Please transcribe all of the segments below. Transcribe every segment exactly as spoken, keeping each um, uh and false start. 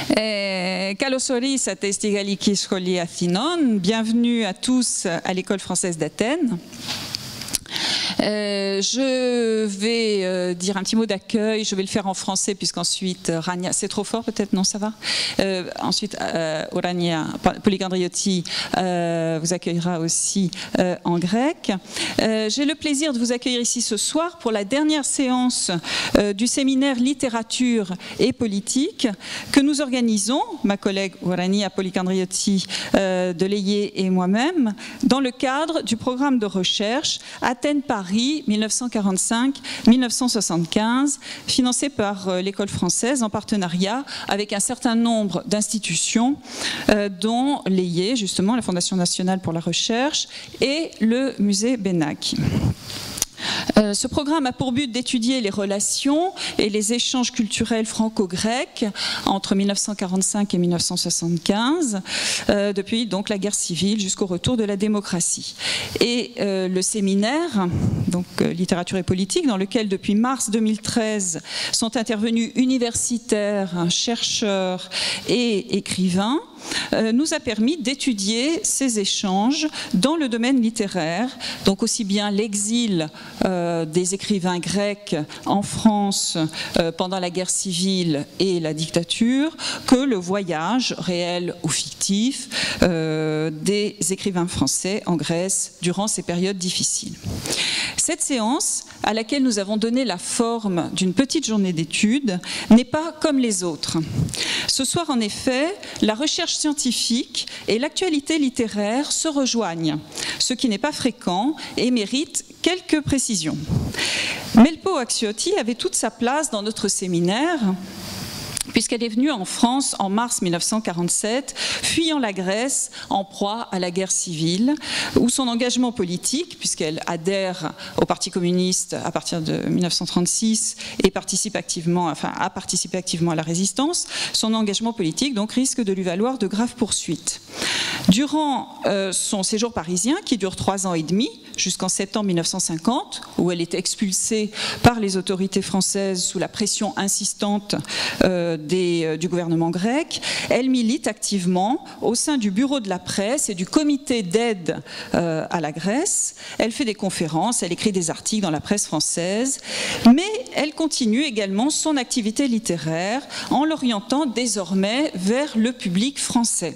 Eh, Καλώς ορίσατε στη Γαλλική Σχολή Αθηνών. Bienvenue à tous à l'école française d'Athènes. Euh, je vais euh, dire un petit mot d'accueil, je vais le faire en français puisqu'ensuite euh, Rania, c'est trop fort peut-être, non ça va euh, ensuite euh, Orania Polycandriotti euh, vous accueillera aussi euh, en grec. Euh, j'ai le plaisir de vous accueillir ici ce soir pour la dernière séance euh, du séminaire littérature et politique que nous organisons, ma collègue Orania Polycandriotti euh, de l'E Y et moi-même, dans le cadre du programme de recherche Athènes-Paris mille neuf cent quarante-cinq mille neuf cent soixante-quinze, financé par euh, l'école française en partenariat avec un certain nombre d'institutions, euh, dont l'E Y, justement, la Fondation nationale pour la recherche, et le musée Benaki. Euh, ce programme a pour but d'étudier les relations et les échanges culturels franco-grecs entre mille neuf cent quarante-cinq et mille neuf cent soixante-quinze, euh, depuis donc la guerre civile jusqu'au retour de la démocratie. Et euh, le séminaire, donc euh, littérature et politique, dans lequel depuis mars deux mille treize sont intervenus universitaires, chercheurs et écrivains, Euh, nous a permis d'étudier ces échanges dans le domaine littéraire, donc aussi bien l'exil euh, des écrivains grecs en France euh, pendant la guerre civile et la dictature, que le voyage réel ou fictif euh, des écrivains français en Grèce durant ces périodes difficiles. Cette séance, à laquelle nous avons donné la forme d'une petite journée d'études, n'est pas comme les autres. Ce soir, en effet, la recherche scientifique et l'actualité littéraire se rejoignent, ce qui n'est pas fréquent et mérite quelques précisions. Melpo Aksiotti avait toute sa place dans notre séminaire, puisqu'elle est venue en France en mars mille neuf cent quarante-sept, fuyant la Grèce en proie à la guerre civile, où son engagement politique, puisqu'elle adhère au Parti communiste à partir de mille neuf cent trente-six et participe activement, enfin, a participé activement à la résistance, son engagement politique donc risque de lui valoir de graves poursuites. Durant euh, son séjour parisien, qui dure trois ans et demi, jusqu'en septembre mille neuf cent cinquante, où elle est expulsée par les autorités françaises sous la pression insistante euh, des, euh, du gouvernement grec, elle milite activement au sein du bureau de la presse et du comité d'aide euh, à la Grèce. Elle fait des conférences, elle écrit des articles dans la presse française, mais elle continue également son activité littéraire en l'orientant désormais vers le public français.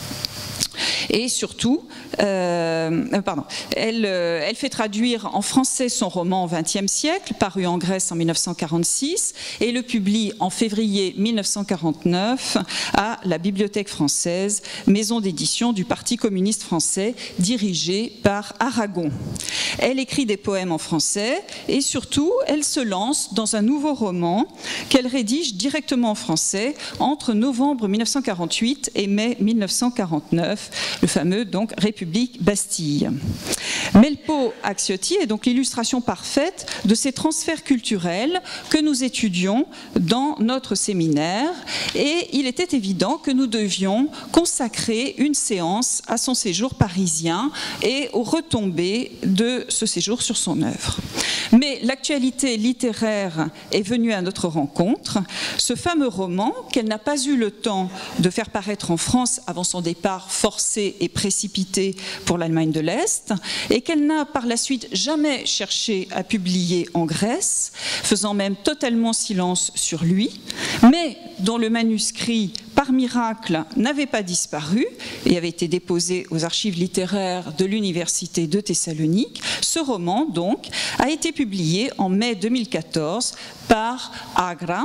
Et surtout, euh, pardon, elle, euh, elle fait traduire en français son roman vingtième siècle, paru en Grèce en mille neuf cent quarante-six, et le publie en février mille neuf cent quarante-neuf à la Bibliothèque française, maison d'édition du Parti communiste français, dirigée par Aragon. Elle écrit des poèmes en français et surtout, elle se lance dans un nouveau roman qu'elle rédige directement en français entre novembre mille neuf cent quarante-huit et mai mille neuf cent quarante-neuf, le fameux donc République Bastille. Melpo Aksiotti est donc l'illustration parfaite de ces transferts culturels que nous étudions dans notre séminaire, et il était évident que nous devions consacrer une séance à son séjour parisien et aux retombées de ce séjour sur son œuvre. Mais l'actualité littéraire est venue à notre rencontre, ce fameux roman qu'elle n'a pas eu le temps de faire paraître en France avant son départ forcé et précipité pour l'Allemagne de l'Est, et qu'elle n'a par la suite jamais cherché à publier en Grèce, faisant même totalement silence sur lui, mais dont le manuscrit, par miracle, n'avait pas disparu et avait été déposé aux archives littéraires de l'Université de Thessalonique. Ce roman, donc, a été publié en mai deux mille quatorze par Agra,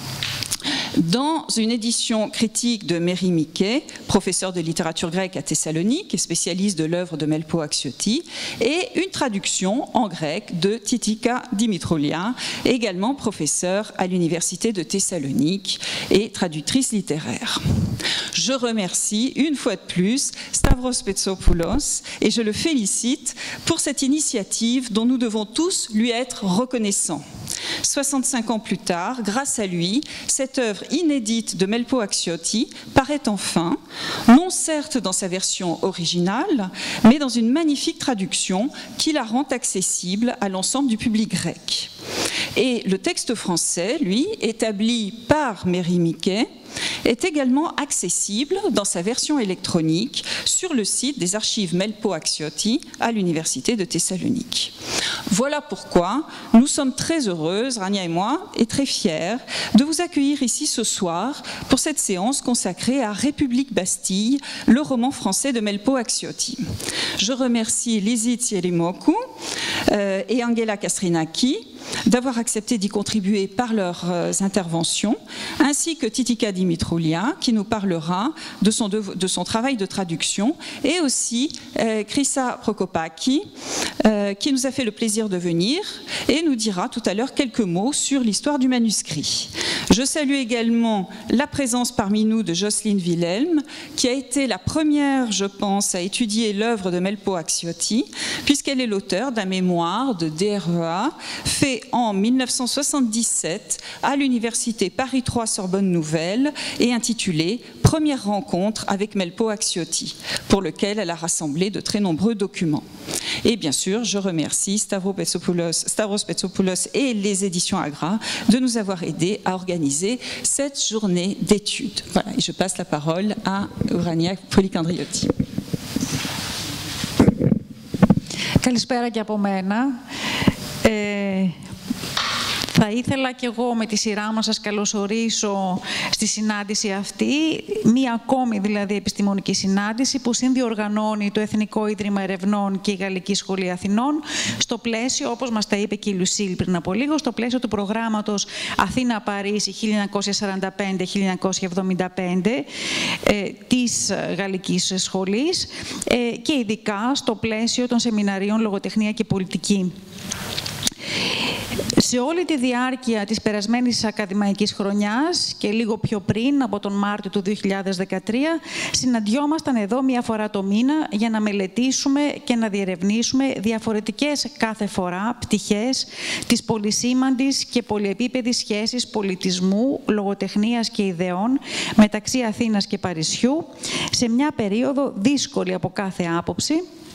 dans une édition critique de Meri Miké, professeur de littérature grecque à Thessalonique et spécialiste de l'œuvre de Melpo Aksiotti, et une traduction en grec de Titika Dimitrolia, également professeure à l'université de Thessalonique et traductrice littéraire. Je remercie une fois de plus Stavros Petsopoulos et je le félicite pour cette initiative dont nous devons tous lui être reconnaissants. soixante-cinq ans plus tard, grâce à lui, cette œuvre inédite de Melpo Aksiotti paraît enfin, non certes dans sa version originale, mais dans une magnifique traduction qui la rend accessible à l'ensemble du public grec. Et le texte français, lui, établi par Meri Miké, est également accessible dans sa version électronique sur le site des archives Melpo Axioti à l'Université de Thessalonique. Voilà pourquoi nous sommes très heureuses, Rania et moi, et très fiers de vous accueillir ici ce soir pour cette séance consacrée à République Bastille, le roman français de Melpo Axioti. Je remercie Lizzie Tsielimoku euh, et Angela Kastrinaki d'avoir accepté d'y contribuer par leurs euh, interventions, ainsi que Titika Dimitroulia, qui nous parlera de son, de, de son travail de traduction, et aussi euh, Krista Prokopaki, euh, qui nous a fait le plaisir de venir et nous dira tout à l'heure quelques mots sur l'histoire du manuscrit. Je salue également la présence parmi nous de Jocelyne Wilhelm, qui a été la première, je pense, à étudier l'œuvre de Melpo Axioti, puisqu'elle est l'auteure d'un mémoire de D R E A fait en mille neuf cent soixante-dix-sept à l'université Paris trois Sorbonne Nouvelle et intitulé « Première rencontre avec Melpo Axioti », pour lequel elle a rassemblé de très nombreux documents. Et bien sûr, je remercie Stavros Petsopoulos, Stavros Petsopoulos et les éditions Agra de nous avoir aidés à organiser cette journée d'études. Voilà, et je passe la parole à Ourania Polikandrioti. Καλησπέρα και από μένα. Ε, θα ήθελα και εγώ με τη σειρά μου να σας καλωσορίσω στη συνάντηση αυτή, μία ακόμη δηλαδή επιστημονική συνάντηση που συνδιοργανώνει το Εθνικό Ίδρυμα Ερευνών και η Γαλλική Σχολή Αθηνών στο πλαίσιο, όπως μας τα είπε και η Λουσίλ πριν από λίγο, στο πλαίσιο του προγράμματος Αθήνα-Παρίσι χίλια εννιακόσια σαράντα πέντε με χίλια εννιακόσια εβδομήντα πέντε ε, της Γαλλικής Σχολής ε, και ειδικά στο πλαίσιο των σεμιναρίων Λογοτεχνία και Πολιτική. Σε όλη τη διάρκεια της περασμένης ακαδημαϊκής χρονιάς και λίγο πιο πριν, από τον Μάρτιο του δύο χιλιάδες δεκατρία, συναντιόμασταν εδώ μία φορά το μήνα για να μελετήσουμε και να διερευνήσουμε διαφορετικές κάθε φορά πτυχές της πολυσήμαντης και πολυεπίπεδης σχέσης πολιτισμού, λογοτεχνίας και ιδεών μεταξύ Αθήνας και Παρισιού, σε μια περίοδο δύσκολη από κάθε άποψη,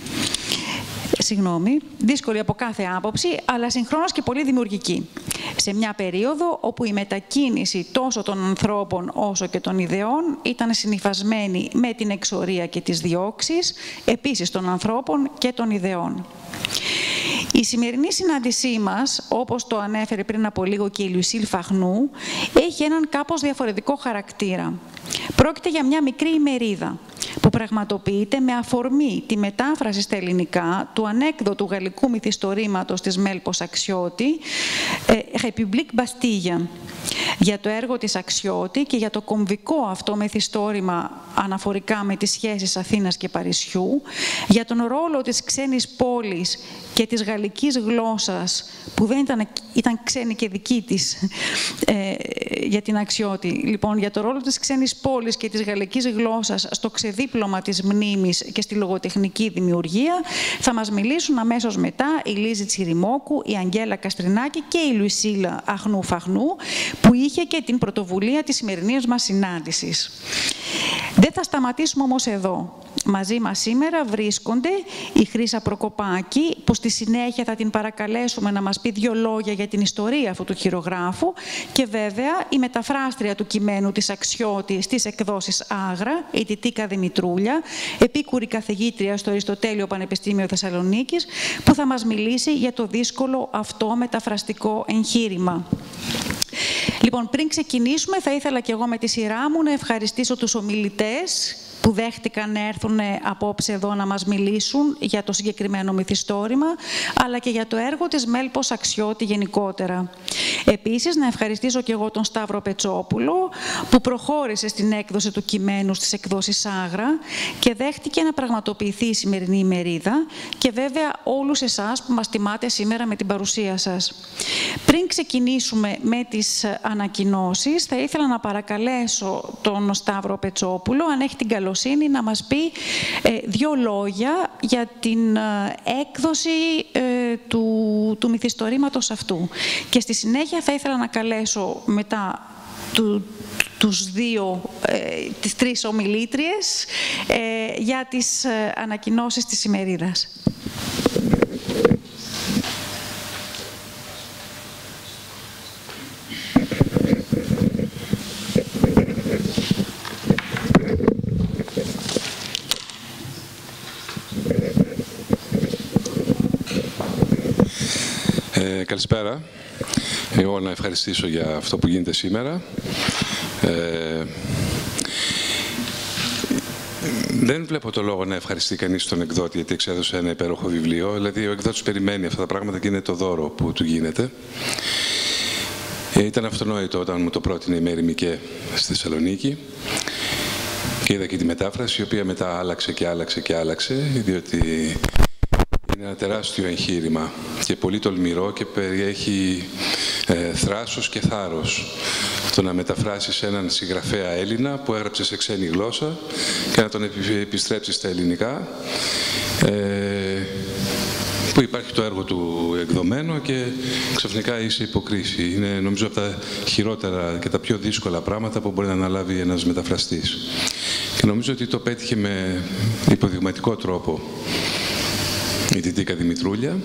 Συγγνώμη, δύσκολη από κάθε άποψη, αλλά συγχρόνως και πολύ δημιουργική. Σε μια περίοδο όπου η μετακίνηση τόσο των ανθρώπων όσο και των ιδεών ήταν συνυφασμένη με την εξορία και τις διώξεις, επίσης των ανθρώπων και των ιδεών. Η σημερινή συνάντησή μας, όπως το ανέφερε πριν από λίγο και η Λουσίλ Φαχνού, έχει έναν κάπως διαφορετικό χαρακτήρα. Πρόκειται για μια μικρή ημερίδα που πραγματοποιείται με αφορμή τη μετάφραση στα ελληνικά του ανέκδοτου γαλλικού μυθιστορήματος της Μέλπος Αξιώτη, République Bastille, για το έργο της Αξιώτη και για το κομβικό αυτό μυθιστόρημα αναφορικά με τις σχέσεις Αθήνας και Παρισιού, για τον ρόλο της ξένης πόλης και της γαλλικής γλώσσας, που δεν ήταν, ήταν ξένη και δική της ε, για την Αξιώτη. Λοιπόν, για τον ρόλο της ξένης πόλης και της γαλλικής γλώσσας στο ξεδίπλωμα της μνήμης και στη λογοτεχνική δημιουργία θα μας μιλήσουν αμέσως μετά η Λίζη Τσιριμόκου, η Αγγέλα Καστρινάκη και η Λουσίλα Αχνού Φαχνού, που είχε και την πρωτοβουλία της σημερινής μας συνάντησης. Δεν θα σταματήσουμε όμως εδώ. Μαζί μας σήμερα βρίσκονται η Χρύσα Προκοπάκη, που στη συνέχεια θα την παρακαλέσουμε να μας πει δύο λόγια για την ιστορία αυτού του χειρογράφου, και βέβαια η μεταφράστρια του κειμένου της Αξιώτη στις εκδόσεις Άγρα, η Τιτίκα Δημητρούλια, επίκουρη καθηγήτρια στο Αριστοτέλειο Πανεπιστήμιο Θεσσαλονίκης, που θα μας μιλήσει για το δύσκολο αυτό μεταφραστικό εγχείρημα. Λοιπόν, πριν ξεκινήσουμε, θα ήθελα και εγώ με τη σειρά μου να ευχαριστήσω τους ομιλητές που δέχτηκαν να έρθουν απόψε εδώ να μας μιλήσουν για το συγκεκριμένο μυθιστόρημα, αλλά και για το έργο της Μέλπος Αξιώτη γενικότερα. Επίσης, να ευχαριστήσω και εγώ τον Σταύρο Πετσόπουλο, που προχώρησε στην έκδοση του κειμένου στις εκδόσεις Άγρα και δέχτηκε να πραγματοποιηθεί η σημερινή ημερίδα, και βέβαια όλους εσάς που μας τιμάτε σήμερα με την παρουσία σας. Πριν ξεκινήσουμε με τις ανακοινώσεις, θα ήθελα να παρακαλέσω τον Σταύρο Πετσόπουλο, αν έχει την καλοσύνη, να μας πει ε, δύο λόγια για την ε, έκδοση ε, του, του μυθιστορήματος αυτού. Και στη συνέχεια θα ήθελα να καλέσω μετά του, τους δύο, ε, τις τρεις ομιλήτριες ε, για τις ε, ανακοινώσεις της ημερίδας. Ε, καλησπέρα. Εγώ να ευχαριστήσω για αυτό που γίνεται σήμερα. Ε, δεν βλέπω το λόγο να ευχαριστεί κανείς τον εκδότη, γιατί εξέδωσε ένα υπέροχο βιβλίο. Δηλαδή, ο εκδότης περιμένει αυτά τα πράγματα και είναι το δώρο που του γίνεται. Ε, ήταν αυτονόητο όταν μου το πρότεινε η Μέρη Μικέ στη Θεσσαλονίκη. Και είδα και τη μετάφραση, η οποία μετά άλλαξε και άλλαξε και άλλαξε, διότι είναι ένα τεράστιο εγχείρημα και πολύ τολμηρό και περιέχει ε, θράσος και θάρρος. Το να μεταφράσεις έναν συγγραφέα Έλληνα που έγραψε σε ξένη γλώσσα και να τον επιστρέψεις στα ελληνικά, ε, που υπάρχει το έργο του εκδομένο και ξαφνικά είσαι υποκρίση. Είναι νομίζω από τα χειρότερα και τα πιο δύσκολα πράγματα που μπορεί να αναλάβει ένας μεταφραστής. Και νομίζω ότι το πέτυχε με υποδειγματικό τρόπο η Τιτίκα Δημητρούλια.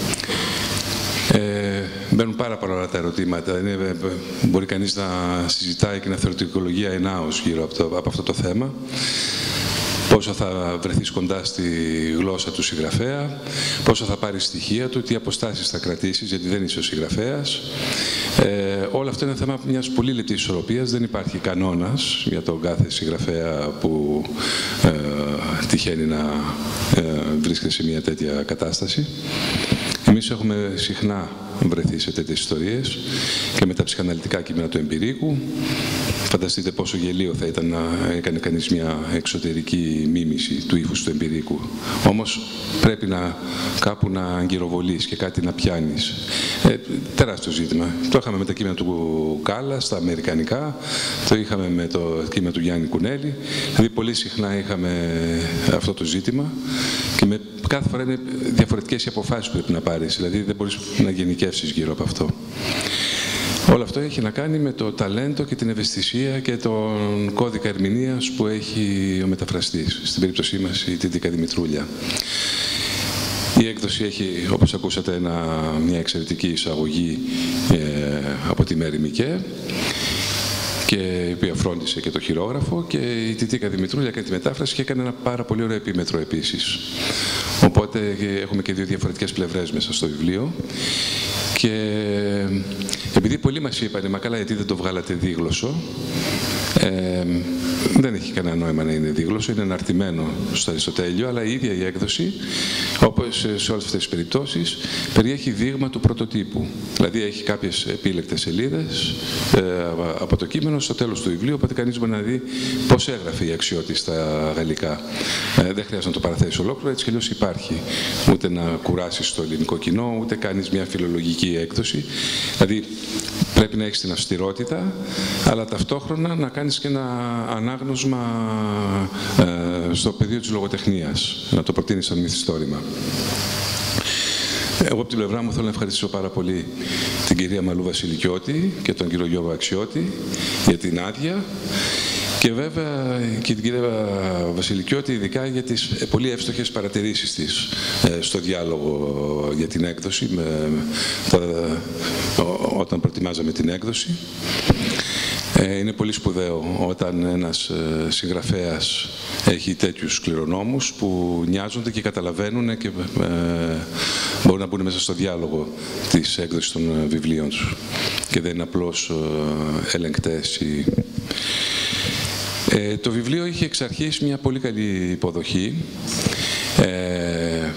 Ε, μπαίνουν πάρα πολλά τα ερωτήματα. Είναι, μπορεί κανείς να συζητάει και να θεωρητικολογεί αενάως γύρω από, το, από αυτό το θέμα. Πόσο θα βρεθείς κοντά στη γλώσσα του συγγραφέα, πόσο θα πάρεις στοιχεία του, τι αποστάσεις θα κρατήσεις, γιατί δεν είσαι ο συγγραφέας. Ε, όλο αυτό είναι θέμα μιας πολύ λεπτής ισορροπίας. Δεν υπάρχει κανόνας για τον κάθε συγγραφέα που ε, τυχαίνει να ε, βρίσκεται σε μια τέτοια κατάσταση. Εμείς έχουμε συχνά βρεθεί σε τέτοιες ιστορίες και με τα ψυχαναλυτικά κείμενα του εμπειρίκου. Φανταστείτε πόσο γελίο θα ήταν να έκανε κανείς μια εξωτερική μίμηση του ύφους του εμπειρίκου. Όμως πρέπει να, κάπου να αγκυροβολείς και κάτι να πιάνεις. Ε, τεράστιο ζήτημα. Το είχαμε με τα κείμενα του Κάλλα στα αμερικανικά, το είχαμε με το κείμενο του Γιάννη Κουνέλη. Δηλαδή πολύ συχνά είχαμε αυτό το ζήτημα και με κάθε φορά είναι διαφορετικές οι αποφάσεις που πρέπει να πάρεις. Δηλαδή δεν μπορείς να γενικεύσεις γύρω από αυτό. Όλο αυτό έχει να κάνει με το ταλέντο και την ευαισθησία και τον κώδικα ερμηνείας που έχει ο μεταφραστής. Στην περίπτωσή μας η Τιτίκα Δημητρούλια. Η έκδοση έχει, όπως ακούσατε, ένα, μια εξαιρετική εισαγωγή ε, από τη Μέρη Μικέ, και η οποία φρόντισε και το χειρόγραφο, και η Τιτίκα Δημητρούλια έκανε τη μετάφραση και έκανε ένα πάρα πολύ ωραίο επίμετρο επίσης. Οπότε έχουμε και δύο διαφορετικές πλευρές μέσα στο βιβλίο. Και επειδή πολλοί μας είπαν, μα καλά, γιατί δεν το βγάλατε δίγλωσσο, ε, δεν έχει κανένα νόημα να είναι δίγλωσσο, είναι αναρτημένο στο Αριστοτέλειο, αλλά η ίδια η έκδοση, όπως σε όλες αυτές τις περιπτώσεις, περιέχει δείγμα του πρωτοτύπου. Δηλαδή έχει κάποιες επίλεκτες σελίδες ε, από το κείμενο στο τέλος του βιβλίου, οπότε κανείς μπορεί να δει πώς έγραφε η Αξιώτη στα γαλλικά. Ε, δεν χρειάζεται να το παραθέσει ολόκληρο, έτσι κι αλλιώς υπάρχει. Ούτε να κουράσεις το ελληνικό κοινό, ούτε κάνεις μια φιλολογική έκδοση. Δηλαδή πρέπει να έχεις την αυστηρότητα, αλλά ταυτόχρονα να κάνεις και ένα ανάγνωσμα ε, στο πεδίο της λογοτεχνίας, να το προτείνεις σαν μυθιστόρημα. Εγώ από την πλευρά μου θέλω να ευχαριστήσω πάρα πολύ την κυρία Μαλού Βασιλικιώτη και τον κύριο Γιώργο Αξιώτη για την άδεια, και βέβαια και την κυρία Βασιλικιώτη ειδικά για τις πολύ εύστοχες παρατηρήσεις της ε, στο διάλογο για την έκδοση, με, τα, όταν προετοιμάζαμε την έκδοση. Ε, είναι πολύ σπουδαίο όταν ένας ε, συγγραφέας έχει τέτοιους κληρονόμους που νοιάζονται και καταλαβαίνουν και ε, μπορούν να μπουν μέσα στο διάλογο της έκδοσης των ε, βιβλίων τους και δεν είναι απλώς ε, ελεγκτές ή... Ε, το βιβλίο είχε εξ αρχής μια πολύ καλή υποδοχή. Ε,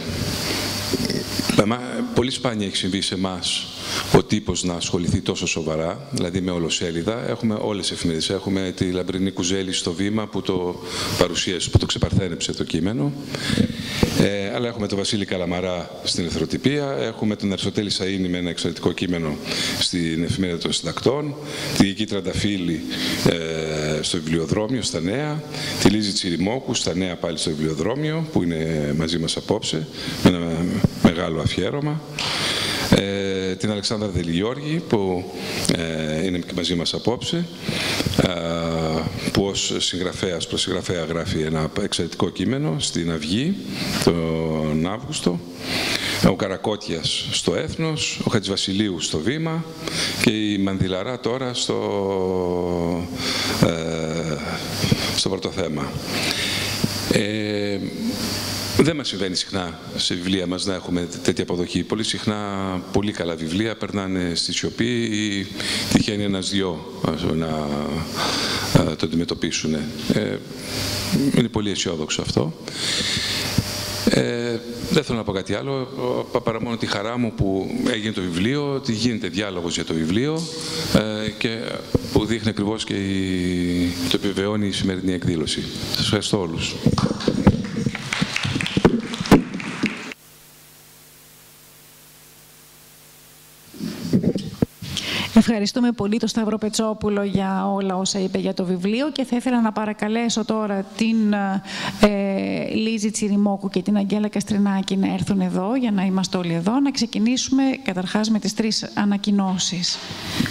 πολύ σπάνια έχει συμβεί σε εμάς ο τύπος να ασχοληθεί τόσο σοβαρά, δηλαδή με ολοσέλιδα. Έχουμε όλες τις εφημερίδες. Έχουμε τη Λαμπρινή Κουζέλη στο Βήμα που το παρουσίασε, που το ξεπαρθένεψε το κείμενο. Ε, αλλά έχουμε τον Βασίλη Καλαμαρά στην Ελευθεροτυπία, έχουμε τον Αριστοτέλη Σαΐνη με ένα εξαιρετικό κείμενο στην Εφημερίδα των Συντακτών, τη Γική Τρανταφύλη ε, στο Βιβλιοδρόμιο, στα Νέα, τη Λίζη Τσιριμόκου στα Νέα πάλι στο Βιβλιοδρόμιο, που είναι μαζί μας απόψε, με ένα μεγάλο αφιέρωμα. Ε, την Αλεξάνδρα Δελιγιώργη που ε, είναι και μαζί μας απόψε, ε, που ως συγγραφέας, προσυγγραφέα γράφει ένα εξαιρετικό κείμενο στην Αυγή τον Αύγουστο, ο Καρακώτιας στο Έθνος, ο Χατζηβασιλείου στο Βήμα και η Μανδυλαρά τώρα στο, ε, στο Πρωτοθέμα. Ε, Δεν μας συμβαίνει συχνά σε βιβλία μας να έχουμε τέτοια αποδοχή. Πολύ συχνά πολύ καλά βιβλία περνάνε στη σιωπή ή τυχαίνει ένας-δυο να το αντιμετωπίσουν. Ε, είναι πολύ αισιόδοξο αυτό. Ε, δεν θέλω να πω κάτι άλλο, παρά μόνο τη χαρά μου που έγινε το βιβλίο, ότι γίνεται διάλογος για το βιβλίο ε, και που δείχνει ακριβώς και η, το επιβεβαιώνει η σημερινή εκδήλωση. Σας ευχαριστώ όλους. Ευχαριστούμε πολύ τον Σταύρο Πετσόπουλο για όλα όσα είπε για το βιβλίο και θα ήθελα να παρακαλέσω τώρα την ε, Λίζη Τσιριμόκου και την Αγγέλα Καστρινάκη να έρθουν εδώ για να είμαστε όλοι εδώ. Να ξεκινήσουμε καταρχάς με τις τρεις ανακοινώσεις.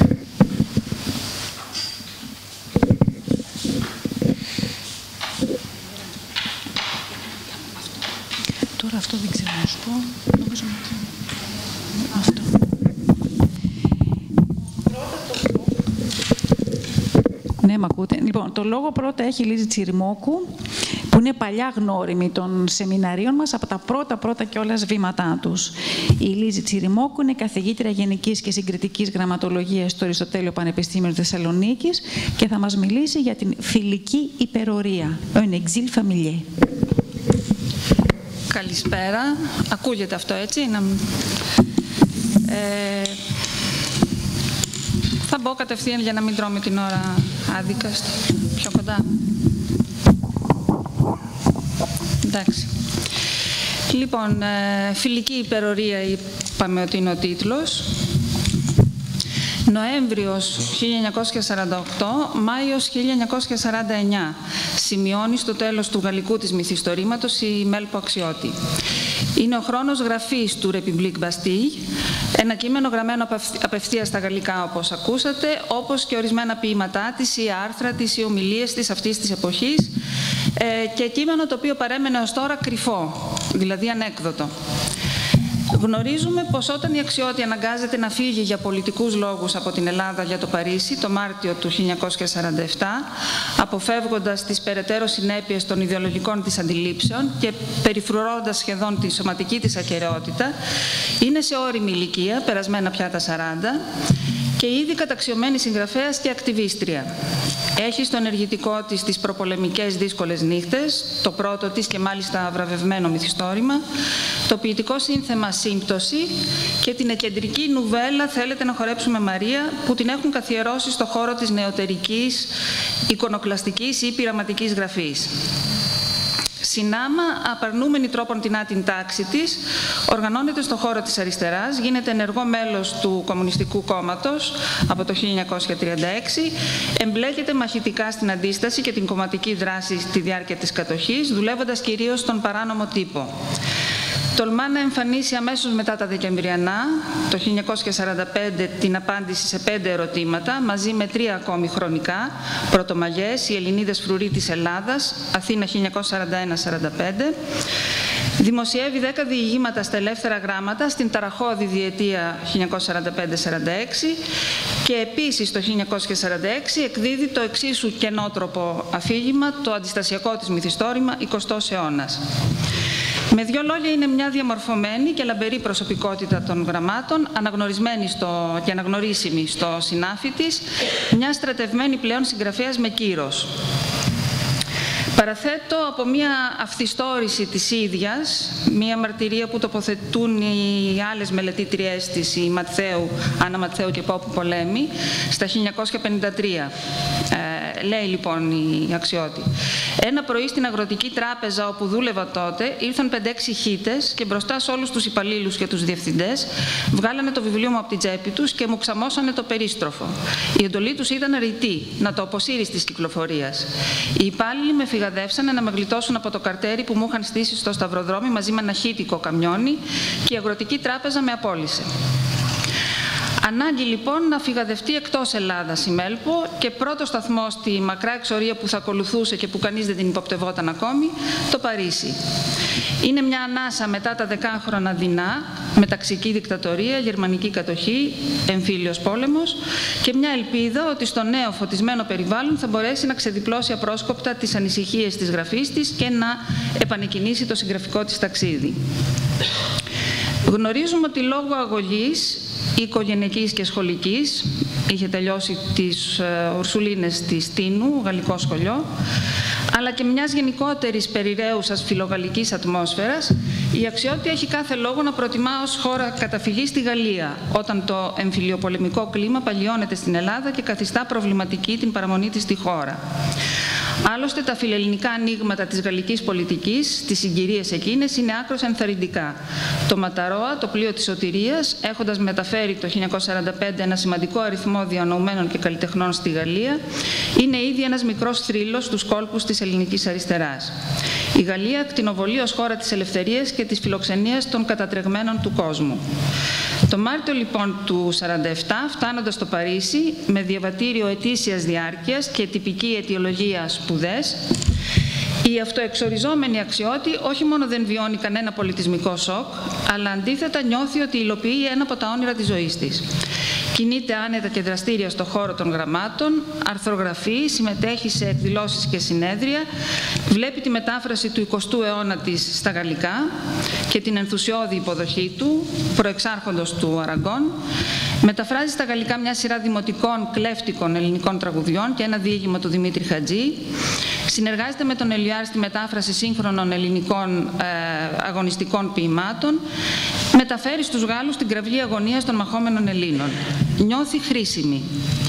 Τώρα αυτό δεν ξέρω να σου πω. Νομίζω ότι... Αυτό. Ναι, μ' ακούτε. Λοιπόν, το λόγο πρώτα έχει η Λίζη Τσιριμόκου, που είναι παλιά γνώριμη των σεμιναρίων μας, από τα πρώτα πρώτα κιόλας βήματά τους. Η Λίζη Τσιριμόκου είναι καθηγήτρια Γενικής και Συγκριτικής Γραμματολογίας στο Αριστοτέλειο Πανεπιστήμιο Θεσσαλονίκης και θα μας μιλήσει για την φιλική υπερορία, un exil familier. Καλησπέρα. Ακούγεται αυτό, έτσι? Να... Ε... Θα μπω κατευθείαν για να μην τρώμε την ώρα άδικα, πιο κοντά. Εντάξει. Λοιπόν, φιλική υπερορία είπαμε ότι είναι ο τίτλος. Νοέμβριος χίλια εννιακόσια σαράντα οκτώ, Μάιος χίλια εννιακόσια σαράντα εννιά. Σημειώνει στο τέλος του γαλλικού της μυθιστορήματος η Μέλπο Αξιώτη. Είναι ο χρόνος γραφής του République Bastille, ένα κείμενο γραμμένο απευθείας στα γαλλικά, όπως ακούσατε, όπως και ορισμένα ποίηματά της ή άρθρα της ή ομιλίες της αυτής της εποχής, και κείμενο το οποίο παρέμενε ως τώρα κρυφό, δηλαδή ανέκδοτο. Γνωρίζουμε πως όταν η Αξιώτη αναγκάζεται να φύγει για πολιτικούς λόγους από την Ελλάδα για το Παρίσι το Μάρτιο του χίλια εννιακόσια σαράντα επτά, αποφεύγοντας τις περαιτέρω συνέπειες των ιδεολογικών της αντιλήψεων και περιφρουρώντας σχεδόν τη σωματική της ακεραιότητα, είναι σε ώριμη ηλικία, περασμένα πια τα σαράντα, και ήδη καταξιωμένη συγγραφέας και ακτιβίστρια. Έχει στο ενεργητικό της τις προπολεμικές δύσκολες νύχτες, το πρώτο της και μάλιστα βραβευμένο μυθιστόρημα, το ποιητικό σύνθεμα «Σύμπτωση» και την εκεντρική νουβέλα «Θέλετε να χορέψουμε Μαρία», που την έχουν καθιερώσει στο χώρο της νεωτερικής, εικονοκλαστικής ή πειραματικής γραφής. Συνάμα, απαρνούμενη τρόπον την άτιν τάξη της, οργανώνεται στο χώρο της αριστεράς, γίνεται ενεργό μέλος του Κομμουνιστικού Κόμματος από το χίλια εννιακόσια τριάντα έξι, εμπλέκεται μαχητικά στην αντίσταση και την κομματική δράση στη διάρκεια της κατοχής, δουλεύοντας κυρίως στον παράνομο τύπο. Τολμά να εμφανίσει αμέσως μετά τα Δεκεμβριανά, το χίλια εννιακόσια σαράντα πέντε, την απάντηση σε πέντε ερωτήματα, μαζί με τρία ακόμη χρονικά, πρωτομαγιές, οι Ελληνίδες φρουροί της Ελλάδας, Αθήνα χίλια εννιακόσια σαράντα ένα σαράντα πέντε. Δημοσιεύει δέκα διηγήματα στα ελεύθερα γράμματα στην ταραχώδη διετία χίλια εννιακόσια σαράντα πέντε σαράντα έξι και επίσης το χίλια εννιακόσια σαράντα έξι εκδίδει το εξίσου κενότροπο αφήγημα, το αντιστασιακό της μυθιστόρημα «εικοστός αιώνας». Με δύο λόγια, είναι μια διαμορφωμένη και λαμπερή προσωπικότητα των γραμμάτων, αναγνωρισμένη στο, και αναγνωρίσιμη στο συνάφι της, μια στρατευμένη πλέον συγγραφέας με κύρος. Παραθέτω από μια αυθιστόρηση της ίδιας, μια μαρτυρία που τοποθετούν οι άλλες μελετήτριές της, η Ματθαίου, Άννα Ματθαίου και Πόπου Πολέμη, στα χίλια εννιακόσια πενήντα τρία. Ε, λέει λοιπόν η Αξιώτη: «Ένα πρωί στην αγροτική τράπεζα όπου δούλευα τότε, ήρθαν πέντε-έξι χίτες και μπροστά σε όλους τους υπαλλήλους και τους διευθυντές βγάλανε το βιβλίο μου από την τσέπη τους και μου ξαμώσανε το περίστροφο. Η εντολή τους ήταν ρητή, να το αποσύρεις της κυκλοφορίας. Οι υπάλληλοι με φυγαδεύσανε να με γλιτώσουν από το καρτέρι που μου είχαν στήσει στο σταυροδρόμι μαζί με ένα χίτικο καμιόνι και η αγροτική τράπεζα με απόλυσε. Ανάγκη λοιπόν να φυγαδευτεί εκτός Ελλάδας η Μέλπο και πρώτο σταθμό στη μακρά εξορία που θα ακολουθούσε και που κανείς δεν την υποπτευόταν ακόμη, το Παρίσι. Είναι μια ανάσα μετά τα δεκάχρονα δεινά, μεταξική δικτατορία, γερμανική κατοχή, εμφύλιος πόλεμος και μια ελπίδα ότι στο νέο φωτισμένο περιβάλλον θα μπορέσει να ξεδιπλώσει απρόσκοπτα τις ανησυχίες της γραφής της και να επανεκκινήσει το συγγραφικό της ταξίδι. Γνωρίζουμε ότι λόγω αγωγής οικογενειακής και σχολικής, είχε τελειώσει τις Ουρσουλίνες της Τίνου, γαλλικό σχολείο, αλλά και μιας γενικότερης περιραίουσας φιλογαλλικής ατμόσφαιρας, η Αξιώτη έχει κάθε λόγο να προτιμά ως χώρα καταφυγής στη Γαλλία, όταν το εμφυλιοπολεμικό κλίμα παλιώνεται στην Ελλάδα και καθιστά προβληματική την παραμονή της στη χώρα. Άλλωστε, τα φιλελληνικά ανοίγματα της γαλλικής πολιτικής, τις συγκυρίες εκείνες, είναι άκρως ενθαρρυντικά. Το Ματαρόα, το πλοίο της σωτηρίας, έχοντας μεταφέρει το χίλια εννιακόσια σαράντα πέντε ένα σημαντικό αριθμό διανοουμένων και καλλιτεχνών στη Γαλλία, είναι ήδη ένας μικρός θρύλος στους κόλπους της ελληνικής αριστεράς. Η Γαλλία κτηνοβολεί ως χώρα της ελευθερίας και της φιλοξενίας των κατατρεγμένων του κόσμου. Το Μάρτιο λοιπόν του χίλια εννιακόσια σαράντα επτά, φτάνοντας στο Παρίσι, με διαβατήριο ετήσιας διάρκειας και τυπική αιτιολογία σπουδές, η αυτοεξοριζόμενη Αξιώτη όχι μόνο δεν βιώνει κανένα πολιτισμικό σοκ, αλλά αντίθετα νιώθει ότι υλοποιεί ένα από τα όνειρα της ζωής της. Κινείται άνετα και δραστήρια στο χώρο των γραμμάτων, αρθρογραφεί, συμμετέχει σε εκδηλώσεις και συνέδρια, βλέπει τη μετάφραση του εικοστού αιώνα της στα γαλλικά και την ενθουσιώδη υποδοχή του, προεξάρχοντος του Αραγκόν, μεταφράζει στα γαλλικά μια σειρά δημοτικών κλέφτικων ελληνικών τραγουδιών και ένα διήγημα του Δημήτρη Χατζή, συνεργάζεται με τον Ελιάρ στη μετάφραση σύγχρονων ελληνικών ε, αγωνιστικών ποιημάτων, μεταφέρει στους Γάλλους την κραυγή αγωνίας των μαχόμενων Ελλήνων. Νιώθει χρήσιμη.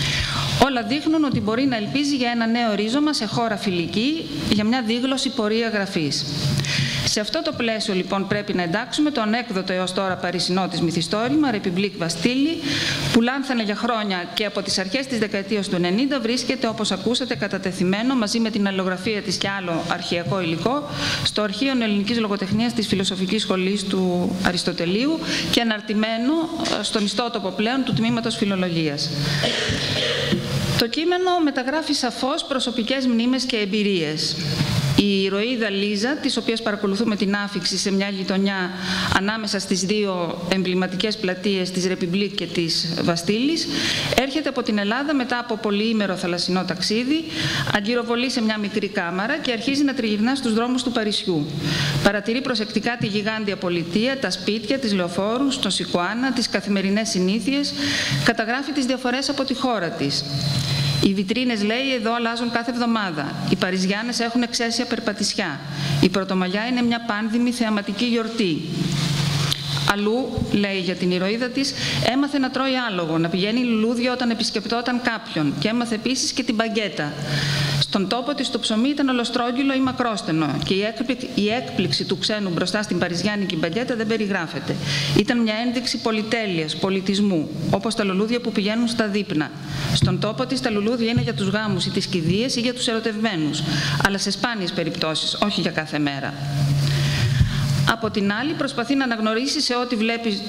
Όλα δείχνουν ότι μπορεί να ελπίζει για ένα νέο ρίζωμα σε χώρα φιλική, για μια δίγλωση πορεία γραφής. Σε αυτό το πλαίσιο λοιπόν πρέπει να εντάξουμε το ανέκδοτο έως τώρα παρισινό της μυθιστόρημα République Bastille, που λάνθανε για χρόνια και από τις αρχές της δεκαετίας του ενενήντα βρίσκεται, όπως ακούσατε, κατατεθειμένο μαζί με την αλληλογραφία της και άλλο αρχαιακό υλικό στο Αρχείο Ελληνικής Λογοτεχνίας της Φιλοσοφικής Σχολής του Αριστοτελείου και αναρτημένο στον ιστότοπο πλέον του Τμήματος Φιλολογίας. Το κείμενο μεταγράφει σαφώς προσωπικές μνήμες και εμπειρίες. Η ηρωίδα Λίζα, της οποίας παρακολουθούμε την άφιξη σε μια γειτονιά ανάμεσα στις δύο εμβληματικές πλατείες της Ρεπιμπλίκ και της Βαστίλης, έρχεται από την Ελλάδα μετά από πολυήμερο θαλασσινό ταξίδι, αγκυροβολεί σε μια μικρή κάμαρα και αρχίζει να τριγυρνά στους δρόμους του Παρισιού. Παρατηρεί προσεκτικά τη γιγάντια πολιτεία, τα σπίτια, τις λεωφόρους, τον Σικουάνα, τις καθημερινές συνήθειες, καταγράφει τις διαφορές από τη χώρα της. Οι βιτρίνες, λέει, εδώ αλλάζουν κάθε εβδομάδα. Οι Παριζιάνες έχουν εξαίσια περπατησιά. Η Πρωτομαγιά είναι μια πάνδημη θεαματική γιορτή. Αλλού, λέει για την ηρωίδα της, έμαθε να τρώει άλογο, να πηγαίνει λουλούδια όταν επισκεπτόταν κάποιον και έμαθε επίσης και την μπαγκέτα. Στον τόπο της το ψωμί ήταν ολοστρόγγυλο ή μακρόστενο και η έκπληξη, η έκπληξη του ξένου μπροστά στην παριζιάνικη μπαγκέτα δεν περιγράφεται. Ήταν μια ένδειξη πολυτέλειας, πολιτισμού, όπως τα λουλούδια που πηγαίνουν στα δείπνα. Στον τόπο της τα λουλούδια είναι για τους γάμους ή τις κηδείες ή για τους ερωτευμένους, αλλά σε σπάνιες περιπτώσεις, όχι για κάθε μέρα. Από την άλλη, προσπαθεί να αναγνωρίσει σε ό,τι βλέπει,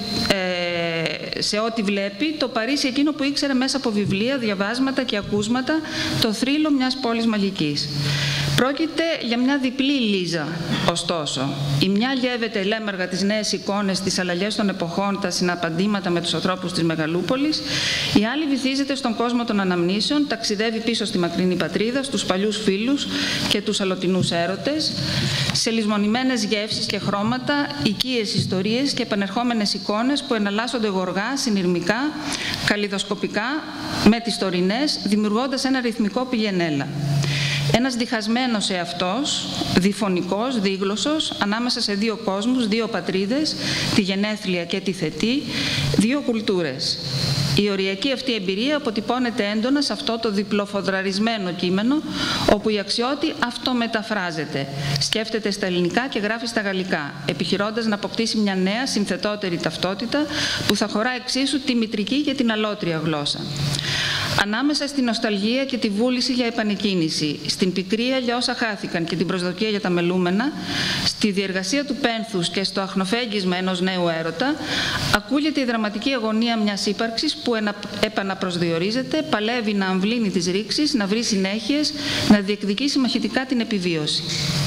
ε, σε ό,τι βλέπει το Παρίσι εκείνο που ήξερε μέσα από βιβλία, διαβάσματα και ακούσματα, το θρύλο μιας πόλης μαγικής. Πρόκειται για μια διπλή Λίζα, ωστόσο. Η μια γεύεται ελέμεργα τις νέες εικόνες, τις αλλαγές των εποχών, τα συναπαντήματα με τους ανθρώπους της Μεγαλούπολης. Η άλλη βυθίζεται στον κόσμο των αναμνήσεων, ταξιδεύει πίσω στη μακρινή πατρίδα, στους παλιούς φίλους και τους αλλοτινούς έρωτες, σε λησμονημένες γεύσεις και χρώματα, οικίες ιστορίες και επανερχόμενες εικόνες που εναλλάσσονται γοργά, συνειρμικά, καλλιδοσκοπικά με τις τωρινές, δημιουργώντας ένα ρυθμικό πηγενέλα. Ένας διχασμένος εαυτός, διφωνικός, δίγλωσσος, ανάμεσα σε δύο κόσμους, δύο πατρίδες, τη γενέθλια και τη θετή, δύο κουλτούρες. Η οριακή αυτή εμπειρία αποτυπώνεται έντονα σε αυτό το διπλοφοδραρισμένο κείμενο, όπου η Αξιώτη αυτομεταφράζεται, σκέφτεται στα ελληνικά και γράφει στα γαλλικά, επιχειρώντας να αποκτήσει μια νέα, συνθετότερη ταυτότητα που θα χωρά εξίσου τη μητρική και την αλότρια γλώσσα. Ανάμεσα στην νοσταλγία και τη βούληση για επανεκκίνηση, στην πικρία για όσα χάθηκαν και την προσδοκία για τα μελούμενα, στη διεργασία του πένθους και στο αχνοφέγγισμα ενός νέου έρωτα, ακούγεται η δραματική αγωνία μιας ύπαρξης που επαναπροσδιορίζεται, παλεύει να αμβλύνει τις ρήξεις, να βρει συνέχειες, να διεκδικήσει μαχητικά την επιβίωση.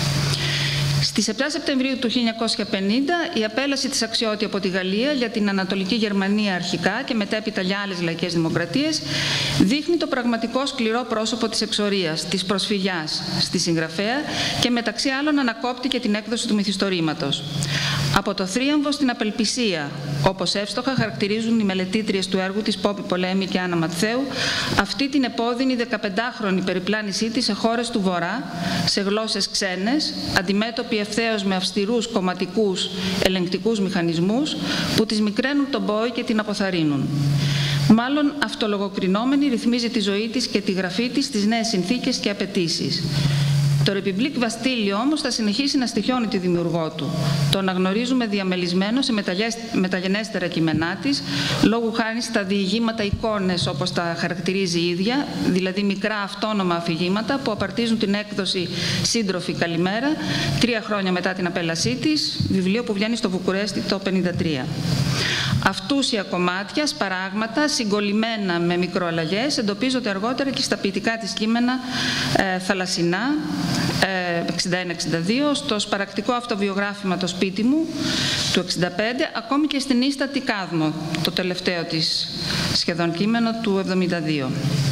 Στις επτά Σεπτεμβρίου του χίλια εννιακόσια πενήντα, η απέλαση της Αξιώτη από τη Γαλλία για την Ανατολική Γερμανία αρχικά και μετέπειτα για άλλες λαϊκές δημοκρατίες δείχνει το πραγματικό σκληρό πρόσωπο της εξορίας, της προσφυγιάς στη συγγραφέα και μεταξύ άλλων ανακόπτει και την έκδοση του μυθιστορήματος. Από το θρίαμβο στην απελπισία, όπως εύστοχα χαρακτηρίζουν οι μελετήτριες του έργου της Πόπη Πολέμη και Άννα Ματθαίου, αυτή την επώδυνη δεκαπεντάχρονη περιπλάνησή της σε χώρες του Βορρά, σε γλώσσες ξένες, αντιμέτωπη ευθέως με αυστηρούς κομματικούς ελεγκτικούς μηχανισμούς που της μικραίνουν τον πόη και την αποθαρρύνουν. Μάλλον αυτολογοκρινόμενη ρυθμίζει τη ζωή της και τη γραφή της στις νέες συνθήκες και απαιτήσεις. Το Ρεπιμπλίκ Βαστίλιο όμως θα συνεχίσει να στοιχιώνει τη δημιουργό του. Το αναγνωρίζουμε διαμελισμένο σε μεταγενέστερα κείμενά της, λόγου χάρη στα διηγήματα εικόνες όπως τα χαρακτηρίζει η ίδια, δηλαδή μικρά αυτόνομα αφηγήματα που απαρτίζουν την έκδοση «Σύντροφη Καλημέρα», τρία χρόνια μετά την απέλασή της, βιβλίο που βγαίνει στο Βουκουρέστι το χίλια εννιακόσια πενήντα τρία. Αυτούσια κομμάτια, σπαράγματα, συγκολλημένα με μικροαλλαγές, εντοπίζονται αργότερα και στα ποιητικά της κείμενα ε, «Θαλασσινά», ε, εξήντα ένα εξήντα δύο, στο σπαρακτικό αυτοβιογράφημα «Το σπίτι μου» του εξήντα πέντε, ακόμη και στην ίστατη «Κάδμο», το τελευταίο της σχεδόν κείμενο του εβδομήντα δύο.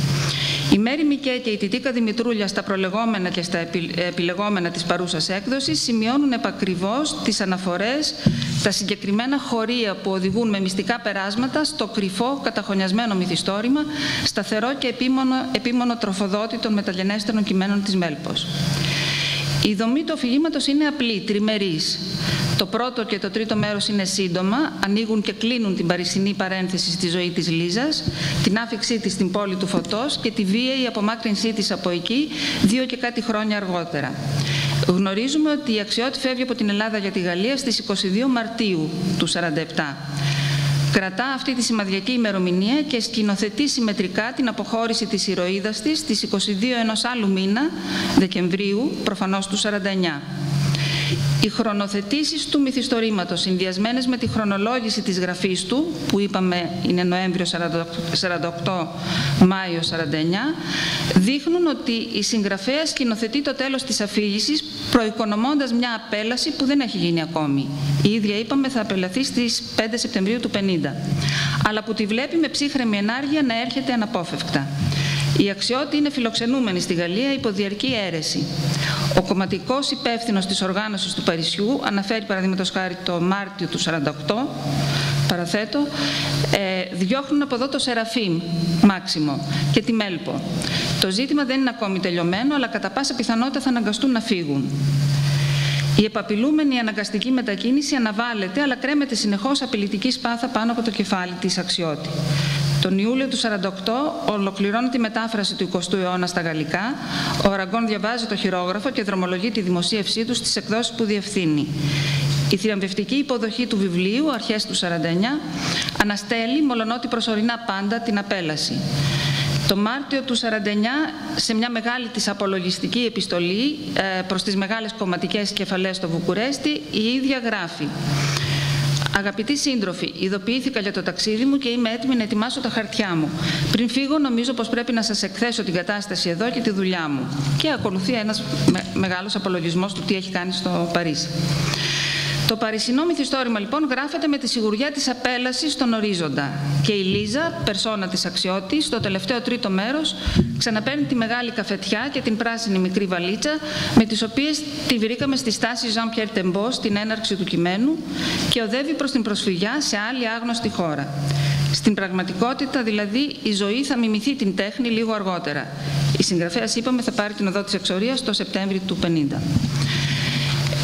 Η Μέρη Μικέ και η Τιτίκα Δημητρούλια στα προλεγόμενα και στα επιλεγόμενα της παρούσας έκδοσης σημειώνουν επακριβώς τις αναφορές, τα συγκεκριμένα χωρία που οδηγούν με μυστικά περάσματα στο κρυφό καταχωνιασμένο μυθιστόρημα, σταθερό και επίμονο, επίμονο τροφοδότη των μεταγενέστερων κειμένων της Μέλπος. Η δομή του αφηγήματος είναι απλή, τριμερής. Το πρώτο και το τρίτο μέρος είναι σύντομα, ανοίγουν και κλείνουν την παρησινή παρένθεση στη ζωή της Λίζας, την άφηξή της στην πόλη του φωτός και τη βίαιη απομάκρυνσή της από εκεί δύο και κάτι χρόνια αργότερα. Γνωρίζουμε ότι η Αξιώτη φεύγει από την Ελλάδα για τη Γαλλία στις είκοσι δύο Μαρτίου του σαράντα επτά. Κρατά αυτή τη σημαδιακή ημερομηνία και σκηνοθετεί συμμετρικά την αποχώρηση της ηρωίδας της στις είκοσι δύο ενός άλλου μήνα, Δεκεμβρίου, προφανώς του σαράντα εννιά. Οι χρονοθετήσεις του μυθιστορήματος, συνδυασμένες με τη χρονολόγηση της γραφής του, που είπαμε είναι Νοέμβριο σαράντα οκτώ, Μάιο σαράντα εννιά, δείχνουν ότι η συγγραφέα σκηνοθετεί το τέλος της αφήγησης, προοικονομώντας μια απέλαση που δεν έχει γίνει ακόμη. Η ίδια, είπαμε, θα απελαθεί στις πέντε Σεπτεμβρίου του πενήντα, αλλά που τη βλέπει με ψύχρεμη ενάργεια να έρχεται αναπόφευκτα. Η Αξιώτη είναι φιλοξενούμενη στη Γαλλία υπό διαρκή αίρεση. Ο κομματικός υπεύθυνος της οργάνωσης του Παρισιού αναφέρει παραδείγματος χάρη το Μάρτιο του σαράντα οκτώ, παραθέτω, ε, διώχνουν από εδώ το Σεραφείμ, Μάξιμο, και τη Μέλπο. Το ζήτημα δεν είναι ακόμη τελειωμένο, αλλά κατά πάσα πιθανότητα θα αναγκαστούν να φύγουν. Η επαπειλούμενη αναγκαστική μετακίνηση αναβάλλεται, αλλά κρέμεται συνεχώς απειλητική σπάθα πάνω από το κεφάλι της Αξιώτη. Τον Ιούλιο του σαράντα οκτώ ολοκληρώνει τη μετάφραση του εικοστού αιώνα στα γαλλικά. Ο Αραγκόν διαβάζει το χειρόγραφο και δρομολογεί τη δημοσίευσή του στις εκδόσεις που διευθύνει. Η θριαμβευτική υποδοχή του βιβλίου, αρχές του σαράντα εννιά, αναστέλει, μολονότι προσωρινά πάντα, την απέλαση. Το Μάρτιο του σαράντα εννιά, σε μια μεγάλη της απολογιστική επιστολή προς τις μεγάλες κομματικές κεφαλές στο Βουκουρέστι, η ίδια γράφει: «Αγαπητοί σύντροφοι, ειδοποιήθηκα για το ταξίδι μου και είμαι έτοιμη να ετοιμάσω τα χαρτιά μου. Πριν φύγω, νομίζω πως πρέπει να σας εκθέσω την κατάσταση εδώ και τη δουλειά μου». Και ακολουθεί ένας με, μεγάλος απολογισμός του τι έχει κάνει στο Παρίσι. Το παρισινό μυθιστόρημα λοιπόν γράφεται με τη σιγουριά της απέλασης στον ορίζοντα και η Λίζα, περσόνα της Αξιώτη, στο τελευταίο τρίτο μέρος ξαναπαίρνει τη μεγάλη καφετιά και την πράσινη μικρή βαλίτσα με τις οποίες τη βρήκαμε στη στάση Jean-Pierre Tembo στην έναρξη του κειμένου και οδεύει προς την προσφυγιά σε άλλη άγνωστη χώρα. Στην πραγματικότητα δηλαδή η ζωή θα μιμηθεί την τέχνη λίγο αργότερα. Η συγγραφέας, είπαμε, θα πάρει την οδό της εξορίας το Σεπτέμβριο του πενήντα.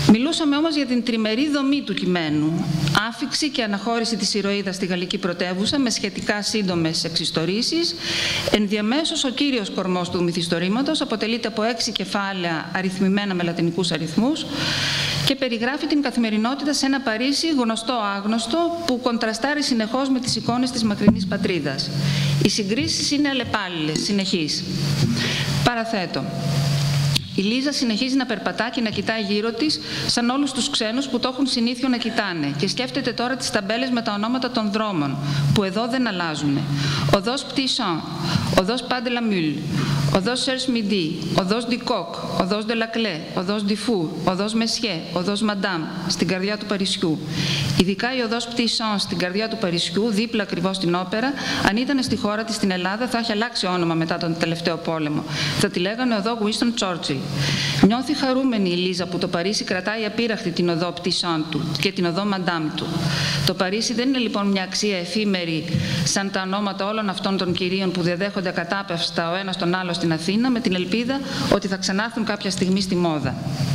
Μιλούσαμε όμως για την τριμερή δομή του κειμένου. Άφιξη και αναχώρηση της ηρωίδας στη γαλλική πρωτεύουσα με σχετικά σύντομες εξιστορήσεις. Ενδιαμέσως ο κύριος κορμός του μυθιστορήματος αποτελείται από έξι κεφάλαια αριθμημένα με λατινικούς αριθμούς και περιγράφει την καθημερινότητα σε ένα Παρίσι γνωστό-άγνωστο που κοντραστάρει συνεχώς με τις εικόνες της μακρινής πατρίδας. Οι συγκρίσεις είναι αλλεπάλληλες, συνεχείς. Παραθέτω. Η Λίζα συνεχίζει να περπατά και να κοιτάει γύρω της, σαν όλους τους ξένους που το έχουν συνήθειο να κοιτάνε, και σκέφτεται τώρα τις ταμπέλες με τα ονόματα των δρόμων, που εδώ δεν αλλάζουν. Οδός Πτισάν, οδός Πάντε λα Μουλ, οδός Σέρς Μιντί, οδός Ντικόκ, οδός Ντελακλέ, οδός Ντιφού, οδός Μεσιέ, οδός Μαντάμ, στην καρδιά του Παρισιού. Ειδικά η οδός Πτισάν στην καρδιά του Παρισιού, δίπλα ακριβώς στην όπερα, αν ήταν στη χώρα της, στην Ελλάδα, θα είχε αλλάξει όνομα μετά τον τελευταίο πόλεμο. Θα τη λέγανε οδό Winston Churchill. Νιώθει χαρούμενη η Λίζα που το Παρίσι κρατάει απείραχτη την οδό Πτισάν του και την οδό Μαντάμ του. Το Παρίσι δεν είναι λοιπόν μια αξία εφήμερη σαν τα ονόματα όλων αυτών των κυρίων που διαδέχονται ακατάπαυστα ο ένας τον άλλο στην Αθήνα, με την ελπίδα ότι θα ξανάρθουν κάποια στιγμή στη μόδα.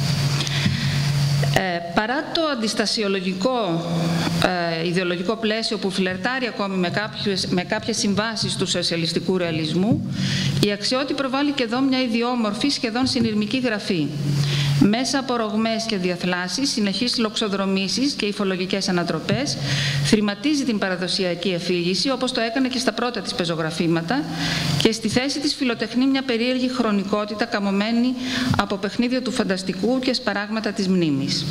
Ε, παρά το αντιστασιολογικό ε, ιδεολογικό πλαίσιο που φλερτάρει ακόμη με κάποιες, με κάποιες συμβάσεις του σοσιαλιστικού ρεαλισμού, η Αξιώτη προβάλλει και εδώ μια ιδιόμορφη, σχεδόν συνειρμική γραφή. Μέσα από ρογμές και διαθλάσεις, συνεχείς λοξοδρομήσεις και υφολογικές ανατροπές, θρηματίζει την παραδοσιακή αφήγηση, όπως το έκανε και στα πρώτα της πεζογραφήματα, και στη θέση της φιλοτεχνεί μια περίεργη χρονικότητα καμωμένη από παιχνίδια του φανταστικού και σπαράγματα της μνήμης.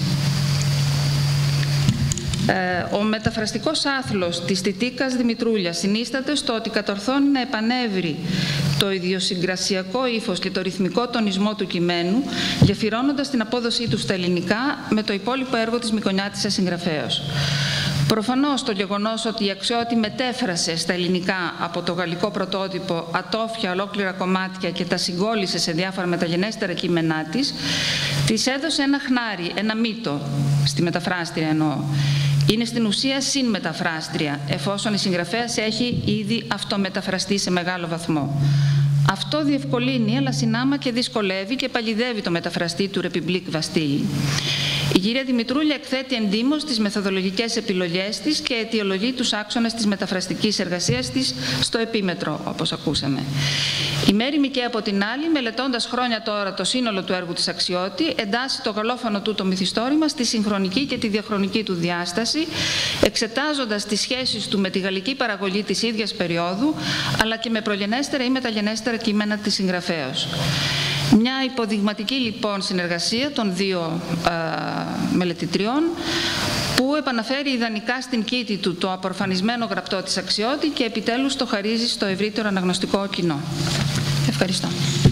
Ε, ο μεταφραστικός άθλος της Τιτίκας Δημητρούλια συνίσταται στο ότι κατορθώνει να επανέβρει το ιδιοσυγκρασιακό ύφος και το ρυθμικό τονισμό του κειμένου, γεφυρώνοντας την απόδοσή του στα ελληνικά με το υπόλοιπο έργο της Μικονιάτισσας συγγραφέως. Προφανώς το γεγονός ότι η Αξιώτη μετέφρασε στα ελληνικά από το γαλλικό πρωτότυπο ατόφια ολόκληρα κομμάτια και τα συγκόλλησε σε διάφορα μεταγενέστερα κείμενά της, της έδωσε ένα χνάρι, ένα μύτο, στη μεταφράστρια εννοώ. Είναι στην ουσία συνμεταφράστρια, εφόσον η συγγραφέας έχει ήδη αυτομεταφραστεί σε μεγάλο βαθμό. Αυτό διευκολύνει, αλλά συνάμα και δυσκολεύει και παγιδεύει το μεταφραστή του Ρεπιμπλίκ Βαστίλη. Η κυρία Δημητρούλια εκθέτει εντύμως τις μεθοδολογικές επιλογές της και αιτιολογεί τους άξονες της μεταφραστικής εργασίας της στο επίμετρο, όπως ακούσαμε. Η Μέρη Μικέ, από την άλλη, μελετώντας χρόνια τώρα το σύνολο του έργου της Αξιώτη, εντάσσει το γαλλόφωνο του το μυθιστόρημα στη συγχρονική και τη διαχρονική του διάσταση, εξετάζοντας τις σχέσεις του με τη γαλλική παραγωγή της ίδιας περίοδου, αλλά και με προγενέστερα ή μεταγενέστερα κείμενα της συγγραφέως. Μια υποδειγματική λοιπόν συνεργασία των δύο α, μελετητριών, που επαναφέρει ιδανικά στην κήτη του το απορφανισμένο γραπτό της Αξιώτη και επιτέλους το χαρίζει στο ευρύτερο αναγνωστικό κοινό. Ευχαριστώ.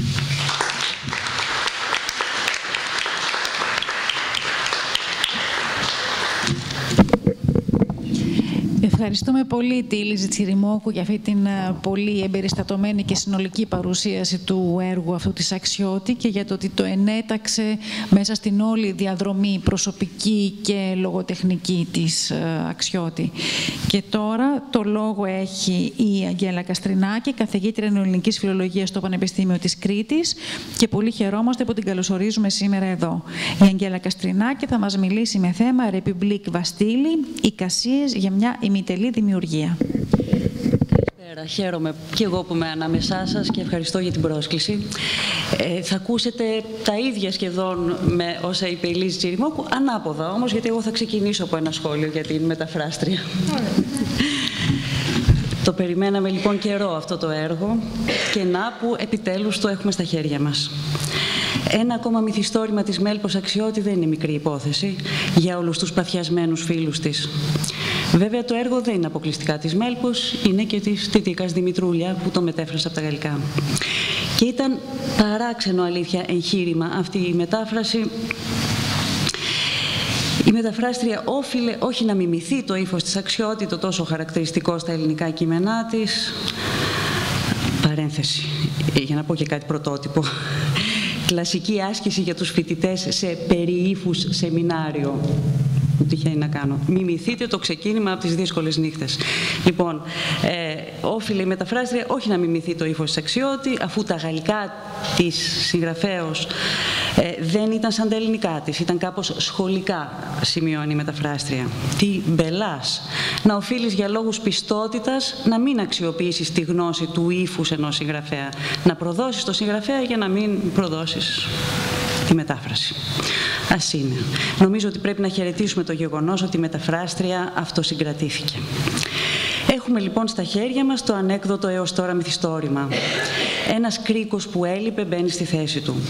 Ευχαριστούμε πολύ τη Λίζη Τσιριμόκου για αυτή την πολύ εμπεριστατωμένη και συνολική παρουσίαση του έργου αυτού της Αξιώτη και για το ότι το ενέταξε μέσα στην όλη διαδρομή προσωπική και λογοτεχνική της Αξιώτη. Και τώρα το λόγο έχει η Αγγέλα Καστρινάκη, καθηγήτρια Νεοελληνικής Φιλολογίας στο Πανεπιστήμιο της Κρήτης, και πολύ χαιρόμαστε που την καλωσορίζουμε σήμερα εδώ. Η Αγγέλα Καστρινάκη θα μας μιλήσει με θέμα Ρεπιμπλίκ Βαστίλη, εικασίες για μια ημιτελή δημιουργία. Καλησπέρα. Χαίρομαι και εγώ που είμαι ανάμεσά σας και ευχαριστώ για την πρόσκληση. Ε, θα ακούσετε τα ίδια σχεδόν με όσα είπε η Λίζη Τσιριμόκου, ανάποδα όμως, γιατί εγώ θα ξεκινήσω από ένα σχόλιο για την μεταφράστρια. Το περιμέναμε λοιπόν καιρό αυτό το έργο και να που επιτέλους το έχουμε στα χέρια μας. Ένα ακόμα μυθιστόρημα της Μέλπος Αξιώτη δεν είναι μικρή υπόθεση για όλους τους παθιασμένους φίλους της. Βέβαια το έργο δεν είναι αποκλειστικά της Μέλπος, είναι και της Τιτίκας Δημητρούλια που το μετέφρασε από τα γαλλικά. Και ήταν παράξενο, αλήθεια, εγχείρημα αυτή η μετάφραση. Η μεταφράστρια όφιλε όχι να μιμηθεί το ύφος της Αξιώτη, το τόσο χαρακτηριστικό στα ελληνικά κείμενά της. Παρένθεση, για να πω και κάτι πρωτότυπο. Κλασική άσκηση για τους φοιτητές σε περιήφους σεμινάριο. Μου τυχαίνει να κάνω. Μιμηθείτε το ξεκίνημα από τις δύσκολες νύχτες. Λοιπόν, ε, όφιλε η μεταφράστρια όχι να μιμηθεί το ύφος της Αξιώτη, αφού τα γαλλικά της συγγραφέως ε, δεν ήταν σαν τα ελληνικά της, ήταν κάπως σχολικά, σημειώνει η μεταφράστρια. Τι μπελάς, να οφείλεις για λόγους πιστότητας να μην αξιοποιήσεις τη γνώση του ύφους ενός συγγραφέα, να προδώσεις το συγγραφέα για να μην προδώσεις τη μετάφραση. Ας είναι. Νομίζω ότι πρέπει να χαιρετήσουμε το γεγονός ότι η μεταφράστρια αυτοσυγκρατήθηκε. Έχουμε λοιπόν στα χέρια μας το ανέκδοτο έως τώρα μυθιστόρημα. Ένας κρίκος που έλειπε μπαίνει στη θέση του.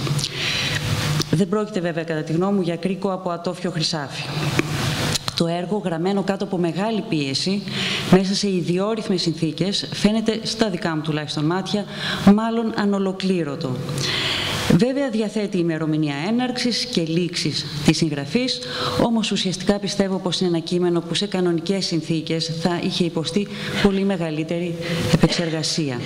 Δεν πρόκειται βέβαια κατά τη γνώμη μου για κρίκο από ατόφιο χρυσάφι. Το έργο, γραμμένο κάτω από μεγάλη πίεση, μέσα σε ιδιόρυθμες συνθήκες, φαίνεται στα δικά μου τουλάχιστον μάτια, μάλλον ανολοκλήρωτο. Βέβαια διαθέτει ημερομηνία έναρξης και λήξης της συγγραφής, όμως ουσιαστικά πιστεύω πως είναι ένα κείμενο που σε κανονικές συνθήκες θα είχε υποστεί πολύ μεγαλύτερη επεξεργασία.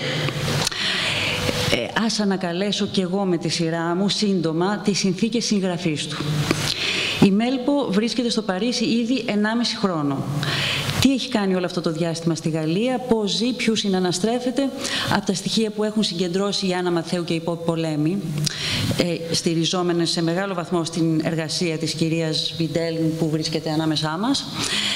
Ε, ας ανακαλέσω κι εγώ με τη σειρά μου σύντομα τις συνθήκες συγγραφής του. Η Μέλπο βρίσκεται στο Παρίσι ήδη ενάμιση χρόνο. Τι έχει κάνει όλο αυτό το διάστημα στη Γαλλία, πώς ζει, ποιους συναναστρέφεται, από τα στοιχεία που έχουν συγκεντρώσει η Άννα Μαθαίου και οι Πολέμοι, ε, στηριζόμενες σε μεγάλο βαθμό στην εργασία της κυρίας Βιντέλ που βρίσκεται ανάμεσά μας.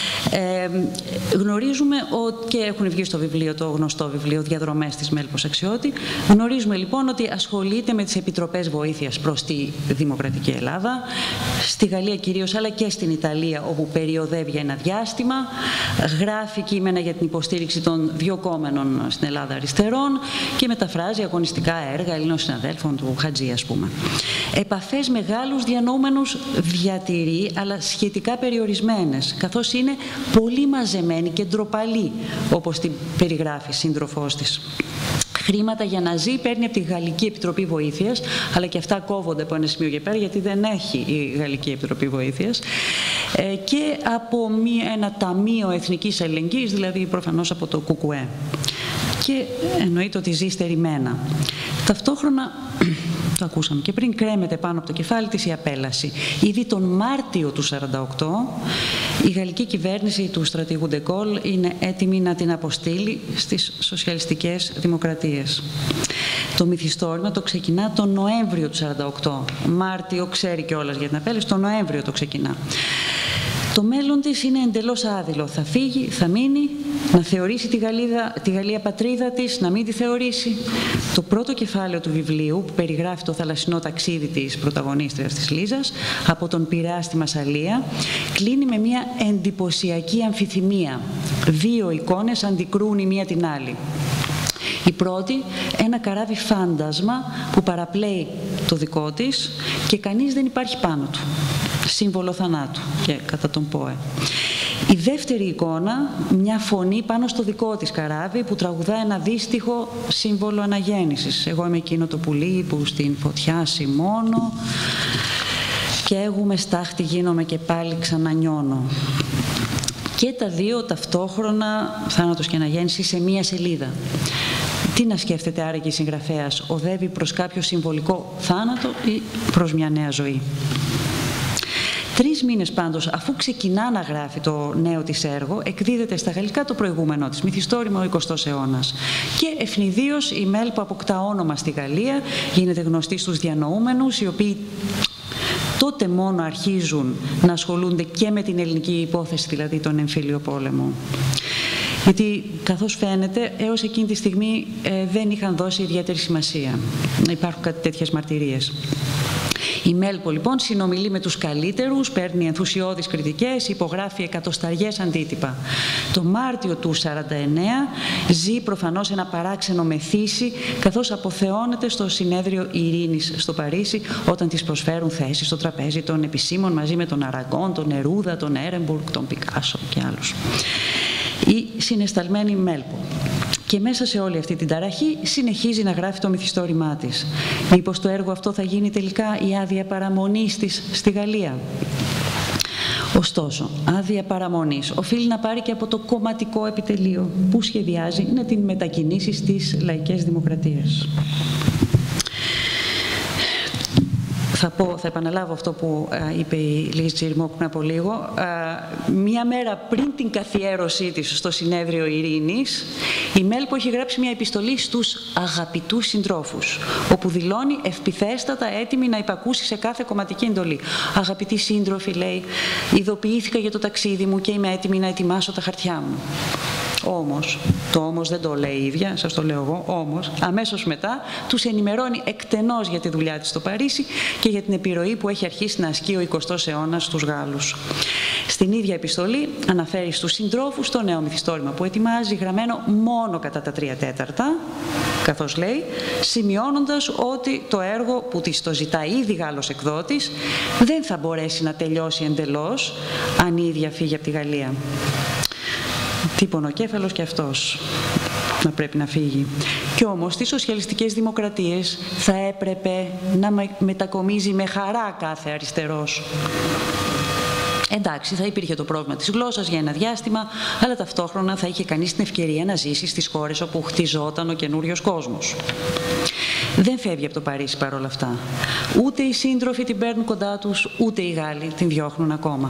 Ε, γνωρίζουμε ότι, και έχουν βγει στο βιβλίο, το γνωστό βιβλίο «Διαδρομές της Μέλπος Αξιώτη», γνωρίζουμε λοιπόν ότι ασχολείται με τις επιτροπές βοήθειας προς τη Δημοκρατική Ελλάδα, στη Γαλλία κυρίως, αλλά και στην Ιταλία, όπου περιοδεύει για ένα διάστημα, γράφει κείμενα για την υποστήριξη των διωκόμενων στην Ελλάδα αριστερών και μεταφράζει αγωνιστικά έργα Ελλήνων συναδέλφων του Χατζή, ας πούμε. Επαφές με Γάλλους διανοούμενους διατηρεί, αλλά σχετικά περιορισμένες, καθώς είναι πολύ μαζεμένη και ντροπαλή, όπως την περιγράφει σύντροφός της. Χρήματα για να ζει παίρνει από τη Γαλλική Επιτροπή Βοήθειας, αλλά και αυτά κόβονται από ένα σημείο και πέρα, γιατί δεν έχει η Γαλλική Επιτροπή Βοήθειας, και από ένα ταμείο εθνικής αλληλεγγύης, δηλαδή προφανώς από το ΚΚΕ. Και εννοείται ότι ζει στερημένα. Ταυτόχρονα, το ακούσαμε και πριν, κρέμεται πάνω από το κεφάλι της η απέλαση. Ήδη τον Μάρτιο του σαράντα οκτώ η γαλλική κυβέρνηση του στρατηγού Ντεκόλ είναι έτοιμη να την αποστείλει στις σοσιαλιστικές δημοκρατίες. Το μυθιστόρημα το ξεκινά τον Νοέμβριο του σαράντα οκτώ. Μάρτιο ξέρει κιόλας για την απέλαση, τον Νοέμβριο το ξεκινά. Το μέλλον της είναι εντελώς άδειλο. Θα φύγει, θα μείνει, να θεωρήσει τη, Γαλλίδα, τη Γαλλία πατρίδα της, να μην τη θεωρήσει. Το πρώτο κεφάλαιο του βιβλίου, που περιγράφει το θαλασσινό ταξίδι της πρωταγωνίστριας της Λίζας, από τον Πειραιά στη Μασσαλία, κλείνει με μια εντυπωσιακή αμφιθυμία. Δύο εικόνες αντικρούν η μία την άλλη. Η πρώτη, ένα καράβι φάντασμα που παραπλέει το δικό της και κανείς δεν υπάρχει πάνω του. Σύμβολο θανάτου και κατά τον ΠΟΕ. Η δεύτερη εικόνα, μια φωνή πάνω στο δικό της καράβι που τραγουδά ένα δύστιχο σύμβολο αναγέννησης. Εγώ είμαι εκείνο το πουλί που στην φωτιά σημώνω και έγουμε στάχτη γίνομαι και πάλι ξανανιώνω. Και τα δύο ταυτόχρονα, θάνατος και αναγέννηση, σε μία σελίδα. Τι να σκέφτεται άραγε η συγγραφέας, οδεύει προς κάποιο συμβολικό θάνατο ή προς μια νέα ζωή. Τρεις μήνες πάντως, αφού ξεκινά να γράφει το νέο της έργο, εκδίδεται στα γαλλικά το προηγούμενό της, μυθιστόρημα ο εικοστός αιώνας. Και ευνηδίως η Μέλπο αποκτά όνομα στη Γαλλία, γίνεται γνωστή στους διανοούμενους, οι οποίοι τότε μόνο αρχίζουν να ασχολούνται και με την ελληνική υπόθεση, δηλαδή τον εμφύλιο πόλεμο. Γιατί, καθώς φαίνεται, έως εκείνη τη στιγμή ε, δεν είχαν δώσει ιδιαίτερη σημασία. Υπάρχουν κάτι τέτοιες μαρτυρίες. Η Μέλπο λοιπόν συνομιλεί με τους καλύτερους, παίρνει ενθουσιώδεις κριτικές, υπογράφει εκατοσταριές αντίτυπα. Το Μάρτιο του σαράντα εννέα ζει προφανώς ένα παράξενο μεθύσι, καθώς αποθεώνεται στο συνέδριο Ειρήνης στο Παρίσι, όταν της προσφέρουν θέση στο τραπέζι των επισήμων μαζί με τον Αραγκόν, τον Νερούδα, τον Έρεμπουργκ, τον Πικάσο και άλλους. Η συναισθαλμένη Μέλπο. Και μέσα σε όλη αυτή την ταραχή συνεχίζει να γράφει το μυθιστόρημά της. Μήπως το έργο αυτό θα γίνει τελικά η άδεια παραμονής της στη Γαλλία. Ωστόσο, άδεια παραμονής οφείλει να πάρει και από το κομματικό επιτελείο που σχεδιάζει να την μετακινήσει στις λαϊκές δημοκρατίες. θα πω, θα επαναλάβω αυτό που ε, είπε η Λίζη Τσιριμόκου πριν από λίγο. Ε, μία μέρα πριν την καθιέρωσή της στο Συνέδριο Ειρήνης, η Μέλπο έχει γράψει μια επιστολή στους αγαπητούς συντρόφους, όπου δηλώνει ευπιθέστατα έτοιμη να υπακούσει σε κάθε κομματική εντολή. Αγαπητοί σύντροφοι, λέει, ειδοποιήθηκα για το ταξίδι μου και είμαι έτοιμη να ετοιμάσω τα χαρτιά μου. Όμως, το όμως δεν το λέει η ίδια, σας το λέω εγώ, όμως, αμέσως μετά τους ενημερώνει εκτενώς για τη δουλειά της στο Παρίσι και για την επιρροή που έχει αρχίσει να ασκεί ο εικοστός αιώνας στους Γάλλους. Στην ίδια επιστολή αναφέρει στους συντρόφους το νέο μυθιστόρημα που ετοιμάζει, γραμμένο μόνο κατά τα τρία τέταρτα, καθώς λέει, σημειώνοντας ότι το έργο που της το ζητάει ήδη Γάλλος εκδότης δεν θα μπορέσει να τελειώσει εντελώς αν η ίδια φύγει από τη Γαλλία. Τι πονοκέφαλος και αυτός να πρέπει να φύγει. Κι όμως στις σοσιαλιστικές δημοκρατίες θα έπρεπε να μετακομίζει με χαρά κάθε αριστερός. Εντάξει, θα υπήρχε το πρόβλημα της γλώσσας για ένα διάστημα, αλλά ταυτόχρονα θα είχε κανείς την ευκαιρία να ζήσει στις χώρες όπου χτιζόταν ο καινούριος κόσμος. Δεν φεύγει από το Παρίσι παρόλα αυτά. Ούτε οι σύντροφοι την παίρνουν κοντά τους, ούτε οι Γάλλοι την διώχνουν ακόμα.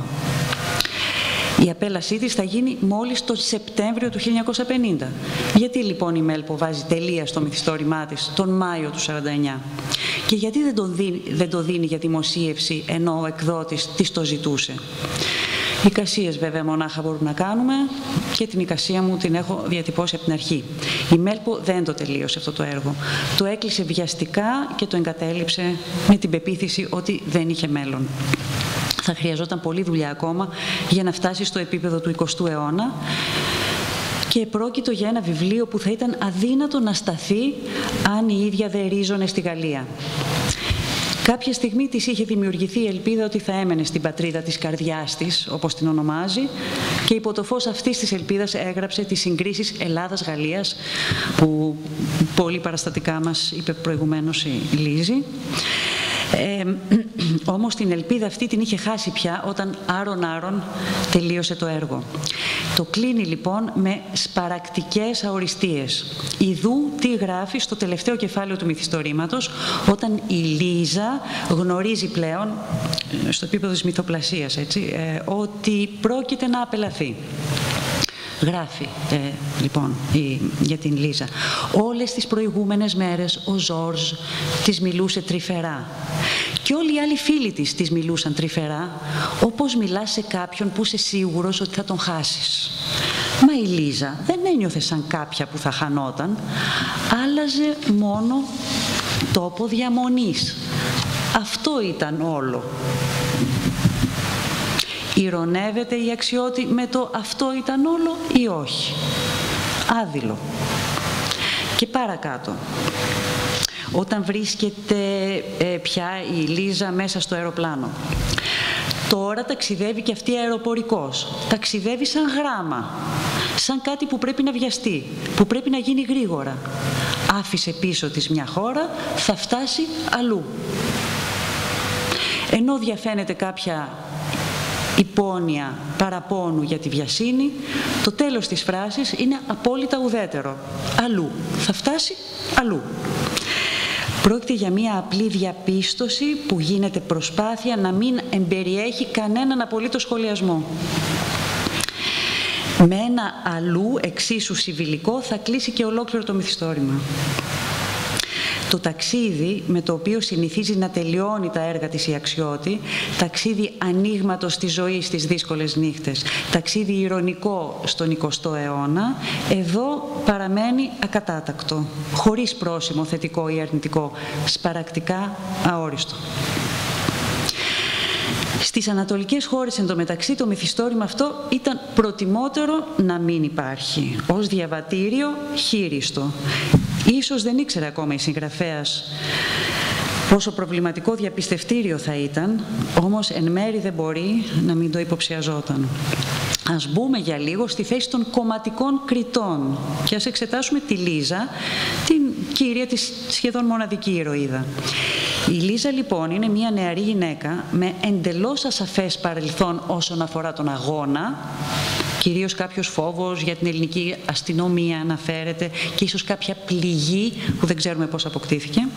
Η απέλασή της θα γίνει μόλις το Σεπτέμβριο του χίλια εννιακόσια πενήντα. Γιατί λοιπόν η Μέλπο βάζει τελεία στο μυθιστόρημά της τον Μάιο του σαράντα εννιά και γιατί δεν, τον δίνει, δεν το δίνει για δημοσίευση ενώ ο εκδότης της το ζητούσε. Εικασίες βέβαια μονάχα μπορούμε να κάνουμε και την εικασία μου την έχω διατυπώσει από την αρχή. Η Μέλπο δεν το τελείωσε αυτό το έργο. Το έκλεισε βιαστικά και το εγκατέλειψε με την πεποίθηση ότι δεν είχε μέλλον. Θα χρειαζόταν πολλή δουλειά ακόμα για να φτάσει στο επίπεδο του εικοστού αιώνα και πρόκειτο για ένα βιβλίο που θα ήταν αδύνατο να σταθεί αν η ίδια δεν ρίζωνε στη Γαλλία. Κάποια στιγμή της είχε δημιουργηθεί η ελπίδα ότι θα έμενε στην πατρίδα της καρδιάς της, όπως την ονομάζει, και υπό το φως αυτής της ελπίδας έγραψε τις συγκρίσεις Ελλάδας-Γαλλίας, που πολύ παραστατικά μας είπε προηγουμένως η Λίζη. Ε, όμως την ελπίδα αυτή την είχε χάσει πια όταν άρον-άρον τελείωσε το έργο. Το κλείνει λοιπόν με σπαρακτικές αοριστείες. Ιδού τι γράφει στο τελευταίο κεφάλαιο του μυθιστορήματος, όταν η Λίζα γνωρίζει πλέον, στο επίπεδο της μυθοπλασίας, έτσι, ε, ότι πρόκειται να απελαθεί. Γράφει, ε, λοιπόν, η, για την Λίζα. Όλες τις προηγούμενες μέρες ο Ζόρζ της μιλούσε τρυφερά. Και όλοι οι άλλοι φίλοι της της μιλούσαν τρυφερά, όπως μιλάς σε κάποιον που είσαι σίγουρος ότι θα τον χάσεις. Μα η Λίζα δεν ένιωθε σαν κάποια που θα χανόταν, άλλαζε μόνο τόπο διαμονής. Αυτό ήταν όλο. Ηρωνεύεται η Αξιώτη με το αυτό ήταν όλο ή όχι. Άδειλο. Και παρακάτω. Όταν βρίσκεται ε, πια η Λίζα μέσα στο αεροπλάνο. Τώρα ταξιδεύει και αυτή αεροπορικός. Ταξιδεύει σαν γράμμα. Σαν κάτι που πρέπει να βιαστεί, που πρέπει να γίνει γρήγορα. Άφησε πίσω της μια χώρα, θα φτάσει αλλού. Ενώ διαφαίνεται κάποια υπόνοια παραπόνου για τη βιασύνη, το τέλος της φράσης είναι απόλυτα ουδέτερο. Αλλού. Θα φτάσει αλλού. Πρόκειται για μια απλή διαπίστωση που γίνεται προσπάθεια να μην εμπεριέχει κανέναν απολύτως σχολιασμό. Με ένα αλλού εξίσου συμβιλικό θα κλείσει και ολόκληρο το μυθιστόρημα. Το ταξίδι με το οποίο συνηθίζει να τελειώνει τα έργα της η Αξιώτη, ταξίδι ανοίγματος της ζωής στις δύσκολες νύχτες, ταξίδι ηρωνικό στον εικοστό αιώνα, εδώ παραμένει ακατάτακτο, χωρίς πρόσημο θετικό ή αρνητικό, σπαρακτικά αόριστο. Στις ανατολικές χώρες εντωμεταξύ το μυθιστόρημα αυτό ήταν προτιμότερο να μην υπάρχει, ως διαβατήριο χείριστο. Ίσως δεν ήξερε ακόμα η συγγραφέας πόσο προβληματικό διαπιστευτήριο θα ήταν, όμως εν μέρει δεν μπορεί να μην το υποψιαζόταν. Ας μπούμε για λίγο στη θέση των κομματικών κριτών και ας εξετάσουμε τη Λίζα, την κύρια της σχεδόν μοναδική ηρωίδα. Η Λίζα λοιπόν είναι μια νεαρή γυναίκα με εντελώς ασαφές παρελθόν όσον αφορά τον αγώνα, κυρίως κάποιος φόβος για την ελληνική αστυνομία αναφέρεται και ίσως κάποια πληγή που δεν ξέρουμε πώς αποκτήθηκε.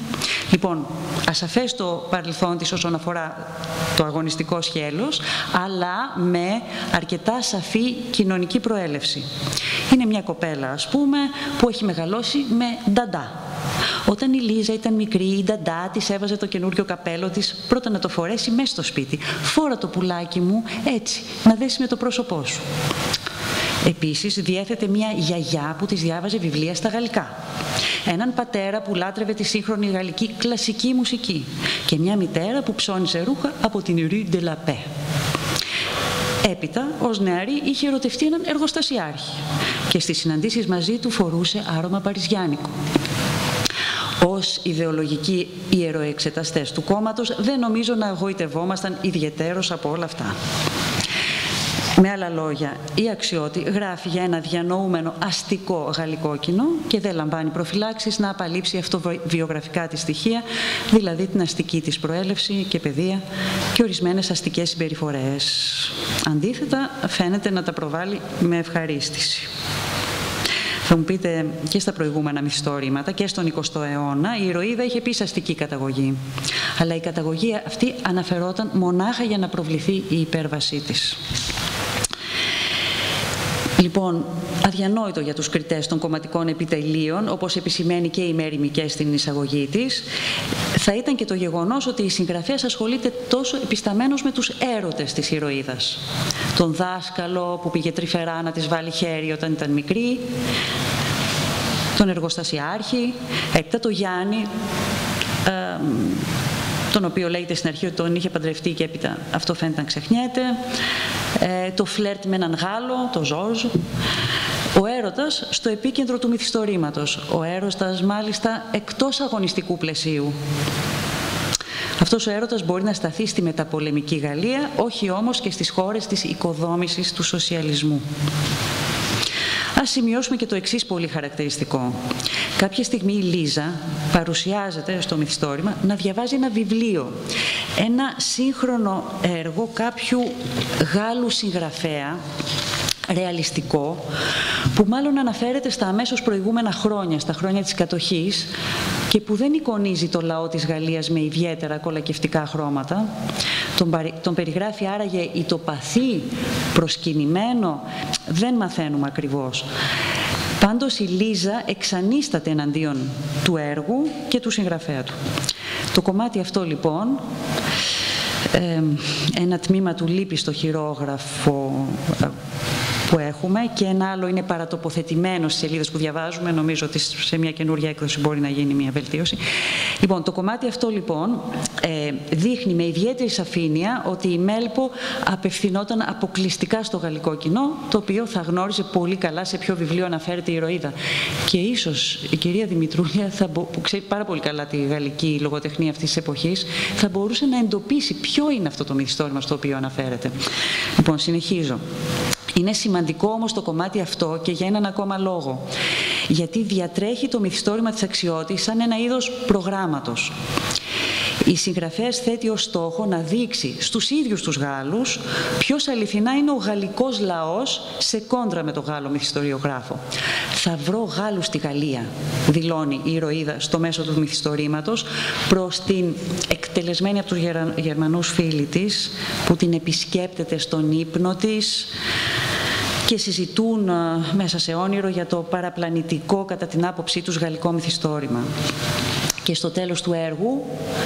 Λοιπόν, ασαφές το παρελθόν της όσον αφορά το αγωνιστικό σχέλος, αλλά με αρκετά σαφή κοινωνική προέλευση. Είναι μια κοπέλα, ας πούμε, που έχει μεγαλώσει με νταντά. Όταν η Λίζα ήταν μικρή, η νταντά της έβαζε το καινούριο καπέλο της πρώτα να το φορέσει μέσα στο σπίτι. «Φόρα το πουλάκι μου έτσι, να δέσει με το πρόσωπό σου». Επίσης, διέθετε μια γιαγιά που της διάβαζε βιβλία στα γαλλικά. Έναν πατέρα που λάτρευε τη σύγχρονη γαλλική κλασική μουσική. Και μια μητέρα που ψώνιζε ρούχα από την Rue de la Paix. Έπειτα, ως νεαρή, είχε ερωτευτεί έναν εργοστασιάρχη και στις συναντήσεις μαζί του φορούσε άρωμα παριζιάνικο. Ως ιδεολογικοί ιεροεξεταστές του κόμματος, δεν νομίζω να εγωιτευόμασταν ιδιαιτέρως από όλα αυτά. Με άλλα λόγια, η Αξιώτη γράφει για ένα διανοούμενο αστικό γαλλικό κοινό και δεν λαμβάνει προφυλάξεις να απαλείψει αυτοβιογραφικά της στοιχεία, δηλαδή την αστική της προέλευση και παιδεία και ορισμένες αστικές συμπεριφορές. Αντίθετα, φαίνεται να τα προβάλλει με ευχαρίστηση. Θα μου πείτε, και στα προηγούμενα μυθιστορήματα και στον εικοστό αιώνα η ηρωίδα είχε επίσης αστική καταγωγή. Αλλά η καταγωγή αυτή αναφερόταν μονάχα για να προβληθεί η υπέρβασή της. Λοιπόν, αδιανόητο για τους κριτές των κομματικών επιτελείων, όπως επισημαίνει και η Μέρη Μικέ στην εισαγωγή της, θα ήταν και το γεγονός ότι η συγγραφέας ασχολείται τόσο επισταμένος με τους έρωτες της ηρωίδας. Τον δάσκαλο που πήγε τρυφερά να της βάλει χέρι όταν ήταν μικρή, τον εργοστασιάρχη, έπειτα το Γιάννη, ε, τον οποίο λέγεται στην αρχή ότι τον είχε παντρευτεί και έπειτα αυτό φαίνεται να ξεχνιέται, ε, το φλερτ με έναν Γάλλο, το Ζορζ, ο έρωτας στο επίκεντρο του μυθιστορήματος, ο έρωτας μάλιστα εκτός αγωνιστικού πλαισίου. Αυτός ο έρωτας μπορεί να σταθεί στη μεταπολεμική Γαλλία, όχι όμως και στις χώρες της οικοδόμησης του σοσιαλισμού. Ας σημειώσουμε και το εξής πολύ χαρακτηριστικό. Κάποια στιγμή η Λίζα παρουσιάζεται στο μυθιστόρημα να διαβάζει ένα βιβλίο, ένα σύγχρονο έργο κάποιου Γάλλου συγγραφέα, ρεαλιστικό, που μάλλον αναφέρεται στα αμέσως προηγούμενα χρόνια, στα χρόνια της κατοχής, και που δεν εικονίζει το λαό της Γαλλίας με ιδιαίτερα κολακευτικά χρώματα. Τον, παρι... τον περιγράφει άραγε ητοπαθή, προσκυνημένο, δεν μαθαίνουμε ακριβώς. Πάντως η Λίζα εξανίσταται εναντίον του έργου και του συγγραφέα του. Το κομμάτι αυτό λοιπόν, ε, ένα τμήμα του λείπει στο χειρόγραφο που έχουμε και ένα άλλο είναι παρατοποθετημένο στις σελίδες που διαβάζουμε. Νομίζω ότι σε μια καινούργια έκδοση μπορεί να γίνει μια βελτίωση. Λοιπόν, το κομμάτι αυτό λοιπόν ε, δείχνει με ιδιαίτερη σαφήνεια ότι η Μέλπο απευθυνόταν αποκλειστικά στο γαλλικό κοινό, το οποίο θα γνώριζε πολύ καλά σε ποιο βιβλίο αναφέρεται η ηρωίδα. Και ίσως η κυρία Δημητρούλια, θα μπο, που ξέρει πάρα πολύ καλά τη γαλλική λογοτεχνία αυτής της εποχής, θα μπορούσε να εντοπίσει ποιο είναι αυτό το μυθιστόρημα στο οποίο αναφέρεται. Λοιπόν, συνεχίζω. Είναι σημαντικό όμως το κομμάτι αυτό και για έναν ακόμα λόγο. Γιατί διατρέχει το μυθιστόρημα της Αξιώτη σαν ένα είδος προγράμματος. Η συγγραφέας θέτει ως στόχο να δείξει στους ίδιους τους Γάλλους ποιος αληθινά είναι ο γαλλικός λαός σε κόντρα με τον Γάλλο μυθιστοριογράφο. «Θα βρω Γάλλους στη Γαλλία», δηλώνει η ηρωίδα στο μέσο του μυθιστορήματος προς την εκτελεσμένη από τους Γερμανούς φίλη της, που την επισκέπτεται στον ύπνο της και συζητούν μέσα σε όνειρο για το παραπλανητικό κατά την άποψή τους γαλλικό μυθιστόρημα. Και στο τέλος του έργου,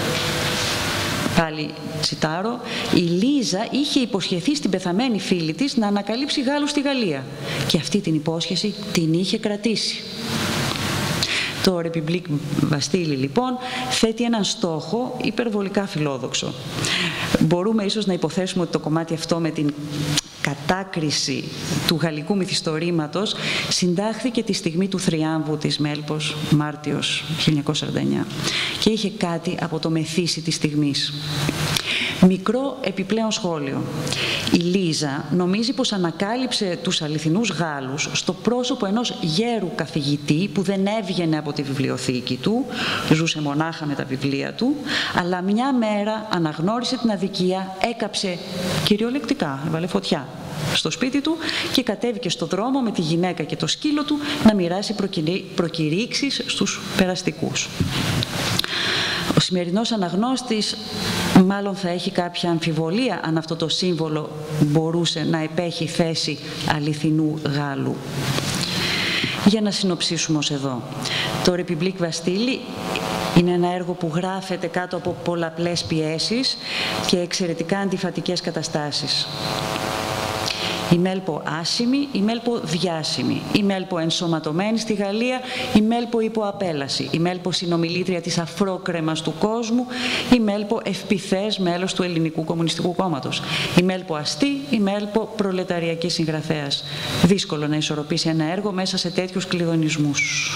πάλι τσιτάρω, η Λίζα είχε υποσχεθεί στην πεθαμένη φίλη της να ανακαλύψει Γάλλους στη Γαλλία. Και αυτή την υπόσχεση την είχε κρατήσει. Το Republique Bastille, λοιπόν, θέτει έναν στόχο υπερβολικά φιλόδοξο. Μπορούμε ίσως να υποθέσουμε ότι το κομμάτι αυτό με την κατάκριση του γαλλικού μυθιστορήματος συντάχθηκε τη στιγμή του θριάμβου της Μέλπος, Μάρτιος χίλια εννιακόσια σαράντα εννιά, και είχε κάτι από το μεθύσι της στιγμής. Μικρό επιπλέον σχόλιο. Η Λίζα νομίζει πως ανακάλυψε τους αληθινούς Γάλλους στο πρόσωπο ενός γέρου καθηγητή που δεν έβγαινε από τη βιβλιοθήκη του, ζούσε μονάχα με τα βιβλία του, αλλά μια μέρα αναγνώρισε την αδικία, έκαψε κυριολεκτικά, έβαλε φωτιά στο σπίτι του και κατέβηκε στο δρόμο με τη γυναίκα και το σκύλο του να μοιράσει προκηρύξεις στους περαστικούς. Ο σημερινός αναγνώστης μάλλον θα έχει κάποια αμφιβολία αν αυτό το σύμβολο μπορούσε να επέχει θέση αληθινού Γάλλου. Για να συνοψίσουμε ως εδώ. Το République Bastille είναι ένα έργο που γράφεται κάτω από πολλαπλές πιέσεις και εξαιρετικά αντιφατικές καταστάσεις. Η Μέλπο άσημη, η Μέλπο διάσημη, η Μέλπο ενσωματωμένη στη Γαλλία, η Μέλπο υπό απέλαση, η Μέλπο συνομιλήτρια της αφρόκρεμας του κόσμου, η Μέλπο ευπηθές μέλος του Ελληνικού Κομμουνιστικού Κόμματος, η Μέλπο αστή, η Μέλπο προλεταριακή συγγραφέας. Δύσκολο να ισορροπήσει ένα έργο μέσα σε τέτοιους κλειδονισμούς.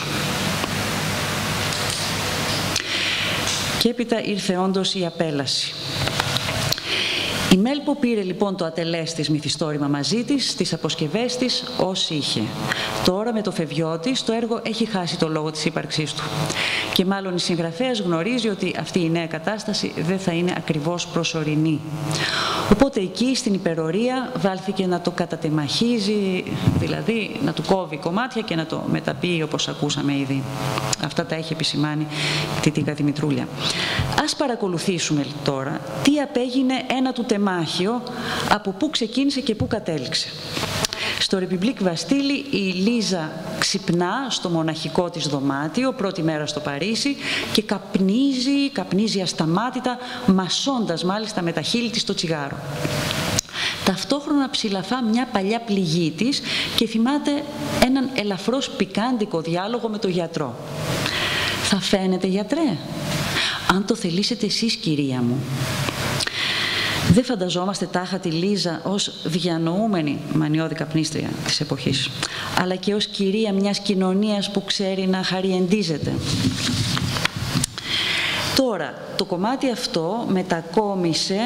Και έπειτα ήρθε όντως η απέλαση. Η Μέλπο πήρε λοιπόν το ατελές της μυθιστόρημα μαζί της, τις αποσκευές της, όσοι είχε. Τώρα με το φευγιό της το έργο έχει χάσει το λόγο της ύπαρξής του. Και μάλλον η συγγραφέας γνωρίζει ότι αυτή η νέα κατάσταση δεν θα είναι ακριβώς προσωρινή. Οπότε εκεί στην υπερορία βάλθηκε να το κατατεμαχίζει, δηλαδή να του κόβει κομμάτια και να το μεταποιεί όπως ακούσαμε ήδη. Αυτά τα έχει επισημάνει η Τιτίκα Δημητρούλια. Ας παρακολουθήσουμε τώρα τι απέγινε ένα του τεμάχιο, από πού ξεκίνησε και πού κατέληξε. Στο République Bastille η Λίζα ξυπνά στο μοναχικό της δωμάτιο, πρώτη μέρα στο Παρίσι, και καπνίζει, καπνίζει ασταμάτητα, μασώντας μάλιστα με τα χείλη της το τσιγάρο. Ταυτόχρονα ψηλαφά μια παλιά πληγή της και θυμάται έναν ελαφρώς πικάντικο διάλογο με τον γιατρό. «Θα φαίνεται, γιατρέ, αν το θελήσετε εσείς, κυρία μου». Δεν φανταζόμαστε τάχα τη Λίζα ως διανοούμενη μανιώδη καπνίστρια της εποχής, αλλά και ως κυρία μιας κοινωνίας που ξέρει να χαριεντίζεται. Τώρα, το κομμάτι αυτό μετακόμισε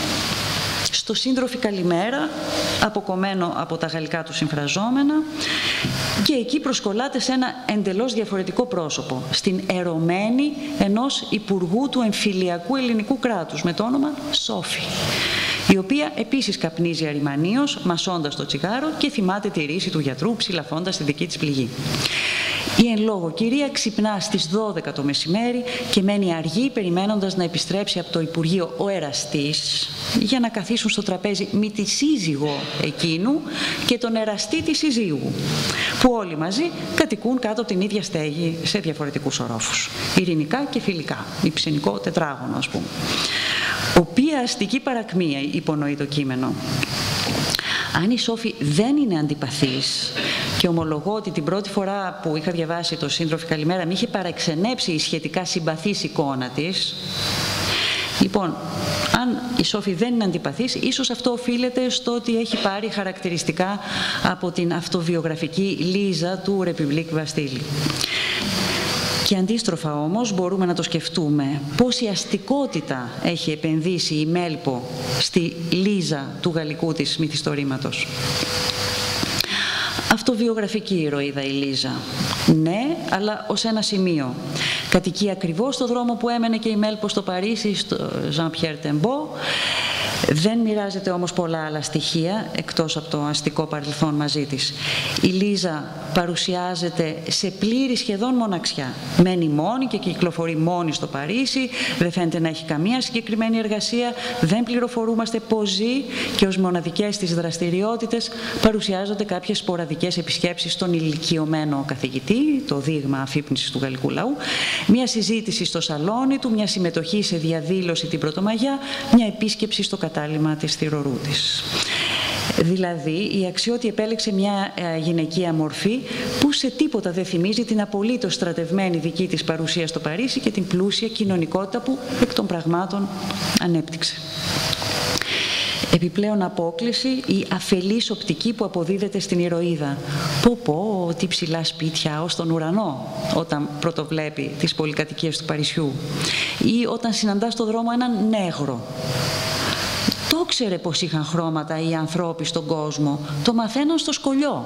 στο «Σύντροφοι καλημέρα», αποκομμένο από τα γαλλικά του συμφραζόμενα, και εκεί προσκολάται σε ένα εντελώς διαφορετικό πρόσωπο, στην ερωμένη ενός υπουργού του εμφυλιακού ελληνικού κράτους με το όνομα Σόφη, η οποία επίσης καπνίζει αριμανίως, μασώντας το τσιγάρο, και θυμάται τη ρίση του γιατρού ψηλαφώντας τη δική της πληγή. Η εν λόγω κυρία ξυπνά στις δώδεκα το μεσημέρι και μένει αργή, περιμένοντας να επιστρέψει από το Υπουργείο ο εραστής για να καθίσουν στο τραπέζι με τη σύζυγο εκείνου και τον εραστή της συζύγου, που όλοι μαζί κατοικούν κάτω από την ίδια στέγη σε διαφορετικούς ορόφους, ειρηνικά και φιλικά, υψενικό τετράγωνο ας πούμε. Οποία αστική παρακμία υπονοεί το κείμενο. Αν η Σόφη δεν είναι αντιπαθής, και ομολογώ ότι την πρώτη φορά που είχα διαβάσει το «Σύντροφοι καλημέρα» με είχε παραξενέψει η σχετικά συμπαθής εικόνα της. Λοιπόν, αν η Σόφη δεν είναι αντιπαθής, ίσως αυτό οφείλεται στο ότι έχει πάρει χαρακτηριστικά από την αυτοβιογραφική Λίζα του République Bastille. Και αντίστροφα όμως μπορούμε να το σκεφτούμε πόση αστικότητα έχει επενδύσει η Μέλπο στη Λίζα του γαλλικού της μυθιστορήματος. Αυτοβιογραφική ηρωίδα η Λίζα. Ναι, αλλά ως ένα σημείο. Κατοικεί ακριβώς στο δρόμο που έμενε και η Μέλπο στο Παρίσι, στο Jean-Pierre Tembo. Δεν μοιράζεται όμως πολλά άλλα στοιχεία, εκτός από το αστικό παρελθόν μαζί της. Η Λίζα παρουσιάζεται σε πλήρη σχεδόν μοναξιά. Μένει μόνη και κυκλοφορεί μόνη στο Παρίσι, δεν φαίνεται να έχει καμία συγκεκριμένη εργασία, δεν πληροφορούμαστε πώς ζει, και ως μοναδικές της δραστηριότητες παρουσιάζονται κάποιες σποραδικές επισκέψεις στον ηλικιωμένο καθηγητή, το δείγμα αφύπνισης του γαλλικού λαού, μια συζήτηση στο σαλόνι του, μια συμμετοχή σε διαδήλωση την Πρωτομαγιά, μια επίσκεψη στο κατάλημα της θυρωρού της. Δηλαδή, η Αξιώτη επέλεξε μια ε, γυναικεία μορφή που σε τίποτα δεν θυμίζει την απολύτως στρατευμένη δική της παρουσία στο Παρίσι και την πλούσια κοινωνικότητα που εκ των πραγμάτων ανέπτυξε. Επιπλέον απόκληση, η αφελής οπτική που αποδίδεται στην ηρωίδα. Πω πω, τι ψηλά σπίτια ως τον ουρανό, όταν πρωτοβλέπει τις πολυκατοικίες του Παρισιού. Ή όταν συναντά στο δρόμο έναν νέγρο. Το ξέρε πως είχαν χρώματα οι ανθρώποι στον κόσμο, το μαθαίναν στο σκολιό.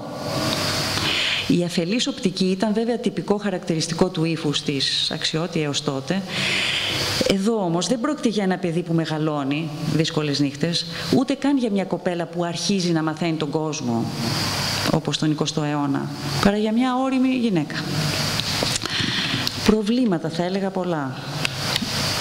Η αφελής οπτική ήταν βέβαια τυπικό χαρακτηριστικό του ύφους της Αξιώτη έως τότε. Εδώ όμως δεν πρόκειται για ένα παιδί που μεγαλώνει δύσκολες νύχτες, ούτε καν για μια κοπέλα που αρχίζει να μαθαίνει τον κόσμο, όπως τον εικοστό αιώνα, παρά για μια ώριμη γυναίκα. Προβλήματα θα έλεγα πολλά.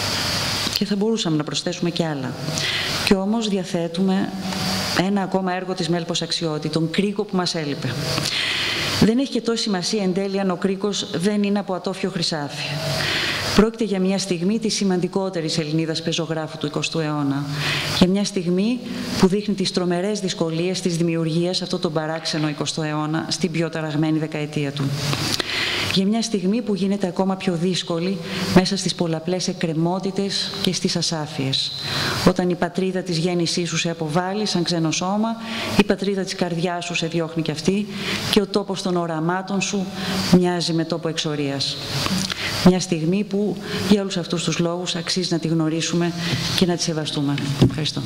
και θα μπορούσαμε να προσθέσουμε κι άλλα. Και όμως διαθέτουμε ένα ακόμα έργο της Μέλπος Αξιώτη, τον Κρίκο που μας έλειπε. Δεν έχει και τόση σημασία εν τέλει αν ο Κρίκος δεν είναι από ατόφιο χρυσάφι. Πρόκειται για μια στιγμή της σημαντικότερης Ελληνίδας πεζογράφου του εικοστού αιώνα. Για μια στιγμή που δείχνει τις τρομερές δυσκολίες της δημιουργίας αυτόν τον παράξενο εικοστό αιώνα στην πιο ταραγμένη δεκαετία του. Για μια στιγμή που γίνεται ακόμα πιο δύσκολη μέσα στις πολλαπλές εκκρεμότητες και στις ασάφειες. Όταν η πατρίδα της γέννησής σου σε αποβάλλει σαν ξένο σώμα, η πατρίδα της καρδιάς σου σε διώχνει κι αυτή και ο τόπος των οραμάτων σου μοιάζει με τόπο εξορίας. Μια στιγμή που για όλους αυτούς τους λόγους αξίζει να τη γνωρίσουμε και να τη σεβαστούμε. Ευχαριστώ.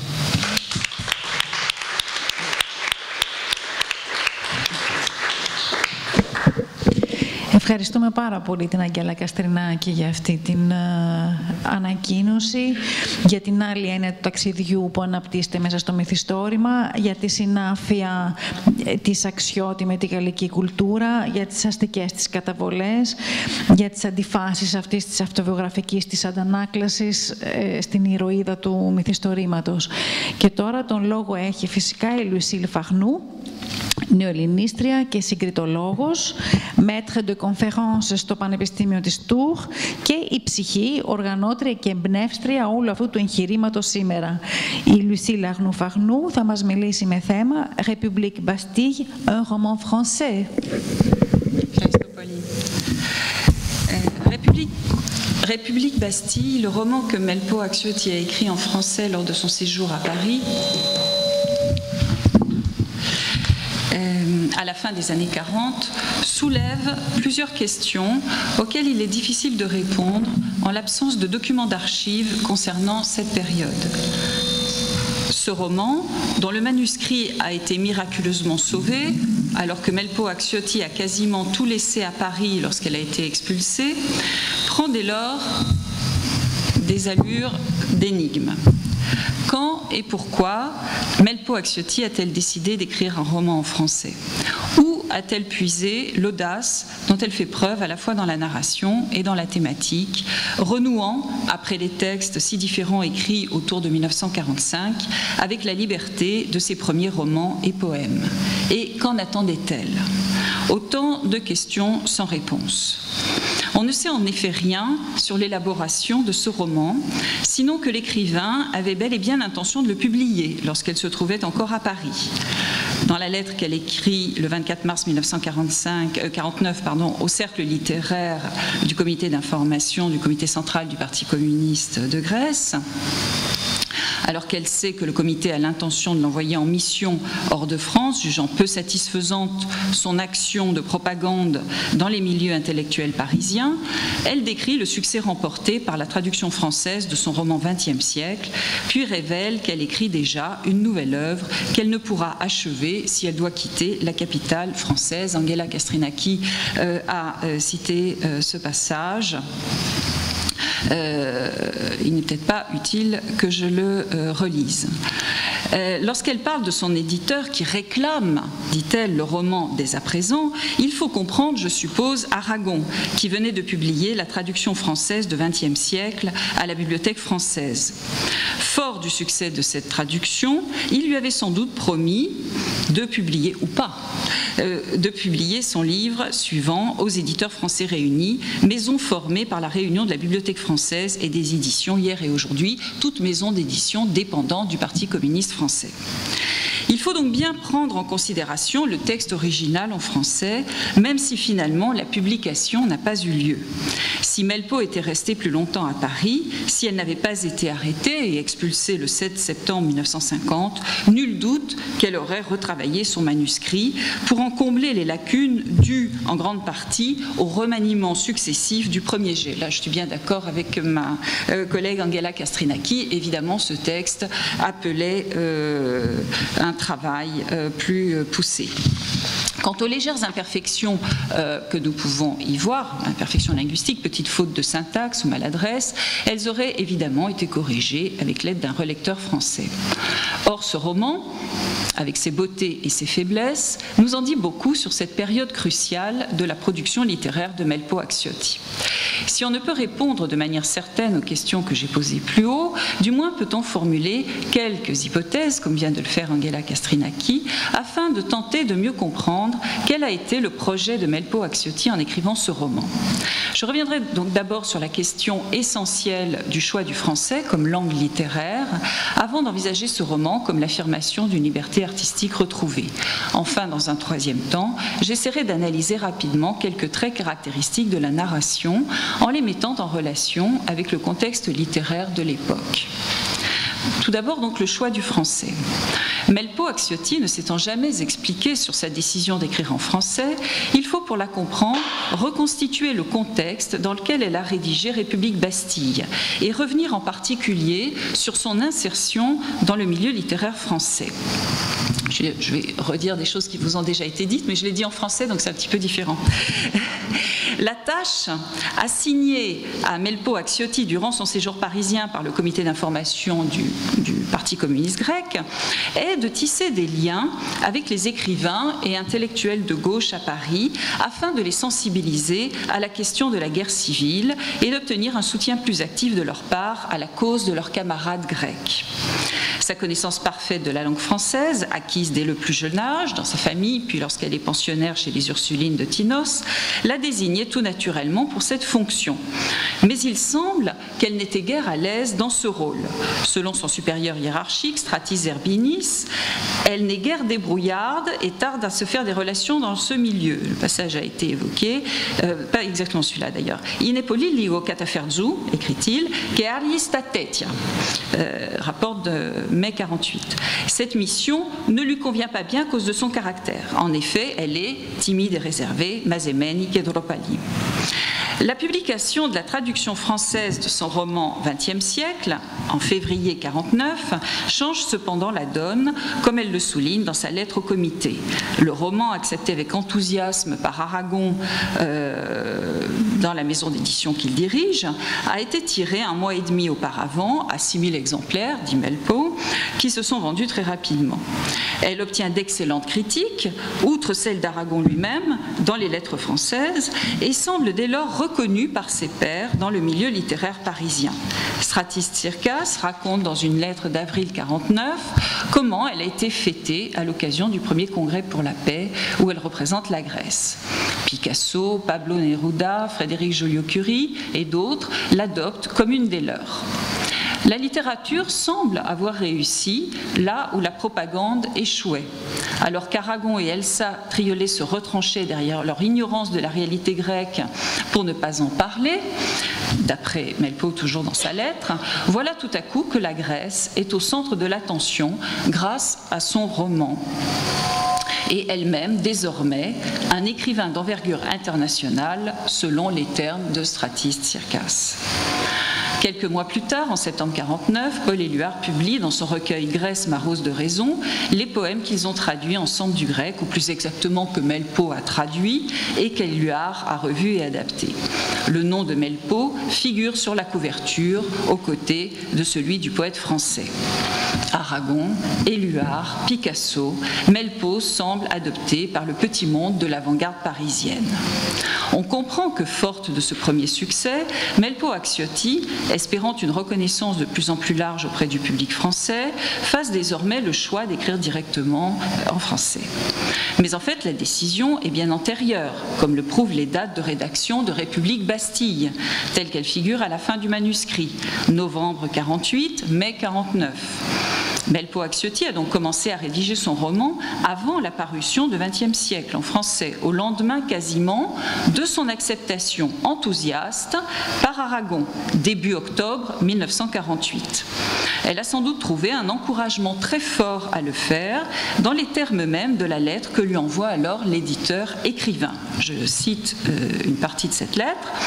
Ευχαριστούμε πάρα πολύ την Αγγέλα Καστρινάκη για αυτή την uh, ανακοίνωση, για την άλλη έννοια του ταξιδιού που αναπτύσσεται μέσα στο μυθιστόρημα, για τη συνάφεια της Αξιώτη με τη γαλλική κουλτούρα, για τις αστικές της καταβολές, για τις αντιφάσεις αυτής της αυτοβιογραφικής της αντανάκλασης ε, στην ηρωίδα του μυθιστορήματος. Και τώρα τον λόγο έχει φυσικά η Λουισίλ Φαχνού, νεοελληνίστρια και συγκριτολόγος, maître de conférence στο Πανεπιστήμιο της Tours και η ψυχή, οργανώτρια και εμπνεύστρια όλου αυτού του εγχειρήματος σήμερα. Η Λουισίλ Φαχνού θα μας μιλήσει με θέμα République Bastille, un roman français. Ευχαριστώ πολύ. République République Bastille, le roman que Melpo Αξιώτη a écrit en français lors de son séjour à Paris, à la fin des années quarante, soulève plusieurs questions auxquelles il est difficile de répondre en l'absence de documents d'archives concernant cette période. Ce roman, dont le manuscrit a été miraculeusement sauvé, alors que Melpo Αξιώτη a quasiment tout laissé à Paris lorsqu'elle a été expulsée, prend dès lors des allures d'énigme. Quand et pourquoi Melpo Αξιώτη a-t-elle décidé d'écrire un roman en français? Où a-t-elle puisé l'audace dont elle fait preuve à la fois dans la narration et dans la thématique, renouant, après les textes si différents écrits autour de mille neuf cent quarante-cinq, avec la liberté de ses premiers romans et poèmes? Et qu'en attendait-elle? Autant de questions sans réponse. On ne sait en effet rien sur l'élaboration de ce roman, sinon que l'écrivain avait bel et bien l'intention de le publier lorsqu'elle se trouvait encore à Paris. Dans la lettre qu'elle écrit le vingt-quatre mars mille neuf cent quarante-cinq, euh, quarante-neuf pardon, au cercle littéraire du comité d'information du comité central du Parti communiste de Grèce, alors qu'elle sait que le comité a l'intention de l'envoyer en mission hors de France, jugeant peu satisfaisante son action de propagande dans les milieux intellectuels parisiens, elle décrit le succès remporté par la traduction française de son roman vingtième siècle, puis révèle qu'elle écrit déjà une nouvelle œuvre qu'elle ne pourra achever si elle doit quitter la capitale française. Angela Kastrinaki euh, a euh, cité euh, ce passage. Euh, il n'est peut-être pas utile que je le euh, relise. Euh, Lorsqu'elle parle de son éditeur qui réclame, dit-elle, le roman dès à présent, il faut comprendre, je suppose, Aragon, qui venait de publier la traduction française de vingtième siècle à la Bibliothèque française. Fort du succès de cette traduction, il lui avait sans doute promis de publier, ou pas, euh, de publier son livre suivant aux éditeurs français réunis, maison formée par la réunion de la Bibliothèque française et des éditions hier et aujourd'hui, toute maison d'édition dépendant du Parti communiste français. Il faut donc bien prendre en considération le texte original en français, même si finalement la publication n'a pas eu lieu. Si Melpo était restée plus longtemps à Paris, si elle n'avait pas été arrêtée et expulsée le sept septembre mille neuf cent cinquante, nul doute qu'elle aurait retravaillé son manuscrit pour en combler les lacunes dues en grande partie au remaniement successif du premier jet. Là, je suis bien d'accord avec ma euh, collègue Angela Kastrinaki. Évidemment, ce texte appelait euh, un travail euh, plus poussé. Quant aux légères imperfections euh, que nous pouvons y voir, imperfections linguistiques, petites fautes de syntaxe ou maladresse, elles auraient évidemment été corrigées avec l'aide d'un relecteur français. Or, ce roman, avec ses beautés et ses faiblesses, nous en dit beaucoup sur cette période cruciale de la production littéraire de Melpo Acciotti. Si on ne peut répondre de manière certaine aux questions que j'ai posées plus haut, du moins peut-on formuler quelques hypothèses, comme vient de le faire Angela Castrinacchi, afin de tenter de mieux comprendre quel a été le projet de Melpo Acciotti en écrivant ce roman. Je reviendrai donc d'abord sur la question essentielle du choix du français comme langue littéraire, avant d'envisager ce roman comme l'affirmation d'une liberté artistique retrouvée. Enfin, dans un troisième temps, j'essaierai d'analyser rapidement quelques traits caractéristiques de la narration en les mettant en relation avec le contexte littéraire de l'époque. Tout d'abord, donc, le choix du français. Melpo Acciotti ne s'étant jamais expliqué sur sa décision d'écrire en français, il faut, pour la comprendre, reconstituer le contexte dans lequel elle a rédigé République Bastille et revenir en particulier sur son insertion dans le milieu littéraire français. Je vais redire des choses qui vous ont déjà été dites, mais je l'ai dit en français, donc c'est un petit peu différent. La tâche assignée à Melpo Acciotti durant son séjour parisien par le comité d'information du, du Parti communiste grec est de tisser des liens avec les écrivains et intellectuels de gauche à Paris afin de les sensibiliser à la question de la guerre civile et d'obtenir un soutien plus actif de leur part à la cause de leurs camarades grecs. Sa connaissance parfaite de la langue française, acquise dès le plus jeune âge, dans sa famille, puis lorsqu'elle est pensionnaire chez les Ursulines de Tinos, l'a désignée tout naturellement pour cette fonction. Mais il semble qu'elle n'était guère à l'aise dans ce rôle. Selon son supérieur hiérarchique, Stratis Zerbinis, elle n'est guère débrouillarde et tarde à se faire des relations dans ce milieu. Le passage a été évoqué, euh, pas exactement celui-là d'ailleurs. Il poli ligo cataferzu, écrit-il, che agli statetia, euh, rapport de mai quarante-huit. Cette mission ne lui convient pas bien à cause de son caractère. En effet, elle est timide et réservée, mazemeni che dropali. La publication de la traduction française de son roman vingtième siècle, en février quarante-neuf, change cependant la donne, comme elle le souligne dans sa lettre au comité. Le roman, accepté avec enthousiasme par Aragon euh, dans la maison d'édition qu'il dirige, a été tiré un mois et demi auparavant à six mille exemplaires, dit Melpo, qui se sont vendus très rapidement. Elle obtient d'excellentes critiques, outre celles d'Aragon lui-même, dans les lettres françaises, et semble dès lors reconnue par ses pairs dans le milieu littéraire parisien. Stratis Tsirkas raconte dans une lettre d'avril quarante-neuf comment elle a été fêtée à l'occasion du premier congrès pour la paix où elle représente la Grèce. Picasso, Pablo Neruda, Frédéric Joliot-Curie et d'autres l'adoptent comme une des leurs. La littérature semble avoir réussi là où la propagande échouait. Alors qu'Aragon et Elsa Triolet se retranchaient derrière leur ignorance de la réalité grecque pour ne pas en parler, d'après Melpo toujours dans sa lettre, voilà tout à coup que la Grèce est au centre de l'attention grâce à son roman. Et elle-même, désormais, un écrivain d'envergure internationale, selon les termes de Stratis Tsirkas. Quelques mois plus tard, en septembre quarante-neuf, Paul Éluard publie dans son recueil Grèce, ma rose de raison, les poèmes qu'ils ont traduits ensemble du grec, ou plus exactement que Melpo a traduit et qu'Éluard a revu et adapté. Le nom de Melpo figure sur la couverture aux côtés de celui du poète français. Aragon, Éluard, Picasso, Melpo semble adopté par le petit monde de l'avant-garde parisienne. On comprend que, forte de ce premier succès, Melpo Acciotti, espérant une reconnaissance de plus en plus large auprès du public français, fasse désormais le choix d'écrire directement en français. Mais en fait, la décision est bien antérieure, comme le prouvent les dates de rédaction de République Bastille, telles qu'elles figurent à la fin du manuscrit, novembre quarante-huit, mai quarante-neuf. Melpo Acciotti a donc commencé à rédiger son roman avant la parution de vingtième siècle en français, au lendemain quasiment de son acceptation enthousiaste par Aragon, début octobre mille neuf cent quarante-huit. Elle a sans doute trouvé un encouragement très fort à le faire dans les termes mêmes de la lettre que lui envoie alors l'éditeur écrivain. Je cite euh, une partie de cette lettre.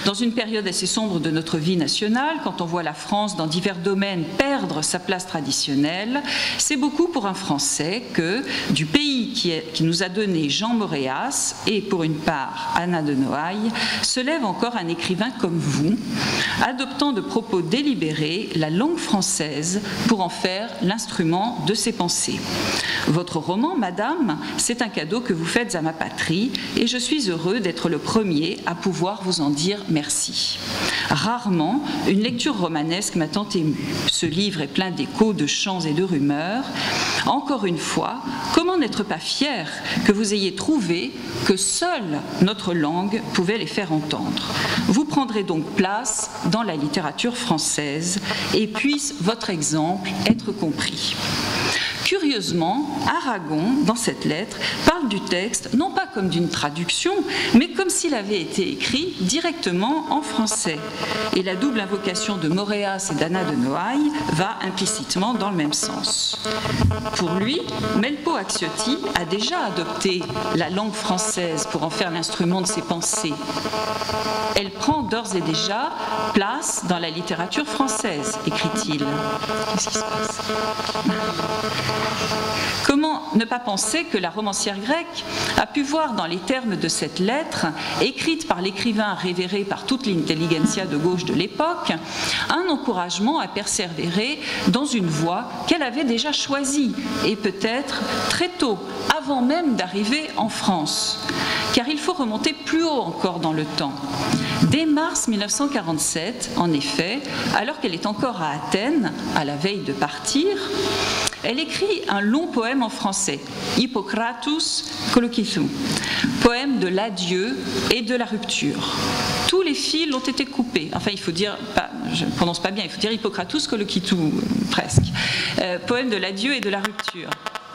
Dans une période assez sombre de notre vie nationale, quand on voit la France dans divers domaines perdre sa place traditionnelle, c'est beaucoup pour un Français que, du pays qui, est, qui nous a donné Jean Moréas et pour une part Anna de Noailles, se lève encore un écrivain comme vous, adoptant de propos délibérés la langue française pour en faire l'instrument de ses pensées. Votre roman, Madame, c'est un cadeau que vous faites à ma patrie et je suis heureux d'être le premier à pouvoir vous en dire merci. Rarement, une lecture romanesque m'a tant ému. Ce livre est plein d'échos, de chants et de rumeurs. Encore une fois, comment n'être pas fier que vous ayez trouvé que seule notre langue pouvait les faire entendre. Vous prendrez donc place dans la littérature française et puisse votre exemple être compris. Curieusement, Aragon, dans cette lettre, parle du texte non pas comme d'une traduction, mais comme s'il avait été écrit directement en français. Et la double invocation de Moréas et d'Anna de Noailles va implicitement dans le même sens. Pour lui, Melpo Axiotti a déjà adopté la langue française pour en faire l'instrument de ses pensées. Elle prend d'ores et déjà place dans la littérature française, écrit-il. Qu'est-ce qui se passe ? Comment ne pas penser que la romancière grecque a pu voir dans les termes de cette lettre, écrite par l'écrivain révéré par toute l'intelligentsia de gauche de l'époque, un encouragement à persévérer dans une voie qu'elle avait déjà choisie, et peut-être très tôt, avant même d'arriver en France. Car il faut remonter plus haut encore dans le temps. Dès mars mille neuf cent quarante-sept, en effet, alors qu'elle est encore à Athènes, à la veille de partir, elle écrit un long poème en français, Hippocratus Kolokithou, poème de l'adieu et de la rupture. Tous les fils ont été coupés. Enfin, il faut dire, pas, je ne prononce pas bien, il faut dire Hippocratus Kolokithou, presque. Euh, poème de l'adieu et de la rupture.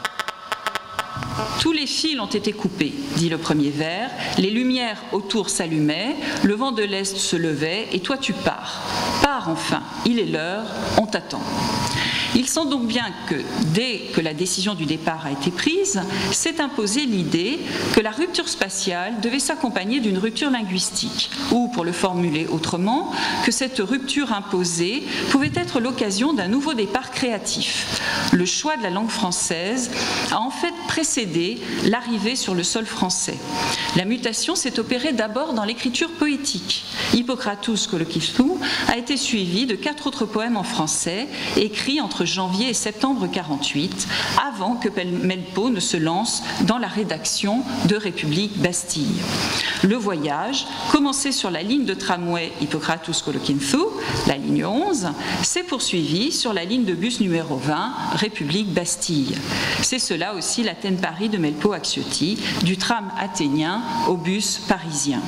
Tous les fils ont été coupés, dit le premier vers, les lumières autour s'allumaient, le vent de l'Est se levait, et toi tu pars. Pars enfin, il est l'heure, on t'attend. Il sent donc bien que, dès que la décision du départ a été prise, s'est imposée l'idée que la rupture spatiale devait s'accompagner d'une rupture linguistique, ou, pour le formuler autrement, que cette rupture imposée pouvait être l'occasion d'un nouveau départ créatif. Le choix de la langue française a en fait précédé l'arrivée sur le sol français. La mutation s'est opérée d'abord dans l'écriture poétique. Hippocratus Kolokithou a été suivi de quatre autres poèmes en français, écrits entre janvier et septembre quarante-huit, avant que Melpo ne se lance dans la rédaction de République Bastille. Le voyage, commencé sur la ligne de tramway Hippocratus Kolokithou, la ligne onze, s'est poursuivi sur la ligne de bus numéro vingt, République Bastille. C'est cela aussi l'Athènes-Paris de Melpo Axiotti, du tram athénien au bus parisien.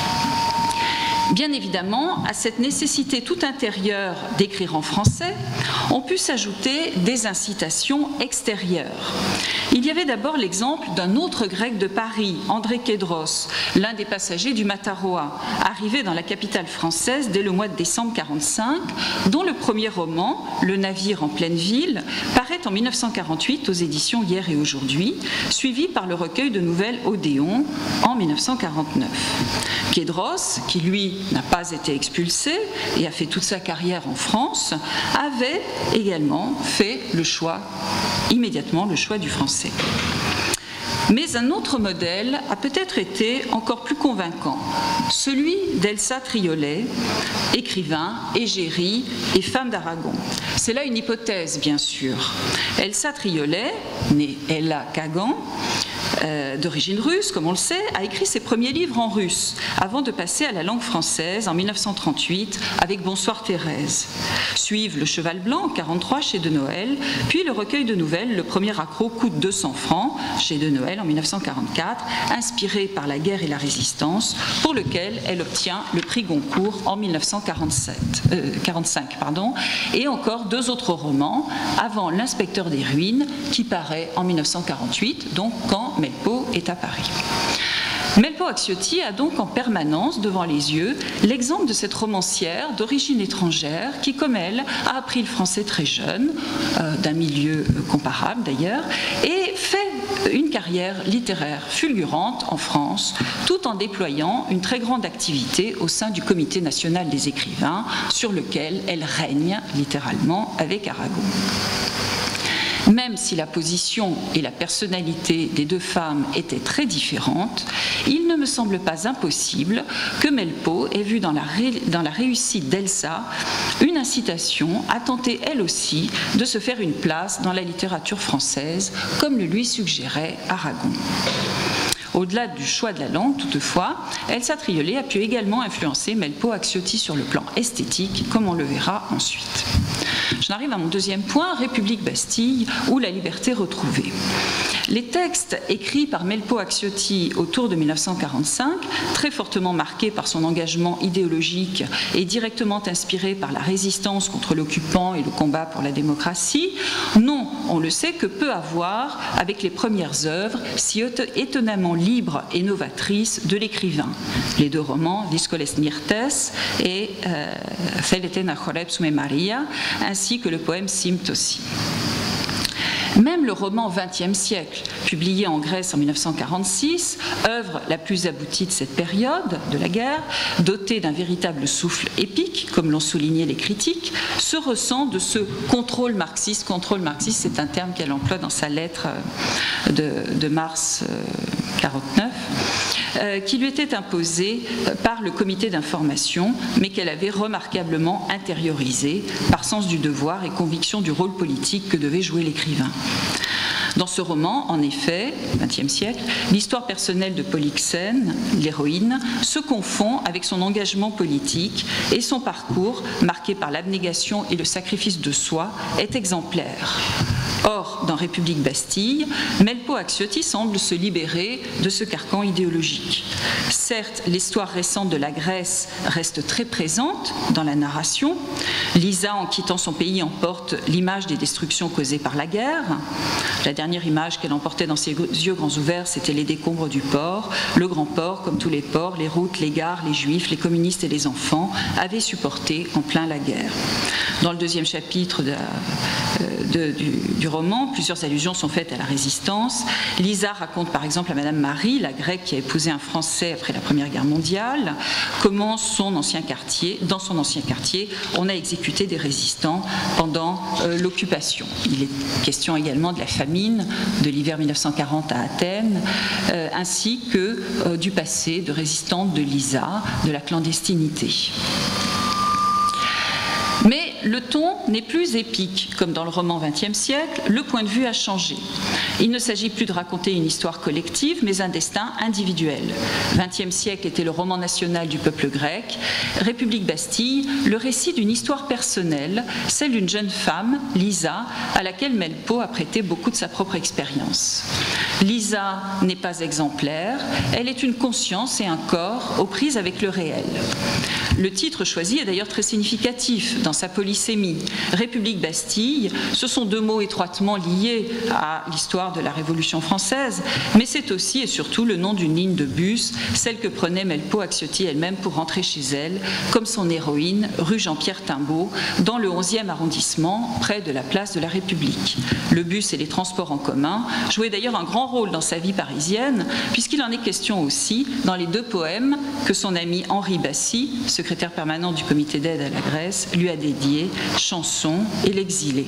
Bien évidemment, à cette nécessité tout intérieure d'écrire en français, ont pu s'ajouter des incitations extérieures. Il y avait d'abord l'exemple d'un autre grec de Paris, André Kédros, l'un des passagers du Mataroa, arrivé dans la capitale française dès le mois de décembre quarante-cinq, dont le premier roman, Le navire en pleine ville, paraît en mille neuf cent quarante-huit aux éditions Hier et Aujourd'hui, suivi par le recueil de nouvelles Odéon en mille neuf cent quarante-neuf. Kédros, qui lui n'a pas été expulsé et a fait toute sa carrière en France, avait également fait le choix, immédiatement le choix du français. Mais un autre modèle a peut-être été encore plus convaincant, celui d'Elsa Triolet, écrivain, égérie et femme d'Aragon. C'est là une hypothèse, bien sûr. Elsa Triolet, née Ella Kagan, Euh, d'origine russe, comme on le sait, a écrit ses premiers livres en russe, avant de passer à la langue française en mille neuf cent trente-huit avec Bonsoir Thérèse. Suivent Le Cheval Blanc en quarante-trois chez De Noël, puis le recueil de nouvelles Le Premier Accroc coûte deux cents francs chez De Noël en mille neuf cent quarante-quatre, inspiré par la guerre et la résistance, pour lequel elle obtient le prix Goncourt en mille neuf cent quarante-sept, euh, quarante-cinq, pardon, et encore deux autres romans, avant L'Inspecteur des ruines, qui paraît en mille neuf cent quarante-huit, donc quand Melpo est à Paris. Melpo Axiotti a donc en permanence devant les yeux l'exemple de cette romancière d'origine étrangère qui, comme elle, a appris le français très jeune, euh, d'un milieu comparable d'ailleurs, et fait une carrière littéraire fulgurante en France, tout en déployant une très grande activité au sein du Comité national des écrivains, sur lequel elle règne littéralement avec Aragon. Même si la position et la personnalité des deux femmes étaient très différentes, il ne me semble pas impossible que Melpo ait vu dans la, ré... dans la réussite d'Elsa une incitation à tenter elle aussi de se faire une place dans la littérature française, comme le lui suggérait Aragon. Au-delà du choix de la langue, toutefois, Elsa Triolet a pu également influencer Melpo Axiotti sur le plan esthétique, comme on le verra ensuite. J'en arrive à mon deuxième point, République Bastille ou la liberté retrouvée. Les textes écrits par Melpo Axiotti autour de mille neuf cent quarante-cinq, très fortement marqués par son engagement idéologique et directement inspirés par la résistance contre l'occupant et le combat pour la démocratie, n'ont, on le sait, que peu à voir avec les premières œuvres si étonnamment libres et novatrices de l'écrivain. Les deux romans, Discoles Nirtes et Feleten Achoreb Sume Maria, ainsi que le poème Simt aussi. Même le roman vingtième siècle, publié en Grèce en mille neuf cent quarante-six, œuvre la plus aboutie de cette période de la guerre, dotée d'un véritable souffle épique, comme l'ont souligné les critiques, se ressent de ce contrôle marxiste. Contrôle marxiste, c'est un terme qu'elle emploie dans sa lettre de, de mars mille neuf cent quarante-neuf, euh, qui lui était imposé par le comité d'information, mais qu'elle avait remarquablement intériorisé par sens du devoir et conviction du rôle politique que devait jouer l'écrivain. Dans ce roman, en effet, vingtième siècle, l'histoire personnelle de Polyxène, l'héroïne, se confond avec son engagement politique et son parcours, marqué par l'abnégation et le sacrifice de soi, est exemplaire. Or, dans République Bastille, Melpo Axiotti semble se libérer de ce carcan idéologique. Certes, l'histoire récente de la Grèce reste très présente dans la narration. Lisa, en quittant son pays, emporte l'image des destructions causées par la guerre. La dernière image qu'elle emportait dans ses yeux grands ouverts, c'était les décombres du port. Le grand port, comme tous les ports, les routes, les gares, les juifs, les communistes et les enfants avaient supporté en plein la guerre. Dans le deuxième chapitre de, de, du, du roman, plusieurs allusions sont faites à la résistance. Lisa raconte par exemple à Madame Marie, la grecque qui a épousé un Français après la Première Guerre mondiale, comment son ancien quartier, dans son ancien quartier, on a exécuté des résistants pendant euh, l'occupation. Il est question également de la famine de l'hiver mille neuf cent quarante à Athènes, euh, ainsi que euh, du passé de résistante de Lisa, de la clandestinité. Mais le ton n'est plus épique, comme dans le roman vingtième siècle, le point de vue a changé. Il ne s'agit plus de raconter une histoire collective, mais un destin individuel. vingtième siècle était le roman national du peuple grec, République Bastille, le récit d'une histoire personnelle, celle d'une jeune femme, Lisa, à laquelle Melpo a prêté beaucoup de sa propre expérience. Lisa n'est pas exemplaire, elle est une conscience et un corps aux prises avec le réel. Le titre choisi est d'ailleurs très significatif dans sa polysémie. République Bastille, ce sont deux mots étroitement liés à l'histoire de la Révolution française, mais c'est aussi et surtout le nom d'une ligne de bus, celle que prenait Melpo Axiotti elle-même pour rentrer chez elle, comme son héroïne, rue Jean-Pierre Timbaud, dans le onzième arrondissement, près de la place de la République. Le bus et les transports en commun jouaient d'ailleurs un grand rôle dans sa vie parisienne, puisqu'il en est question aussi dans les deux poèmes que son ami Henri Bassi, secrétaire permanent du comité d'aide à la Grèce, lui a dédié, Chanson et l'exilé.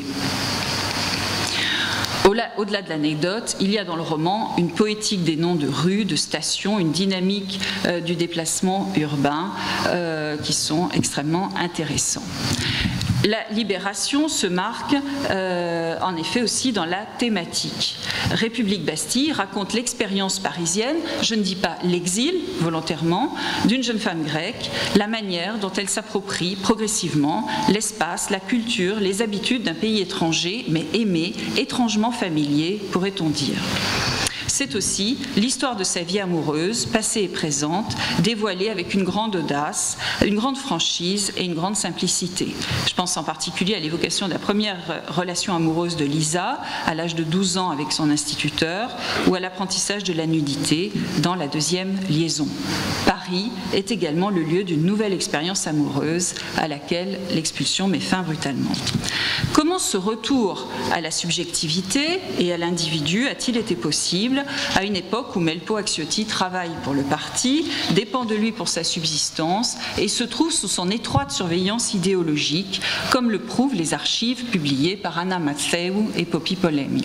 Au-delà de l'anecdote, il y a dans le roman une poétique des noms de rues, de stations, une dynamique euh, du déplacement urbain euh, qui sont extrêmement intéressants. La libération se marque euh, en effet aussi dans la thématique. République Bastille raconte l'expérience parisienne, je ne dis pas l'exil volontairement, d'une jeune femme grecque, la manière dont elle s'approprie progressivement l'espace, la culture, les habitudes d'un pays étranger, mais aimé, étrangement familier, pourrait-on dire. C'est aussi l'histoire de sa vie amoureuse, passée et présente, dévoilée avec une grande audace, une grande franchise et une grande simplicité. Je pense en particulier à l'évocation de la première relation amoureuse de Lisa, à l'âge de douze ans avec son instituteur, ou à l'apprentissage de la nudité dans la deuxième liaison. Paris est également le lieu d'une nouvelle expérience amoureuse à laquelle l'expulsion met fin brutalement. Comment ce retour à la subjectivité et à l'individu a-t-il été possible à une époque où Melpo Axiotti travaille pour le parti, dépend de lui pour sa subsistance et se trouve sous son étroite surveillance idéologique, comme le prouvent les archives publiées par Anna Matteu et Poppy Polemi?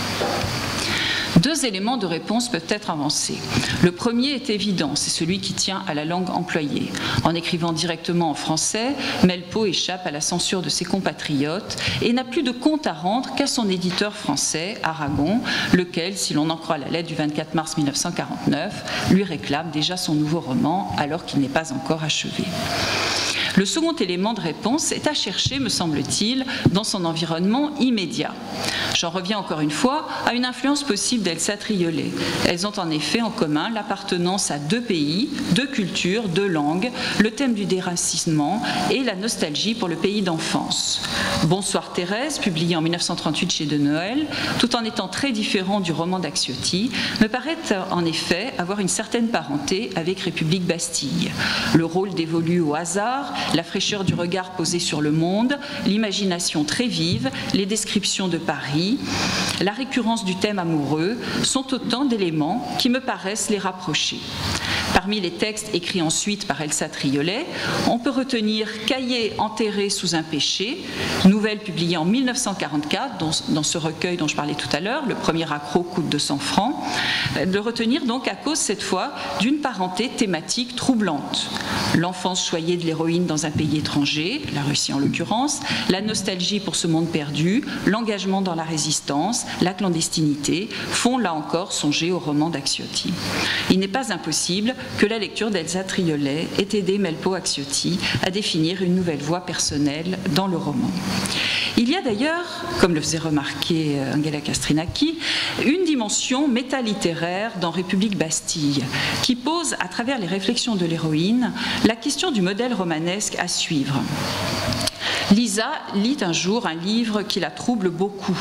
Deux éléments de réponse peuvent être avancés. Le premier est évident, c'est celui qui tient à la langue employée. En écrivant directement en français, Melpo échappe à la censure de ses compatriotes et n'a plus de compte à rendre qu'à son éditeur français, Aragon, lequel, si l'on en croit la lettre du vingt-quatre mars mille neuf cent quarante-neuf, lui réclame déjà son nouveau roman alors qu'il n'est pas encore achevé. Le second élément de réponse est à chercher, me semble-t-il, dans son environnement immédiat. J'en reviens encore une fois à une influence possible d'Elsa Triolet. Elles ont en effet en commun l'appartenance à deux pays, deux cultures, deux langues, le thème du déracinement et la nostalgie pour le pays d'enfance. Bonsoir Thérèse, publié en mille neuf cent trente-huit chez De Noël, tout en étant très différent du roman d'Axiotti, me paraît en effet avoir une certaine parenté avec République Bastille. Le rôle dévolu au hasard, la fraîcheur du regard posé sur le monde, l'imagination très vive, les descriptions de Paris, la récurrence du thème amoureux sont autant d'éléments qui me paraissent les rapprocher. Parmi les textes écrits ensuite par Elsa Triolet, on peut retenir Cahiers enterrés sous un péché, nouvelle publiée en mille neuf cent quarante-quatre, dans, dans ce recueil dont je parlais tout à l'heure, le premier accro coûte deux cents francs, de retenir donc à cause cette fois d'une parenté thématique troublante. L'enfance choyée de l'héroïne dans un pays étranger, la Russie en l'occurrence, la nostalgie pour ce monde perdu, l'engagement dans la résistance, la clandestinité, font là encore songer au roman d'Axiotti. Il n'est pas impossible que la lecture d'Elsa Triolet ait aidé Melpo Axiotti à définir une nouvelle voie personnelle dans le roman. Il y a d'ailleurs, comme le faisait remarquer Angela Castrinacchi, une dimension métalittéraire dans République Bastille, qui pose, à travers les réflexions de l'héroïne, la question du modèle romanesque à suivre. Lisa lit un jour un livre qui la trouble beaucoup.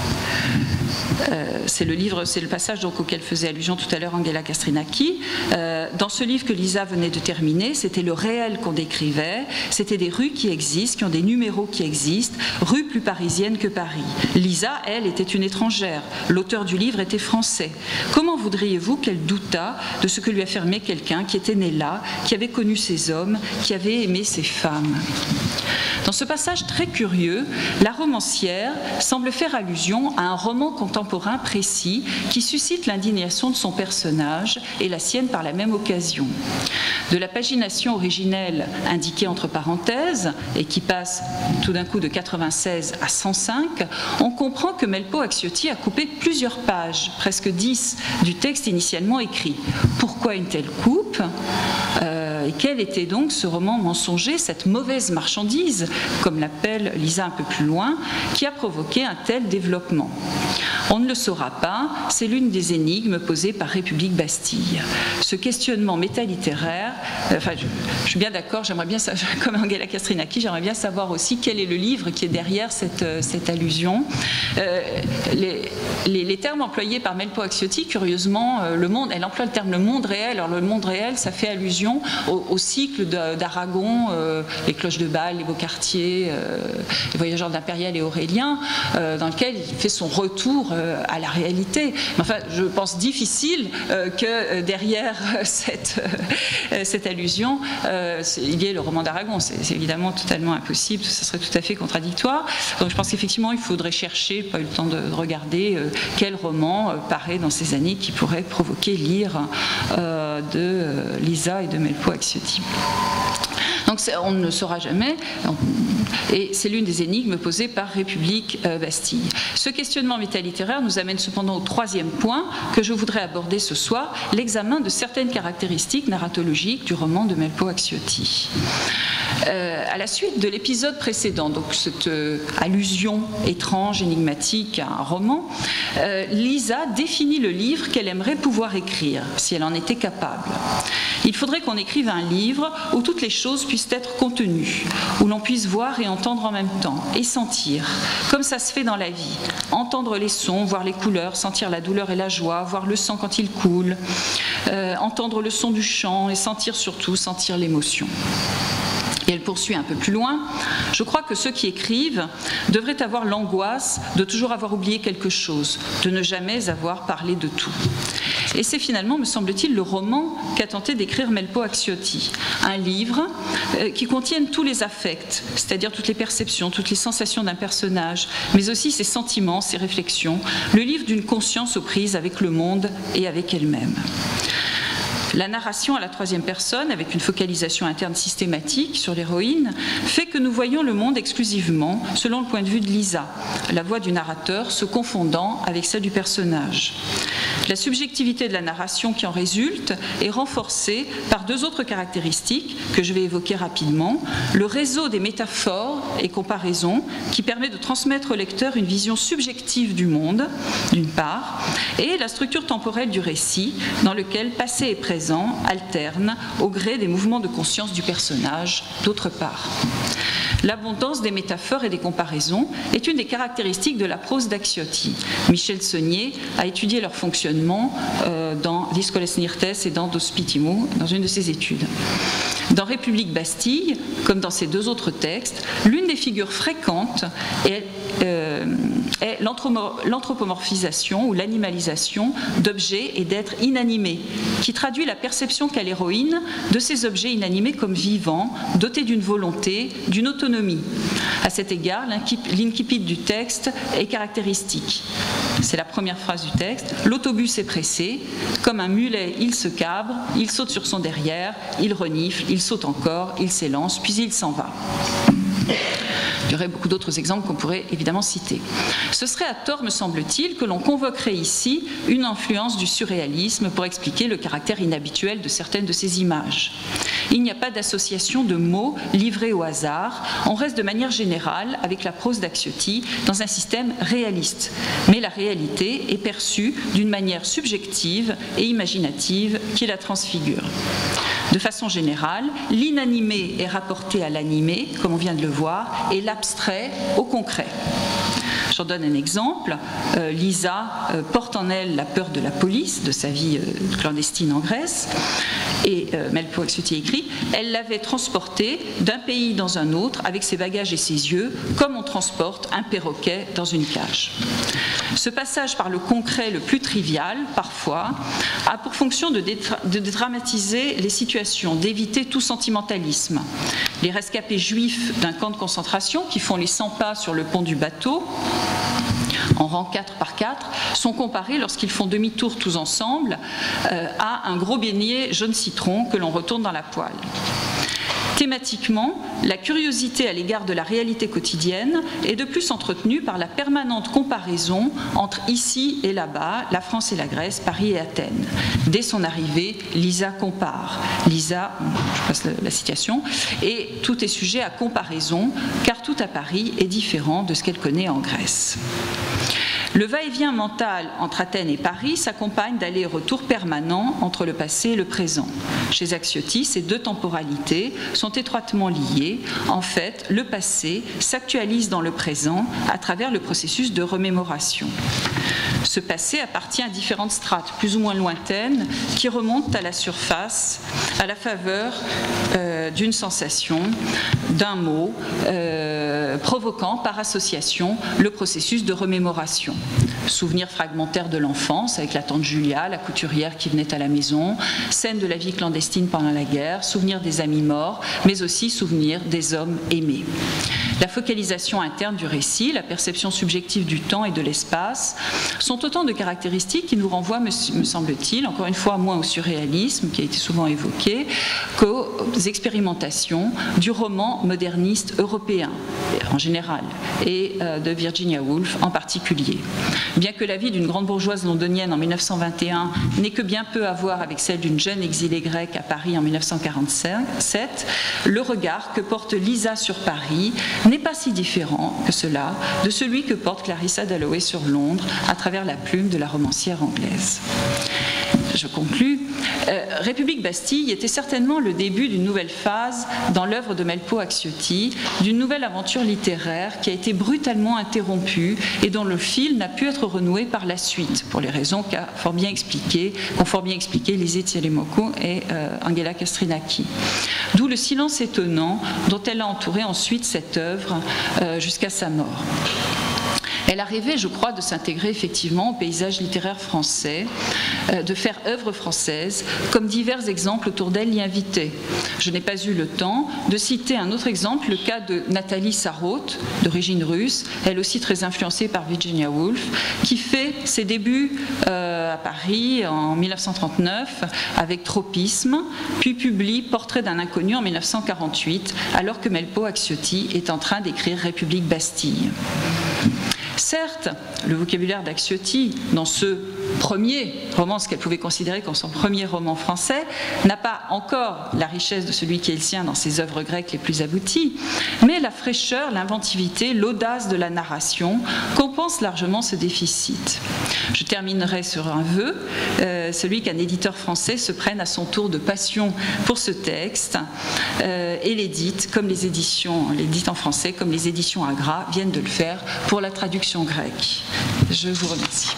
Euh, c'est le livre, c'est le passage donc auquel faisait allusion tout à l'heure Angela Castrinacchi. Euh, dans ce livre que Lisa venait de terminer, c'était le réel qu'on décrivait, c'était des rues qui existent, qui ont des numéros qui existent, rues plus parisiennes que Paris. Lisa, elle, était une étrangère. L'auteur du livre était français. Comment voudriez-vous qu'elle doutât de ce que lui affirmait quelqu'un qui était né là, qui avait connu ces hommes, qui avait aimé ces femmes? Dans ce passage très curieux, la romancière semble faire allusion à un roman contemporain précis qui suscite l'indignation de son personnage et la sienne par la même occasion. De la pagination originelle indiquée entre parenthèses et qui passe tout d'un coup de quatre-vingt-seize à cent cinq, on comprend que Melpo Axiotti a coupé plusieurs pages, presque dix, du texte initialement écrit. Pourquoi une telle coupe ? euh, Et quel était donc ce roman mensonger, cette mauvaise marchandise, comme l'appelle Lisa un peu plus loin, qui a provoqué un tel développement? On ne le saura pas, c'est l'une des énigmes posées par République Bastille. Ce questionnement métalittéraire, euh, enfin, je, je suis bien d'accord, j'aimerais bien, comme Angela Castrinacchi, j'aimerais bien savoir aussi quel est le livre qui est derrière cette, cette allusion. Euh, les, les, les termes employés par Melpo Axiotti, curieusement, euh, le monde, elle emploie le terme le monde réel. Alors le monde réel, ça fait allusion au, au cycle d'Aragon, euh, les cloches de Bâle, les beaux quartiers, euh, les voyageurs d'Impérial et Aurélien, euh, dans lequel il fait son retour euh, à la réalité. Mais enfin, je pense difficile euh, que derrière cette, euh, cette allusion, euh, il y ait le roman d'Aragon. C'est évidemment totalement impossible, ce serait tout à fait contradictoire. Donc je pense qu'effectivement, il faudrait chercher, pas eu le temps de regarder, euh, quel roman euh, paraît dans ces années qui pourrait provoquer l'ire euh, de euh, Lisa et de Melpo Axiotti. Donc on ne le saura jamais, et c'est l'une des énigmes posées par République euh, Bastille. Ce questionnement métalittéraire nous amène cependant au troisième point que je voudrais aborder ce soir, l'examen de certaines caractéristiques narratologiques du roman de Melpo Acciotti. Euh, à la suite de l'épisode précédent, donc cette euh, allusion étrange, énigmatique à un roman, euh, Lisa définit le livre qu'elle aimerait pouvoir écrire, si elle en était capable. Il faudrait qu'on écrive un livre où toutes les choses puissent être contenues, où l'on puisse voir et entendre en même temps, et sentir, comme ça se fait dans la vie. Entendre les sons, voir les couleurs, sentir la douleur et la joie, voir le sang quand il coule, euh, entendre le son du chant et sentir surtout, sentir l'émotion. Et elle poursuit un peu plus loin. Je crois que ceux qui écrivent devraient avoir l'angoisse de toujours avoir oublié quelque chose, de ne jamais avoir parlé de tout. Et c'est finalement, me semble-t-il, le roman qu'a tenté d'écrire Melpo Acciotti. Un livre qui contienne tous les affects, c'est-à-dire toutes les perceptions, toutes les sensations d'un personnage, mais aussi ses sentiments, ses réflexions. Le livre d'une conscience aux prises avec le monde et avec elle-même. La narration à la troisième personne, avec une focalisation interne systématique sur l'héroïne, fait que nous voyons le monde exclusivement selon le point de vue de Lisa, la voix du narrateur se confondant avec celle du personnage. La subjectivité de la narration qui en résulte est renforcée par deux autres caractéristiques que je vais évoquer rapidement. Le réseau des métaphores et comparaisons qui permet de transmettre au lecteur une vision subjective du monde, d'une part, et la structure temporelle du récit dans lequel passé et présent alternent au gré des mouvements de conscience du personnage, d'autre part. L'abondance des métaphores et des comparaisons est une des caractéristiques de la prose d'Acciotti. Michel Saunier a étudié leur fonctionnement euh, dans Discoles Nirtes et dans Dos Spitimu, dans une de ses études. Dans République Bastille, comme dans ces deux autres textes, l'une des figures fréquentes est, euh, est l'anthropomorphisation ou l'animalisation d'objets et d'êtres inanimés, qui traduit la perception qu'a l'héroïne de ces objets inanimés comme vivants, dotés d'une volonté, d'une autonomie. À cet égard, l'incipit du texte est caractéristique. C'est la première phrase du texte. L'autobus est pressé, comme un mulet, il se cabre, il saute sur son derrière, il renifle, il saute encore, il s'élance, puis il s'en va. Il y aurait beaucoup d'autres exemples qu'on pourrait évidemment citer. Ce serait à tort, me semble-t-il, que l'on convoquerait ici une influence du surréalisme pour expliquer le caractère inhabituel de certaines de ces images. Il n'y a pas d'association de mots livrés au hasard. On reste de manière générale, avec la prose d'Acciotti, dans un système réaliste. Mais la réalité est perçue d'une manière subjective et imaginative qui la transfigure. De façon générale, l'inanimé est rapporté à l'animé, comme on vient de le voir, et l'abstrait au concret. J'en donne un exemple. Euh, Lisa euh, porte en elle la peur de la police, de sa vie euh, clandestine en Grèce. Et euh, Melpo Acciotti écrit « Elle l'avait transporté d'un pays dans un autre avec ses bagages et ses yeux, comme on transporte un perroquet dans une cage. » Ce passage par le concret le plus trivial, parfois, a pour fonction de, de dédramatiser les situations, d'éviter tout sentimentalisme. Les rescapés juifs d'un camp de concentration qui font les cent pas sur le pont du bateau, en rang quatre par quatre, sont comparés, lorsqu'ils font demi-tour tous ensemble, euh, à un gros beignet jaune citron que l'on retourne dans la poêle. Thématiquement, la curiosité à l'égard de la réalité quotidienne est de plus entretenue par la permanente comparaison entre ici et là-bas, la France et la Grèce, Paris et Athènes. Dès son arrivée, Lisa compare. Lisa, je passe la citation, et tout est sujet à comparaison, car tout à Paris est différent de ce qu'elle connaît en Grèce. Le va-et-vient mental entre Athènes et Paris s'accompagne d'allers-retours permanents entre le passé et le présent. Chez Acciotti, ces deux temporalités sont étroitement liées. En fait, le passé s'actualise dans le présent à travers le processus de remémoration. Ce passé appartient à différentes strates, plus ou moins lointaines, qui remontent à la surface, à la faveur euh, d'une sensation, d'un mot, euh, provoquant par association le processus de remémoration. Souvenirs fragmentaires de l'enfance avec la tante Julia, la couturière qui venait à la maison, scènes de la vie clandestine pendant la guerre, souvenirs des amis morts, mais aussi souvenirs des hommes aimés. La focalisation interne du récit, la perception subjective du temps et de l'espace sont autant de caractéristiques qui nous renvoient, me, me semble-t-il, encore une fois moins au surréalisme, qui a été souvent évoqué, qu'aux expérimentations du roman moderniste européen en général et euh, de Virginia Woolf en particulier. Bien que la vie d'une grande bourgeoise londonienne en mille neuf cent vingt et un n'ait que bien peu à voir avec celle d'une jeune exilée grecque à Paris en mille neuf cent quarante-sept, le regard que porte Lisa sur Paris n'est pas si différent que cela de celui que porte Clarissa Dalloway sur Londres à travers la plume de la romancière anglaise. Je conclus. Euh, République Bastille était certainement le début d'une nouvelle phase dans l'œuvre de Melpo Acciotti, d'une nouvelle aventure littéraire qui a été brutalement interrompue et dont le fil n'a pu être renoué par la suite, pour les raisons qu'a fort bien expliqué, qu'ont fort bien expliqué Lizzie Tselemoko et euh, Angela Kastrinaki. D'où le silence étonnant dont elle a entouré ensuite cette œuvre euh, jusqu'à sa mort. Elle a rêvé, je crois, de s'intégrer effectivement au paysage littéraire français, euh, de faire œuvre française, comme divers exemples autour d'elle l'y invitaient. Je n'ai pas eu le temps de citer un autre exemple, le cas de Nathalie Sarraute, d'origine russe, elle aussi très influencée par Virginia Woolf, qui fait ses débuts euh, à Paris en mille neuf cent trente-neuf avec Tropisme, puis publie Portrait d'un inconnu en mille neuf cent quarante-huit, alors que Melpo Acciotti est en train d'écrire République Bastille. Certes, le vocabulaire d'Acciotti, dans ce premier roman, ce qu'elle pouvait considérer comme son premier roman français, n'a pas encore la richesse de celui qui est le sien dans ses œuvres grecques les plus abouties, mais la fraîcheur, l'inventivité, l'audace de la narration compensent largement ce déficit. Je terminerai sur un vœu, euh, celui qu'un éditeur français se prenne à son tour de passion pour ce texte euh, et l'édite, comme les éditions, l'édite en français, comme les éditions Agra viennent de le faire pour la traduction grecque. Je vous remercie.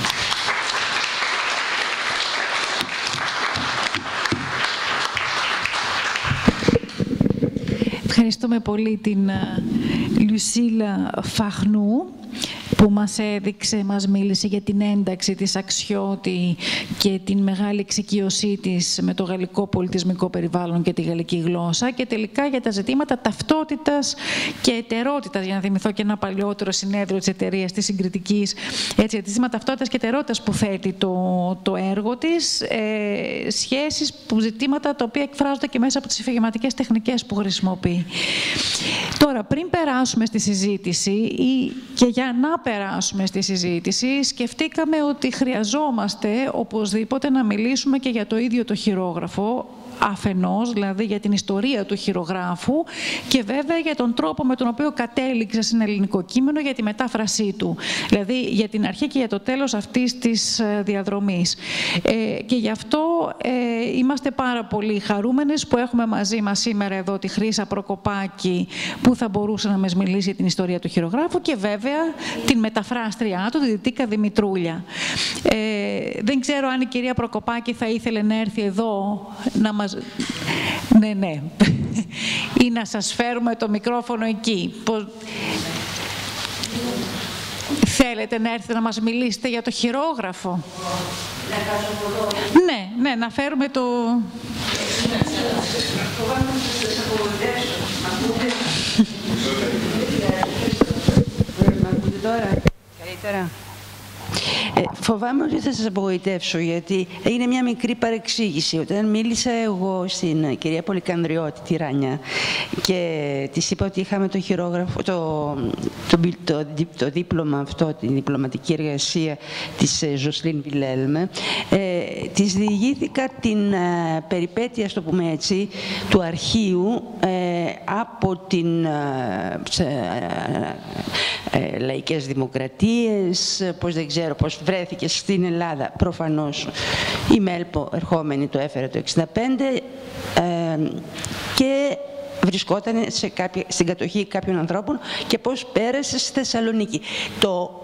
Ευχαριστούμε πολύ την Λουσίλα Φαχνού που μας έδειξε, μας μίλησε για την ένταξη της Αξιώτη και την μεγάλη εξοικείωσή της με το γαλλικό πολιτισμικό περιβάλλον και τη γαλλική γλώσσα και τελικά για τα ζητήματα ταυτότητας και εταιρότητας, για να θυμηθώ και ένα παλιότερο συνέδριο της εταιρείας της Συγκριτικής, έτσι, ζητήματα ταυτότητας και εταιρότητας που θέτει το, το έργο της, ε, σχέσεις, που, ζητήματα τα οποία εκφράζονται και μέσα από τις εφηγηματικές τεχνικές που χρησιμοποιεί. Τώρα, πριν περάσουμε στη συζήτηση ή και για να περάσουμε στη συζήτηση, σκεφτήκαμε ότι χρειαζόμαστε οπωσδήποτε να μιλήσουμε και για το ίδιο το χειρόγραφο, αφενός, δηλαδή για την ιστορία του χειρογράφου και βέβαια για τον τρόπο με τον οποίο κατέληξε στην ελληνικό κείμενο, για τη μετάφρασή του, δηλαδή για την αρχή και για το τέλος αυτής της διαδρομής. Ε, και γι' αυτό ε, είμαστε πάρα πολύ χαρούμενες που έχουμε μαζί μας σήμερα εδώ τη Χρύσα Προκοπάκη, που θα μπορούσε να μας μιλήσει για την ιστορία του χειρογράφου, και βέβαια την μεταφράστριά του, τη Δυτίκα Δημητρούλια. Ε, δεν ξέρω αν η κυρία Προκοπάκη θα ήθελε να έρθει εδώ να μας... Ναι, ναι. Ή να σας φέρουμε το μικρόφωνο εκεί. Πώς... Θέλετε να έρθετε να μας μιλήσετε για το χειρόγραφο? Ναι, ναι, να φέρουμε το... Τώρα, καλύτερα. Ε, φοβάμαι ότι θα σας απογοητεύσω, γιατί έγινε μια μικρή παρεξήγηση. Όταν μίλησα εγώ στην κυρία Πολυκανδριώτη, τη Ράνια, και της είπα ότι είχαμε το χειρόγραφο, το, το, το, το, το δίπλωμα αυτό, την διπλωματική εργασία της Ζοσλίν Βιλέλμε, ε, της διηγήθηκα την ε, περιπέτεια, ας το πούμε έτσι, του αρχείου ε, από την ε, ε, ε, λαϊκές δημοκρατίες, πώς δεν ξέρω, πώς βρέθηκε στην Ελλάδα. Προφανώς η Μέλπο ερχόμενη το έφερε το εξήντα πέντε ε, και βρισκόταν σε κάποια, στην κατοχή κάποιων ανθρώπων και πώς πέρασε στη Θεσσαλονίκη. Το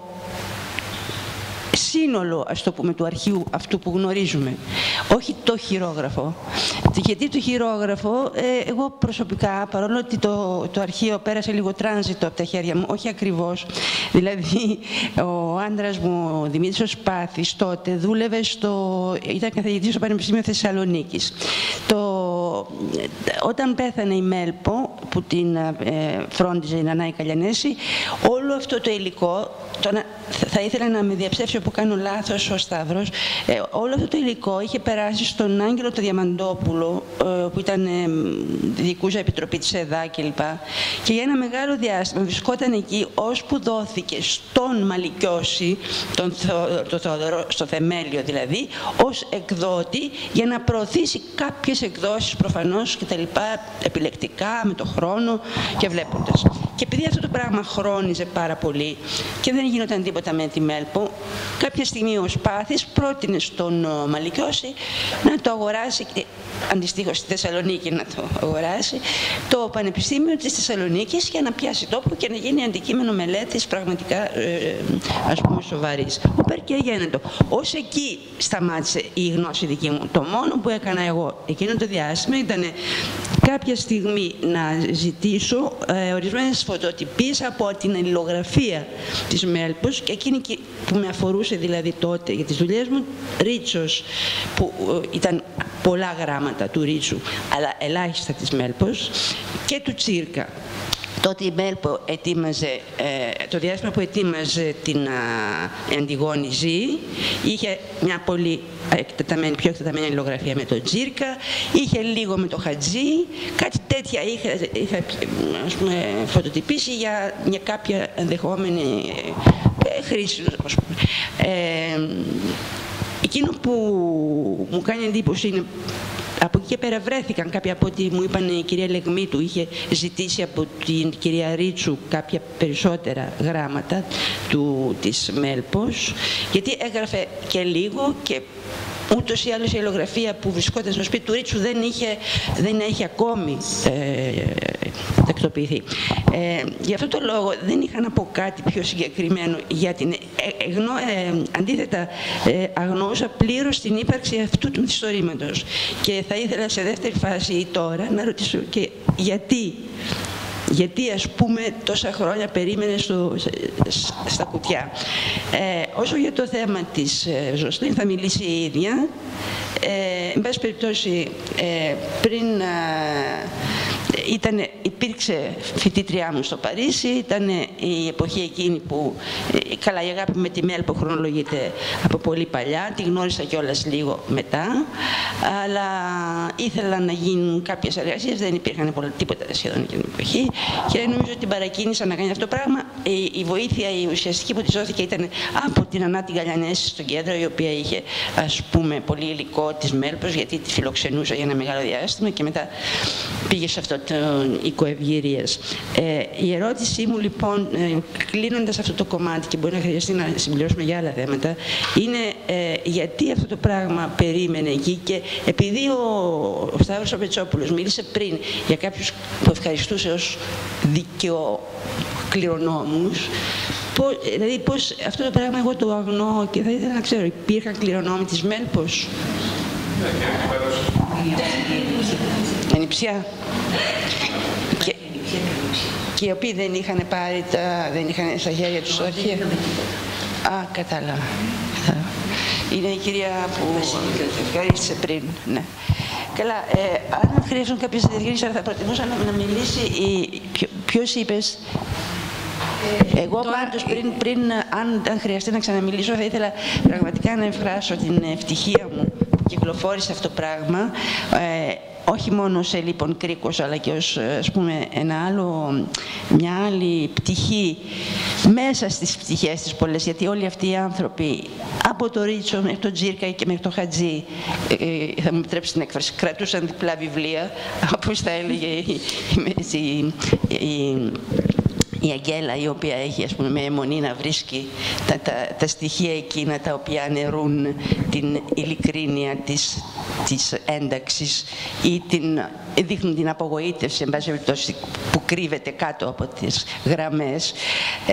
σύνολο, ας το πούμε, του αρχείου αυτού που γνωρίζουμε, όχι το χειρόγραφο. Γιατί το χειρόγραφο, ε, εγώ προσωπικά, παρόλο ότι το, το αρχείο πέρασε λίγο τράνζιτο από τα χέρια μου, όχι ακριβώς, δηλαδή ο άντρας μου, ο Δημήτρης ο Σπάθης, τότε δούλευε στο, ήταν καθηγητής στο Πανεπιστήμιο Θεσσαλονίκης. Το όταν πέθανε η Μέλπο, που την ε, φρόντιζε η Νανά η Καλιανέση, όλο αυτό το υλικό, το, θα ήθελα να με διαψεύσει όπου κάνω λάθος ο Σταύρος, ε, όλο αυτό το υλικό είχε περάσει στον Άγγελο το Διαμαντόπουλο, ε, που ήταν ε, διοικούσα επιτροπή της ΕΔΑ κλπ. Και για ένα μεγάλο διάστημα βρισκόταν εκεί, ώσπου δόθηκε στον Μαλικιώση, τον το Θεοδωρό, στο θεμέλιο δηλαδή, ως εκδότη, για να προωθήσει κάποιες εκδόσεις προφανώς και τα λοιπά, επιλεκτικά, με το χρόνο και βλέποντας. Και επειδή αυτό το πράγμα χρόνιζε πάρα πολύ και δεν γινόταν τίποτα με τη Μέλπο, κάποια στιγμή ο Σπάθης πρότεινε στον Μαλικιώση να το αγοράσει, αντιστοίχως στη Θεσσαλονίκη να το αγοράσει, το Πανεπιστήμιο της Θεσσαλονίκης, για να πιάσει τόπο και να γίνει αντικείμενο μελέτης πραγματικά ε, ας πούμε σοβαρής. Οπέρ και γένετο. Ως εκεί σταμάτησε η γνώση δική μου. Το μόνο που έκανα εγώ εκείνο το διάστημα ήταν κάποια στιγμή να ζητήσω ε, ορισμένες φωτοτυπίες από την αλληλογραφία της Μέλπος, και εκείνη που με αφορούσε δηλαδή τότε για τις δουλειές μου, Ρίτσος, που ε, ήταν πολλά γράμματα του Ρίτσου, αλλά ελάχιστα της Μέλπος, και του Τσίρκα. Τότε η Μέλπο ετοίμαζε, ε, το διάστημα που ετοίμαζε την α, Αντιγόνη Ζή, είχε μια πολύ εκτεταμένη, πιο εκτεταμένη αλληλογραφία με τον Τσίρκα, είχε λίγο με το Χατζή, κάτι τέτοια είχα, είχα ας πούμε, φωτοτυπήσει για μια κάποια ενδεχόμενη ε, χρήση, ας πούμε. Ε, εκείνο που μου κάνει εντύπωση είναι, από εκεί και πέρα βρέθηκαν κάποια από ό,τι μου είπαν η κυρία Λεγμήτου, είχε ζητήσει από την κυρία Ρίτσου κάποια περισσότερα γράμματα του, της Μέλπος, γιατί έγραφε και λίγο και ούτως ή άλλως η αλληλογραφία που βρισκόταν στο σπίτι του Ρίτσου δεν είχε, δεν είχε ακόμη ε, τακτοποιηθεί. Ε, γι' αυτό το λόγο δεν είχα να πω κάτι πιο συγκεκριμένο για την... Ε, εγνώ, ε, αντίθετα, ε, αγνοούσα πλήρως την ύπαρξη αυτού του μυθιστορήματος. Και θα ήθελα σε δεύτερη φάση ή τώρα να ρωτήσω και γιατί. Γιατί, ας πούμε, τόσα χρόνια περίμενε στο, στα κουτιά. Ε, όσο για το θέμα της ε, Ζωστίν θα μιλήσει η ίδια. Ε, εν πάση περιπτώσει, ε, πριν ε, ήταν, υπήρξε φοιτήτριά μου στο Παρίσι, ήταν η εποχή εκείνη που ε, καλά η αγάπη με τη Μέλπο χρονολογείται από πολύ παλιά, τη γνώρισα κιόλας λίγο μετά, αλλά ήθελα να γίνουν κάποιες εργασίες, δεν υπήρχαν πολλά, τίποτα σχεδόν εκείνη την εποχή, και νομίζω ότι την παρακίνησα να κάνει αυτό το πράγμα. Η, η βοήθεια η ουσιαστική που της δόθηκε ήταν από την Ανά την Καλιανέση στο κέντρο, η οποία είχε, ας πούμε, πολύ υλικό της Μέλπος, γιατί τη φιλοξενούσα για ένα μεγάλο διάστημα και μετά πήγε σε αυτό το οίκο ευγυρίας. Ε, η ερώτησή μου λοιπόν, ε, κλείνοντας αυτό το κομμάτι, και μπορεί να χρειαστεί να συμπληρώσουμε για άλλα θέματα, είναι ε, γιατί αυτό το πράγμα περίμενε εκεί, και επειδή ο, ο Σταύρος ο Πετσόπουλος μίλησε πριν για κάποιους που ευχαριστούσε ως δικαιοκληρονόμους, πώς, δηλαδή πώς αυτό το πράγμα εγώ το αγνώ, και θα ήθελα να ξέρω, υπήρχαν κληρονόμοι της Μέλπος? Ανιψιά. Και, και οι οποίοι δεν είχαν πάρει τα, δεν είχαν στα χέρια τους το αρχείο. Α, κατάλαβα. Είναι η κυρία που ευχαρίστησε πριν. Ναι. Καλά, ε, αν χρειάζονται κάποιες διευκρινήσεις, θα προτιμούσα να, να μιλήσει η, ποιο, ποιος είπες? Εγώ πάντως πριν, πριν αν, αν χρειαστεί να ξαναμιλήσω, θα ήθελα πραγματικά να εκφράσω την ευτυχία μου που κυκλοφόρησε αυτό το πράγμα, ε, όχι μόνο σε λοιπόν κρίκος, αλλά και ως, ας πούμε, ένα άλλο, μια άλλη πτυχή μέσα στις πτυχές της πολλές, γιατί όλοι αυτοί οι άνθρωποι, από το Ρίτσο μέχρι τον Τζίρκα και μέχρι τον Χατζή, ε, θα μου επιτρέψει την έκφραση, κρατούσαν διπλά βιβλία, όπως θα έλεγε η, η, η, η Αγγέλα, η οποία έχει, ας πούμε, με αιμονή να βρίσκει τα, τα, τα στοιχεία εκείνα τα οποία αναιρούν την ειλικρίνεια της, της ένταξης ή την δείχνουν την απογοήτευση, εν πάση περιπτώσει, που κρύβεται κάτω από τις γραμμές, ε,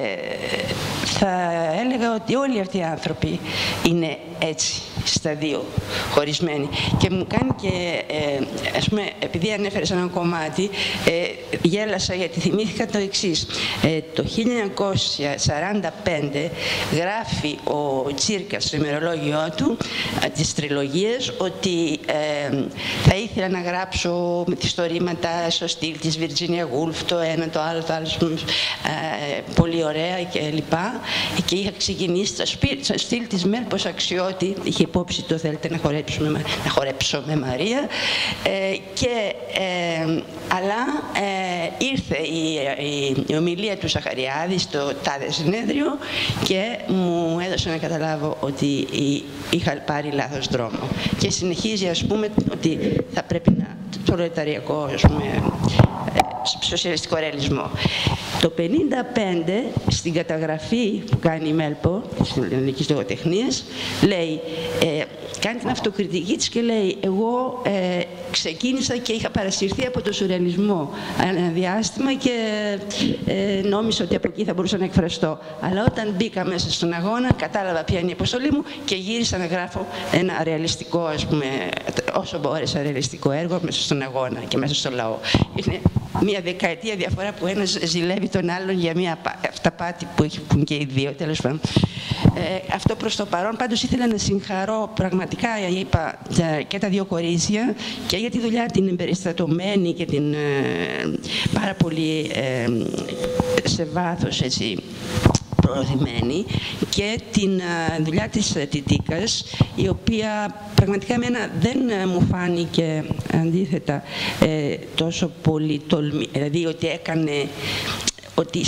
θα έλεγα ότι όλοι αυτοί οι άνθρωποι είναι έτσι, στα δύο, χωρισμένοι. Και μου κάνει και, ε, ας πούμε, επειδή ανέφερες ένα κομμάτι, ε, γέλασα γιατί θυμήθηκα το εξής. Ε, το χίλια εννιακόσια σαράντα πέντε γράφει ο Τσίρκας στο ημερολόγιο του ε, τις τριλογίες ότι ε, θα ήθελα να γράψω μυθιστορήματα στο στυλ της Virginia Woolf, το ένα, το άλλο, το άλλο, ε, πολύ ωραία και λοιπά. Και είχα ξεκινήσει στο στυλ της Μέλπος Αξιώτη, είχε υπόψη το θέλετε να, χορέψουμε, να χορέψω με Μαρία, ε, και, ε, αλλά ε, ήρθε η, η, η ομιλία του Σαχαριάδη στο τάδε συνέδριο και μου έδωσε να καταλάβω ότι είχα πάρει λάθος δρόμο. Και συνεχίζει, ας πούμε, ότι θα πρέπει να το προλεταριακό, ας πούμε, σοσιαλιστικό ρεαλισμό. Το πενήντα πέντε, στην καταγραφή που κάνει η Μέλπο, της Ελληνικής Λογοτεχνίας, λέει, ε, κάνει την αυτοκριτική της και λέει, εγώ ε, ξεκίνησα και είχα παρασυρθεί από το σουρεαλισμό ένα διάστημα και ε, νόμιζα ότι από εκεί θα μπορούσα να εκφραστώ. Αλλά όταν μπήκα μέσα στον αγώνα, κατάλαβα ποια είναι η αποστολή μου και γύρισα να γράφω ένα ρεαλιστικό, ας πούμε, όσο μπόρεσα, ρεαλιστικό έργο μέσα στον αγώνα και μέσα στο λαό. Είναι μια δεκαετία διαφορά που ένας ζηλεύει τον άλλον για μια αυταπάτη που έχουν και οι δύο, τέλος πάντων. Ε, αυτό προς το παρόν. Πάντως ήθελα να συγχαρώ πραγματικά, είπα, και τα δύο κορίτσια και για τη δουλειά την εμπεριστατωμένη και την ε, πάρα πολύ ε, σε βάθος, έτσι, προωθημένη, και την uh, δουλειά της uh, Τιτίκας, η οποία πραγματικά εμένα δεν uh, μου φάνηκε αντίθετα ε, τόσο πολύ τολμή, δηλαδή ότι έκανε, ότι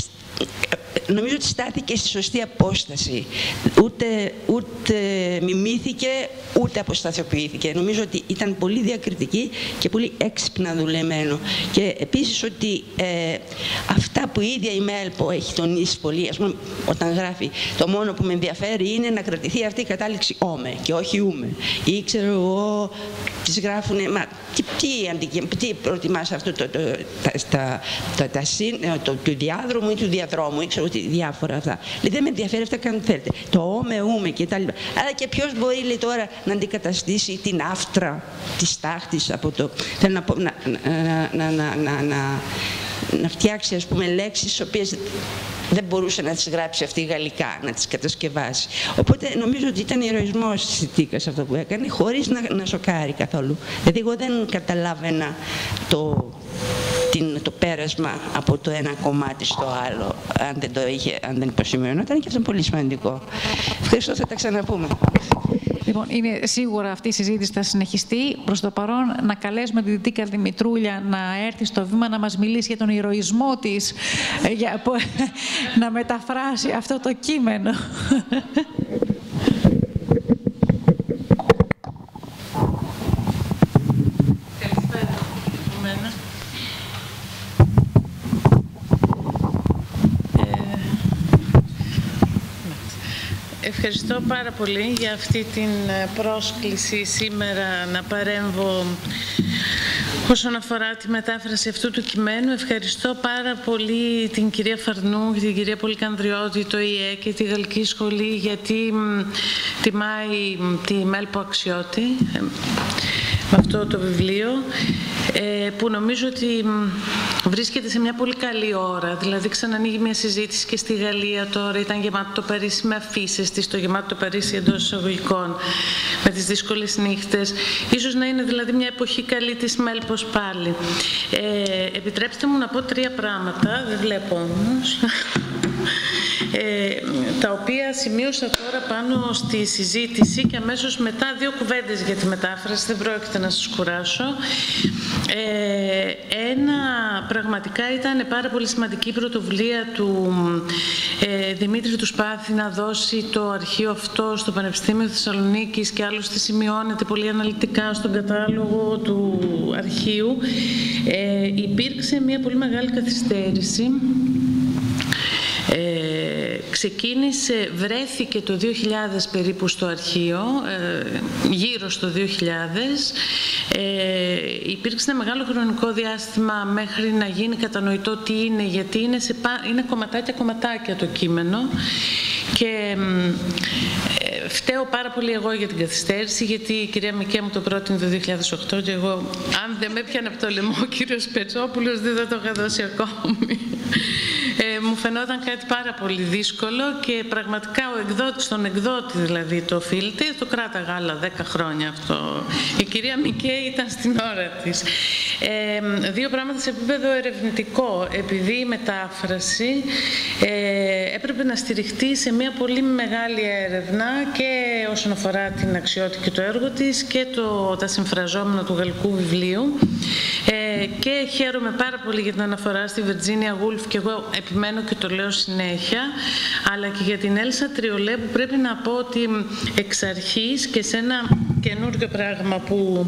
νομίζω ότι στάθηκε στη σωστή απόσταση. Ούτε, ούτε μιμήθηκε, ούτε αποσταθιοποιήθηκε. Νομίζω ότι ήταν πολύ διακριτική και πολύ έξυπνα δουλεμένο. Και επίσης ότι ε, αυτά που η ίδια η Μέλπο έχει τονίσει πολύ, ας πούμε, όταν γράφει, το μόνο που με ενδιαφέρει είναι να κρατηθεί αυτή η κατάληξη όμε και όχι ούμε. Ή ξέρω εγώ, τις γράφουνε, μα τι, τι, τι προτιμάς αυτό το, το, τα, τα, τα, τα συν, το, του διάδρομου ή του διαδρόμου, ή ξέρω ότι διάφορα αυτά. Λέει, δεν με ενδιαφέρει αυτά καν θέλετε. Το όμε, ούμε και τα λοιπά. Αλλά και ποιος μπορεί, λέει, τώρα να αντικαταστήσει την άφτρα της τάχτης από το... Θέλω να, πω, να, να, να, να, να, να φτιάξει, ας πούμε, λέξεις τις οποίες δεν μπορούσε να τις γράψει αυτή γαλλικά, να τις κατασκευάσει. Οπότε νομίζω ότι ήταν ηρωισμός της Τιτίκας αυτό που έκανε, χωρίς να, να σοκάρει καθόλου. Δηλαδή εγώ δεν καταλάβαινα το, την, το πέρασμα από το ένα κομμάτι στο άλλο, αν δεν το είχε, αν δεν υποσημειωνόταν, και αυτό είναι πολύ σημαντικό. Ευχαριστώ, θα τα ξαναπούμε. Λοιπόν, είναι σίγουρα αυτή η συζήτηση θα συνεχιστεί. Προς το παρόν, να καλέσουμε την Τιτίκα Δημητρούλια να έρθει στο βήμα να μας μιλήσει για τον ηρωισμό της, για, να μεταφράσει αυτό το κείμενο. Ευχαριστώ πάρα πολύ για αυτή την πρόσκληση σήμερα να παρέμβω όσον αφορά τη μετάφραση αυτού του κειμένου. Ευχαριστώ πάρα πολύ την κυρία Φαρνού και την κυρία Πολυκανδριώτη, το ΙΕ και τη Γαλλική Σχολή, γιατί τιμάει τη Μέλπο Αξιώτη με αυτό το βιβλίο, που νομίζω ότι βρίσκεται σε μια πολύ καλή ώρα. Δηλαδή ξανανοίγει μια συζήτηση και στη Γαλλία τώρα, ήταν γεμάτο το Παρίσι με αφίσες της, το γεμάτο το Παρίσι εντός εισαγωγικών, με τις δύσκολες νύχτες. Ίσως να είναι δηλαδή μια εποχή καλή της Μέλπος πάλι. Ε, επιτρέψτε μου να πω τρία πράγματα, δεν βλέπω όμως, ε, τα οποία σημείωσα τώρα πάνω στη συζήτηση και αμέσως μετά δύο κουβέντες για τη μετάφραση, δεν πρόκειται να σας κουράσω. Ε, ένα, πραγματικά ήταν πάρα πολύ σημαντική πρωτοβουλία του ε, Δημήτρη του Σπάθη να δώσει το αρχείο αυτό στο Πανεπιστήμιο Θεσσαλονίκης, και άλλωστε σημειώνεται πολύ αναλυτικά στον κατάλογο του αρχείου. Ε, υπήρξε μια πολύ μεγάλη καθυστέρηση. Ε, ξεκίνησε, βρέθηκε το δύο χιλιάδες περίπου στο αρχείο, ε, γύρω στο δύο χιλιάδες. Ε, υπήρξε ένα μεγάλο χρονικό διάστημα μέχρι να γίνει κατανοητό τι είναι, γιατί είναι, σε, είναι κομματάκια κομματάκια το κείμενο. Και ε, φταίω πάρα πολύ εγώ για την καθυστέρηση, γιατί η κυρία Μικαία μου το πρότεινε το δύο χιλιάδες οκτώ και εγώ, αν δεν με έπιανε από το λαιμό ο κύριος Πετσόπουλος, δεν θα το είχα δώσει ακόμη. Ε, μου φαινόταν κάτι πάρα πολύ δύσκολο και πραγματικά ο εκδότης, τον εκδότη δηλαδή το οφείλεται, το κράταγα άλλα δέκα χρόνια αυτό. Η κυρία Μικαία ήταν στην ώρα της. Ε, δύο πράγματα σε επίπεδο ερευνητικό, επειδή η μετάφραση ε, έπρεπε να στηριχτεί σε μια πολύ μεγάλη έρευνα και όσον αφορά την Αξιώτη και το έργο της και το, τα συμφραζόμενα του γαλλικού βιβλίου. Ε, και χαίρομαι πάρα πολύ για την αναφορά στη Βιρτζίνια Γούλφ και εγώ επιμένω και το λέω συνέχεια, αλλά και για την Έλσα Τριολέ, που πρέπει να πω ότι εξ αρχής και σε ένα καινούργιο πράγμα που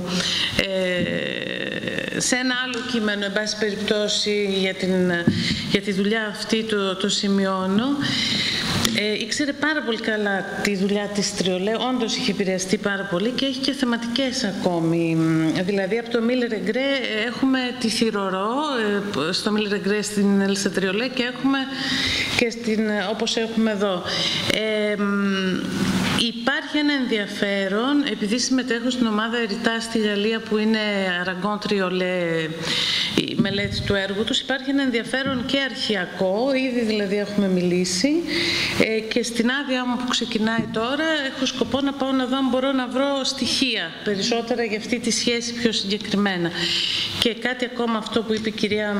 ε, σε ένα άλλο κείμενο, εν πάση περιπτώσει, για, την, για τη δουλειά αυτή το, το σημειώνω. Ε, ήξερε πάρα πολύ καλά τη δουλειά της Τριολέ, όντως είχε επηρεαστεί πάρα πολύ και έχει και θεματικές ακόμη. Δηλαδή από το Μίλ Ρεγκρέ έχουμε τη Θηρορό, ε, στο Μίλ Ρεγκρέ στην Έλσα Τριολέ, και έχουμε και στην, όπως έχουμε εδώ. Ε, Υπάρχει ένα ενδιαφέρον, επειδή συμμετέχω στην ομάδα Εριτά στη Γαλλία, που είναι Αραγκόν Τριολέ, η μελέτη του έργου τους, υπάρχει ένα ενδιαφέρον και αρχαιακό, ήδη δηλαδή έχουμε μιλήσει, ε, και στην άδειά μου που ξεκινάει τώρα έχω σκοπό να πάω να δω αν μπορώ να βρω στοιχεία περισσότερα για αυτή τη σχέση πιο συγκεκριμένα. Και κάτι ακόμα, αυτό που είπε η κυρία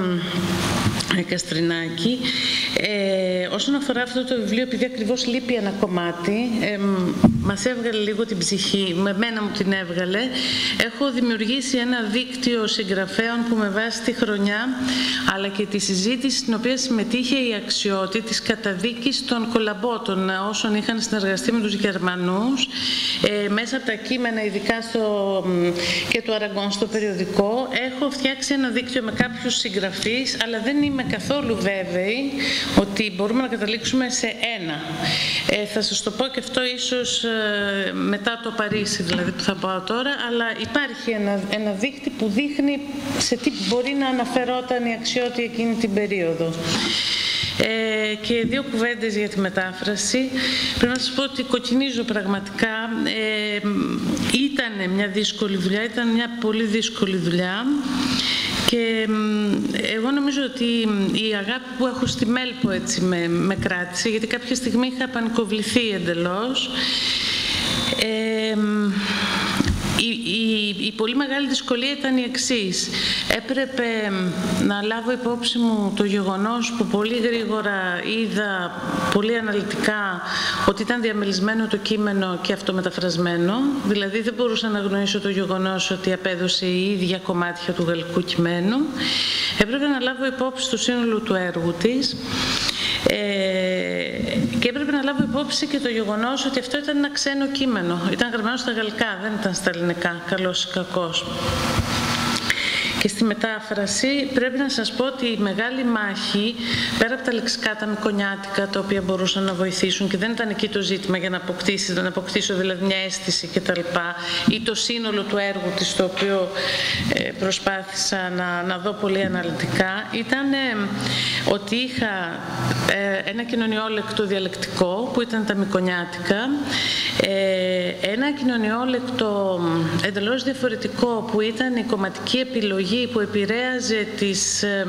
Καστρινάκη, ε, όσον αφορά αυτό το βιβλίο, επειδή ακριβώς λείπει ένα κομμάτι, ε, μας έβγαλε λίγο την ψυχή, με μένα μου την έβγαλε. Έχω δημιουργήσει ένα δίκτυο συγγραφέων που με βάση τη χρονιά, αλλά και τη συζήτηση στην οποία συμμετείχε η Αξιώτη, της καταδίκης των κολαμπότων όσων είχαν συνεργαστεί με τους Γερμανούς, ε, μέσα από τα κείμενα, ειδικά στο, και του Αραγκόν στο περιοδικό. Έχω φτιάξει ένα δίκτυο με κάποιους συγγραφείς, αλλά δεν είμαι καθόλου βέβαιη ότι μπορούμε να καταλήξουμε σε ένα. Ε, θα σας το πω και αυτό ίσως ε, μετά το Παρίσι, δηλαδή που θα πάω τώρα, αλλά υπάρχει ένα, ένα δείκτη που δείχνει σε τι μπορεί να αναφερόταν η Αξιώτη εκείνη την περίοδο. Ε, και δύο κουβέντες για τη μετάφραση. Πρέπει να σας πω ότι κοκκινίζω πραγματικά. Ε, ήταν μια δύσκολη δουλειά, ήταν μια πολύ δύσκολη δουλειά. Και εγώ νομίζω ότι η αγάπη που έχω στη Μέλπο έτσι με, με κράτησε, γιατί κάποια στιγμή είχα πανικοβληθεί εντελώς. Ε, η, η, η πολύ μεγάλη δυσκολία ήταν η εξής. Έπρεπε να λάβω υπόψη μου το γεγονός που πολύ γρήγορα είδα, πολύ αναλυτικά, ότι ήταν διαμελισμένο το κείμενο και αυτομεταφρασμένο. Δηλαδή δεν μπορούσα να γνωρίσω το γεγονός ότι απέδωσε η ίδια κομμάτια του γαλλικού κειμένου. Έπρεπε να λάβω υπόψη το σύνολο του έργου της. Ε, και έπρεπε να λάβω υπόψη και το γεγονός ότι αυτό ήταν ένα ξένο κείμενο. Ήταν γραμμένο στα γαλλικά, δεν ήταν στα ελληνικά, καλός ή κακός. Και στη μετάφραση πρέπει να σας πω ότι η μεγάλη μάχη, πέρα από τα λεξικά, τα μικονιάτικα, τα οποία μπορούσαν να βοηθήσουν, και δεν ήταν εκεί το ζήτημα για να αποκτήσει, να αποκτήσω δηλαδή μια αίσθηση κτλ. Ή το σύνολο του έργου της, το οποίο ε, προσπάθησα να, να δω πολύ αναλυτικά, ήταν ε, ότι είχα ε, ένα κοινωνιόλεκτο διαλεκτικό, που ήταν τα μικονιάτικα, ε, ένα κοινωνιόλεκτο εντελώς διαφορετικό, που ήταν η κομματική επιλογή που επηρέαζε τις, ε,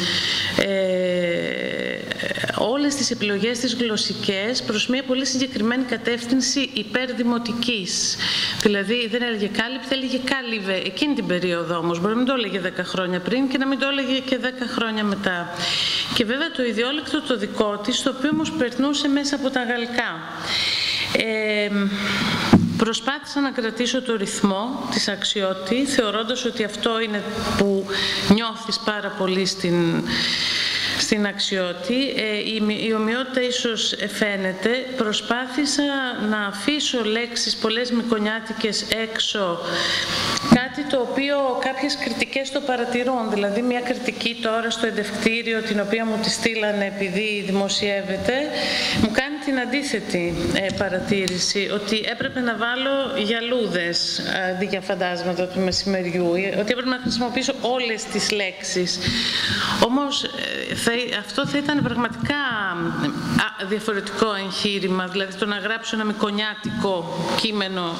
ε, όλες τις επιλογές τις γλωσσικές προς μια πολύ συγκεκριμένη κατεύθυνση υπερδημοτικής. Δηλαδή δεν έλεγε κάλυπτε, έλεγε κάλυβε. Εκείνη την περίοδο όμως, μπορεί να μην το έλεγε δέκα χρόνια πριν και να μην το έλεγε και δέκα χρόνια μετά. Και βέβαια το ιδιόλεκτο το δικό της, το οποίο όμως περνούσε μέσα από τα γαλλικά. Ε, Προσπάθησα να κρατήσω το ρυθμό της Αξιώτη, θεωρώντας ότι αυτό είναι που νιώθεις πάρα πολύ στην, στην Αξιώτη. Ε, η, η ομοιότητα ίσως φαίνεται. Προσπάθησα να αφήσω λέξεις πολλές μικονιάτικες έξω, κάτι το οποίο κάποιες κριτικές το παρατηρούν. Δηλαδή μια κριτική τώρα στο εντευκτήριο, την οποία μου τη στείλανε επειδή δημοσιεύεται, μου κάνει την αντίθετη ε, παρατήρηση, ότι έπρεπε να βάλω γυαλούδες αντί για φαντάσματα του μεσημεριού, ότι έπρεπε να χρησιμοποιήσω όλες τις λέξεις. Όμως ε, θα, αυτό θα ήταν πραγματικά α, διαφορετικό εγχείρημα, δηλαδή το να γράψω ένα μικονιάτικο κείμενο.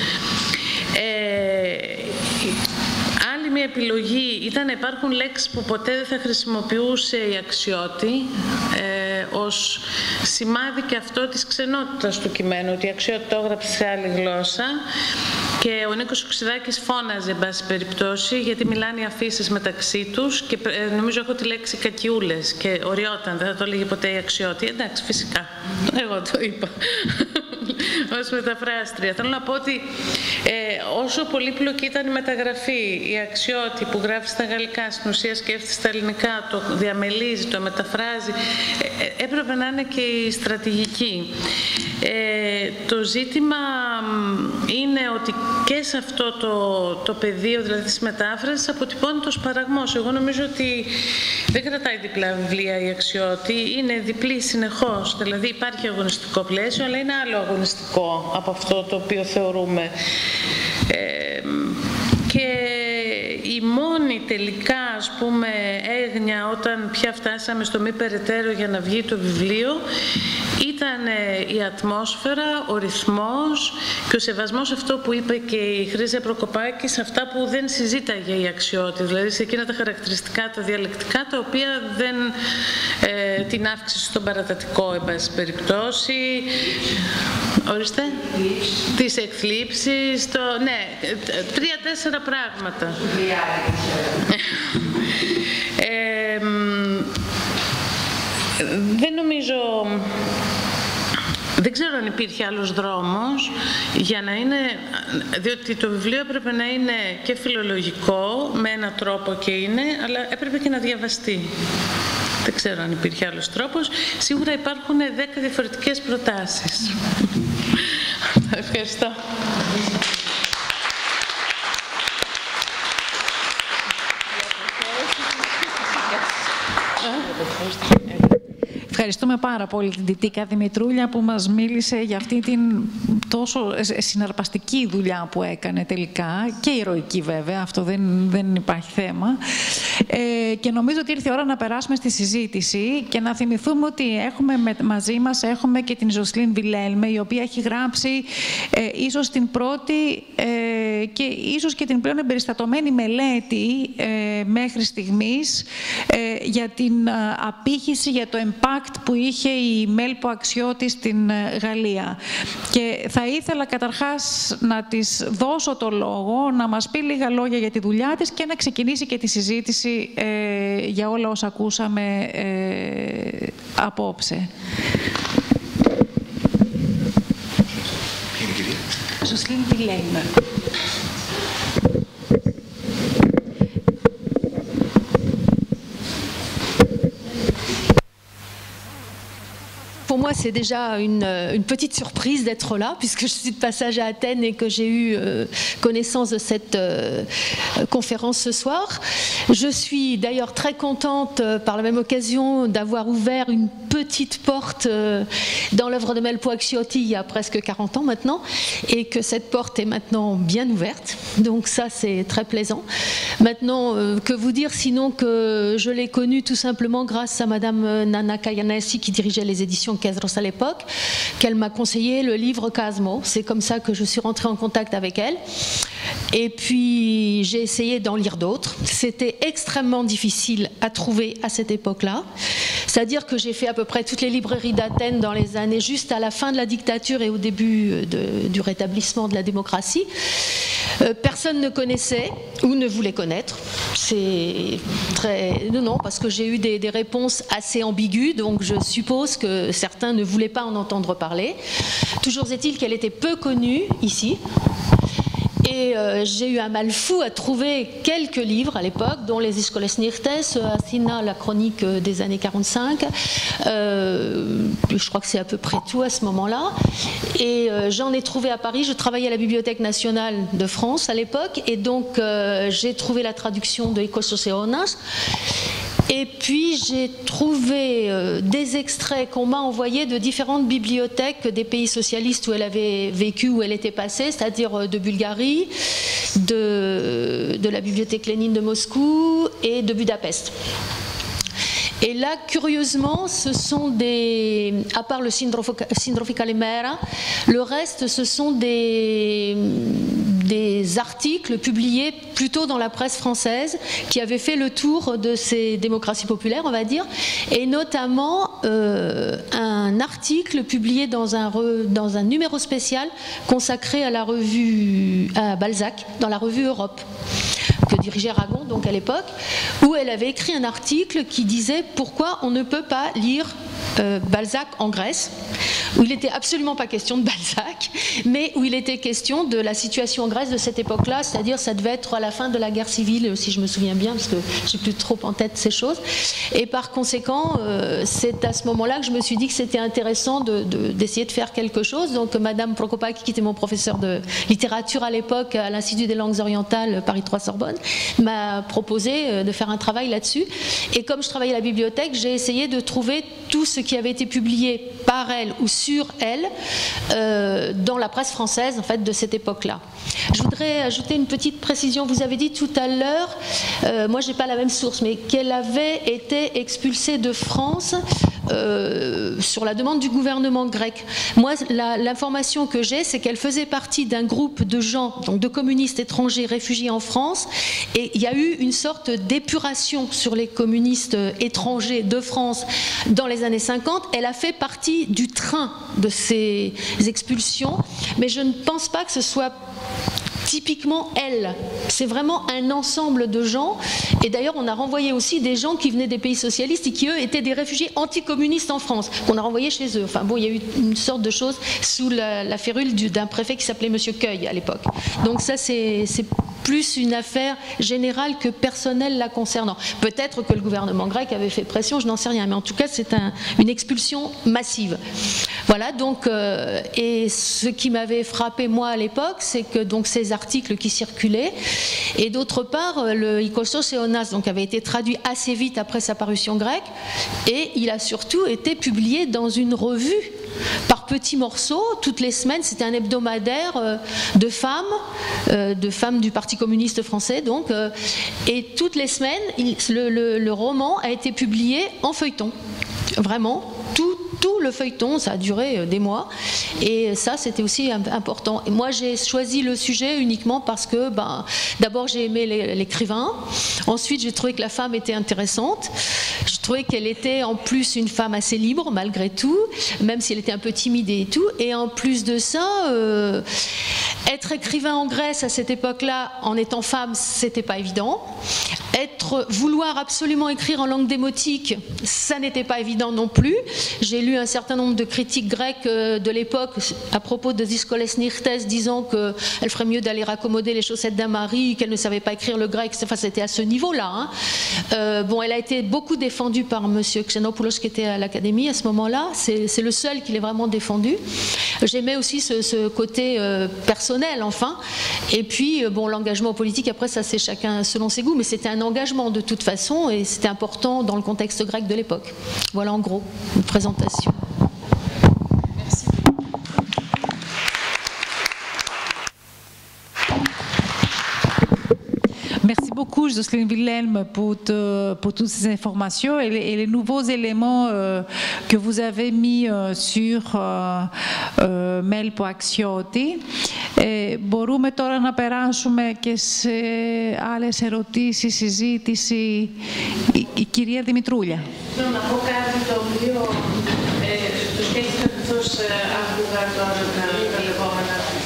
Ε, Άλλη μια επιλογή ήταν να υπάρχουν λέξεις που ποτέ δεν θα χρησιμοποιούσε η Αξιώτη ε, ως σημάδι και αυτό της ξενότητας του κειμένου, ότι η Αξιώτη το έγραψε σε άλλη γλώσσα και ο Νίκος Οξυδάκης φώναζε, εν πάση περιπτώσει, γιατί μιλάνε οι αφήσεις μεταξύ τους και ε, νομίζω έχω τη λέξη κακιούλες και οριόταν, δεν θα το έλεγε ποτέ η Αξιώτη. Εντάξει, φυσικά, εγώ το είπα. Ως μεταφράστρια. Θέλω να πω ότι ε, όσο πολύπλοκη ήταν η μεταγραφή, η Αξιώτη που γράφει στα γαλλικά, στην ουσία σκέφτεται στα ελληνικά, το διαμελίζει, το μεταφράζει, ε, έπρεπε να είναι και η στρατηγική. Ε, το ζήτημα είναι ότι και σε αυτό το, το πεδίο, δηλαδή της μετάφρασης, αποτυπώνεται ο σπαραγμός. Εγώ νομίζω ότι δεν κρατάει διπλά βιβλία η Αξιώτη, είναι διπλή συνεχώς. Δηλαδή υπάρχει αγωνιστικό πλαίσιο, αλλά είναι άλλο αγωνιστικό από αυτό το οποίο θεωρούμε. Ε, και η μόνη τελικά, ας πούμε, έγνοια όταν πια φτάσαμε στο μη περαιτέρω για να βγει το βιβλίο ήταν η ατμόσφαιρα, ο ρυθμός και ο σεβασμός, αυτό που είπε και η Χρύζα Προκοπάκη, σε αυτά που δεν συζήταγε η Αξιώτη, δηλαδή σε εκείνα τα χαρακτηριστικά, τα διαλεκτικά, τα οποία δεν ε, την αύξηση στον παρατατικό, εν πάση περιπτώσει. Ορίστε. Τις εκθλίψεις, το... ναι, τρία-τέσσερα πράγματα. ε, δεν νομίζω... Δεν ξέρω αν υπήρχε άλλος δρόμος για να είναι, διότι το βιβλίο έπρεπε να είναι και φιλολογικό, με έναν τρόπο και είναι, αλλά έπρεπε και να διαβαστεί. Δεν ξέρω αν υπήρχε άλλος τρόπος. Σίγουρα υπάρχουν δέκα διαφορετικές προτάσεις. Ευχαριστώ. Ευχαριστούμε πάρα πολύ την Τιτίκα Δημητρούλια που μας μίλησε για αυτή την τόσο συναρπαστική δουλειά που έκανε τελικά και ηρωική βέβαια, αυτό δεν, δεν υπάρχει θέμα. Ε, και νομίζω ότι ήρθε η ώρα να περάσουμε στη συζήτηση και να θυμηθούμε ότι έχουμε με, μαζί μας έχουμε και την Ζοσλίν Βιλέλμε, η οποία έχει γράψει ε, ίσως την πρώτη ε, και ίσως και την πλέον εμπεριστατωμένη μελέτη ε, μέχρι στιγμής ε, για την ε, απήχηση, για το impact που είχε η Μέλπο Αξιώτη στην Γαλλία. Και θα ήθελα καταρχάς να της δώσω το λόγο, να μας πει λίγα λόγια για τη δουλειά της και να ξεκινήσει και τη συζήτηση ε, για όλα όσα ακούσαμε ε, απόψε. Ζοσλίν Βιλέλμε. Pour moi, c'est déjà une, une petite surprise d'être là, puisque je suis de passage à Athènes et que j'ai eu euh, connaissance de cette euh, conférence ce soir. Je suis d'ailleurs très contente, euh, par la même occasion, d'avoir ouvert une petite porte euh, dans l'œuvre de Melpo Αξιώτη il y a presque quarante ans maintenant, et que cette porte est maintenant bien ouverte. Donc ça, c'est très plaisant. Maintenant, euh, que vous dire sinon que je l'ai connue tout simplement grâce à Madame Nana Kayanasi qui dirigeait les éditions Kazros à l'époque, qu'elle m'a conseillé le livre Casmo. C'est comme ça que je suis rentrée en contact avec elle. Et puis j'ai essayé d'en lire d'autres. C'était extrêmement difficile à trouver à cette époque-là. C'est-à-dire que j'ai fait à peu près toutes les librairies d'Athènes dans les années juste à la fin de la dictature et au début de, du rétablissement de la démocratie. Euh, personne ne connaissait ou ne voulait connaître. C'est très... Non, non, parce que j'ai eu des, des réponses assez ambiguës, donc je suppose que certains ne voulaient pas en entendre parler. Toujours est-il qu'elle était peu connue ici. Et euh, j'ai eu un mal fou à trouver quelques livres à l'époque, dont les Iskoles Nirtes, Athina, la chronique des années quarante-cinq. Euh, je crois que c'est à peu près tout à ce moment-là. Et euh, j'en ai trouvé à Paris. Je travaillais à la Bibliothèque nationale de France à l'époque. Et donc euh, j'ai trouvé la traduction de Ecos Oceonas. Et puis j'ai trouvé euh, des extraits qu'on m'a envoyés de différentes bibliothèques des pays socialistes où elle avait vécu, où elle était passée, c'est-à-dire de Bulgarie, de, de la bibliothèque Lénine de Moscou et de Budapest. Et là, curieusement, ce sont des, à part le Syndrofi Kalimera, le reste, ce sont des, des articles publiés plutôt dans la presse française qui avaient fait le tour de ces démocraties populaires, on va dire, et notamment euh, un article publié dans un, re, dans un numéro spécial consacré à la revue, à Balzac, dans la revue Europe, que dirigeait Aragon donc à l'époque, où elle avait écrit un article qui disait pourquoi on ne peut pas lire euh, Balzac en Grèce, où il n'était absolument pas question de Balzac, mais où il était question de la situation en Grèce de cette époque-là, c'est-à-dire ça devait être à la fin de la guerre civile, si je me souviens bien, parce que j'ai plus trop en tête ces choses. Et par conséquent, euh, c'est à ce moment-là que je me suis dit que c'était intéressant de, de, d'essayer de faire quelque chose. Donc Madame Prokopak, qui était mon professeur de littérature à l'époque à l'Institut des langues orientales Paris trois Sorbonne, m'a proposé de faire un travail là-dessus. Et comme je travaillais à la bibliothèque, j'ai essayé de trouver tout ce qui avait été publié par elle ou sur elle euh, dans la presse française en fait, de cette époque-là. Je voudrais ajouter une petite précision. Vous avez dit tout à l'heure, euh, moi je n'ai pas la même source, mais qu'elle avait été expulsée de France euh, sur la demande du gouvernement grec. Moi, l'information que j'ai, c'est qu'elle faisait partie d'un groupe de gens, donc de communistes étrangers réfugiés en France, et il y a eu une sorte d'épuration sur les communistes étrangers de France dans les années cinquante. Elle a fait partie du train de ces expulsions, mais je ne pense pas que ce soit typiquement elle. C'est vraiment un ensemble de gens. Et d'ailleurs, on a renvoyé aussi des gens qui venaient des pays socialistes et qui, eux, étaient des réfugiés anticommunistes en France, qu'on a renvoyés chez eux. Enfin bon, il y a eu une sorte de chose sous la, la férule d'un préfet qui s'appelait Monsieur Cueil à l'époque. Donc ça, c'est plus une affaire générale que personnelle la concernant. Peut-être que le gouvernement grec avait fait pression, je n'en sais rien. Mais en tout cas, c'est un, une expulsion massive. Voilà, donc, euh, et ce qui m'avait frappé, moi, à l'époque, c'est que donc ces articles qui circulaient, et d'autre part, le Ikostos Eonas donc avait été traduit assez vite après sa parution grecque, et il a surtout été publié dans une revue par petits morceaux, toutes les semaines. C'était un hebdomadaire euh, de femmes, euh, de femmes du Parti communiste français, donc, euh, et toutes les semaines, il, le, le, le roman a été publié en feuilleton, vraiment. Tout, tout le feuilleton, ça a duré des mois, et ça c'était aussi important. Et moi j'ai choisi le sujet uniquement parce que ben, d'abord j'ai aimé l'écrivain, ensuite j'ai trouvé que la femme était intéressante, je trouvais qu'elle était en plus une femme assez libre malgré tout, même si elle était un peu timide et tout, et en plus de ça, euh, être écrivain en Grèce à cette époque-là, en étant femme, c'était pas évident. Être, vouloir absolument écrire en langue démotique, ça n'était pas évident non plus. J'ai lu un certain nombre de critiques grecques de l'époque à propos de Diskoles Nirtes disant qu'elle ferait mieux d'aller raccommoder les chaussettes d'un mari, qu'elle ne savait pas écrire le grec. Enfin, c'était à ce niveau-là. Hein. Euh, bon, elle a été beaucoup défendue par M. Xenopoulos qui était à l'Académie à ce moment-là. C'est le seul qui l'ait vraiment défendu. J'aimais aussi ce, ce côté euh, personnel, enfin. Et puis, bon, l'engagement politique, après, ça c'est chacun selon ses goûts, mais c'était un engagement de toute façon et c'était important dans le contexte grec de l'époque. Voilà en gros une présentation. Merci. Merci beaucoup, Jocelyne Wilhelm, pour, te, pour toutes ces informations et les, et les nouveaux éléments euh, que vous avez mis euh, sur euh, euh, Μέλπο Αξιώτη. Ε, μπορούμε τώρα να περάσουμε και σε άλλες ερωτήσεις, συζήτηση. Η, η κυρία Δημητρούλια. Θέλω να πω κάτι το οποίο ε, το σκέφτηκα καθώς άκουγα τώρα τα, τα λεγόμενα της.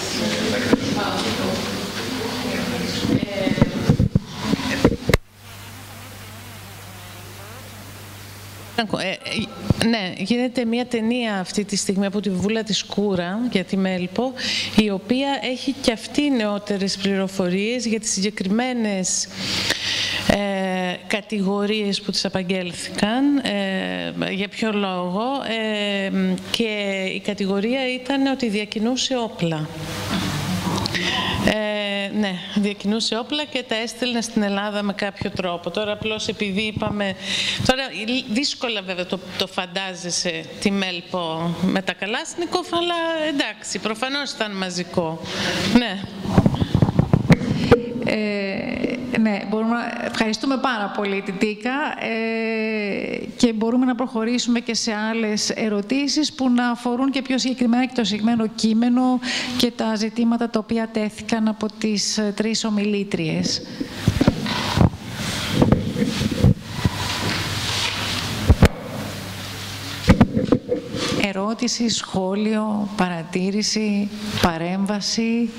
Ε, ναι, γίνεται μια ταινία αυτή τη στιγμή από τη Βούλα της Κούρα για τη Μέλπο, η οποία έχει και αυτή νεότερες πληροφορίες για τις συγκεκριμένες ε, κατηγορίες που τις απαγγέλθηκαν, ε, για ποιο λόγο, ε, και η κατηγορία ήταν ότι διακινούσε όπλα. Ε, ναι, διακινούσε όπλα και τα έστελνε στην Ελλάδα με κάποιο τρόπο. Τώρα απλώς επειδή είπαμε... Τώρα δύσκολα βέβαια το, το φαντάζεσαι τη Μέλπο με τα Καλάσνικοφ, αλλά εντάξει, προφανώς ήταν μαζικό. Ναι. Ε, ναι, μπορούμε να... Ευχαριστούμε πάρα πολύ την Τίκα ε, και μπορούμε να προχωρήσουμε και σε άλλες ερωτήσεις που να αφορούν και πιο συγκεκριμένα και το συγκεκριμένο κείμενο και τα ζητήματα τα οποία τέθηκαν από τις τρεις ομιλήτριες. Ερώτηση, σχόλιο, παρατήρηση, παρέμβαση.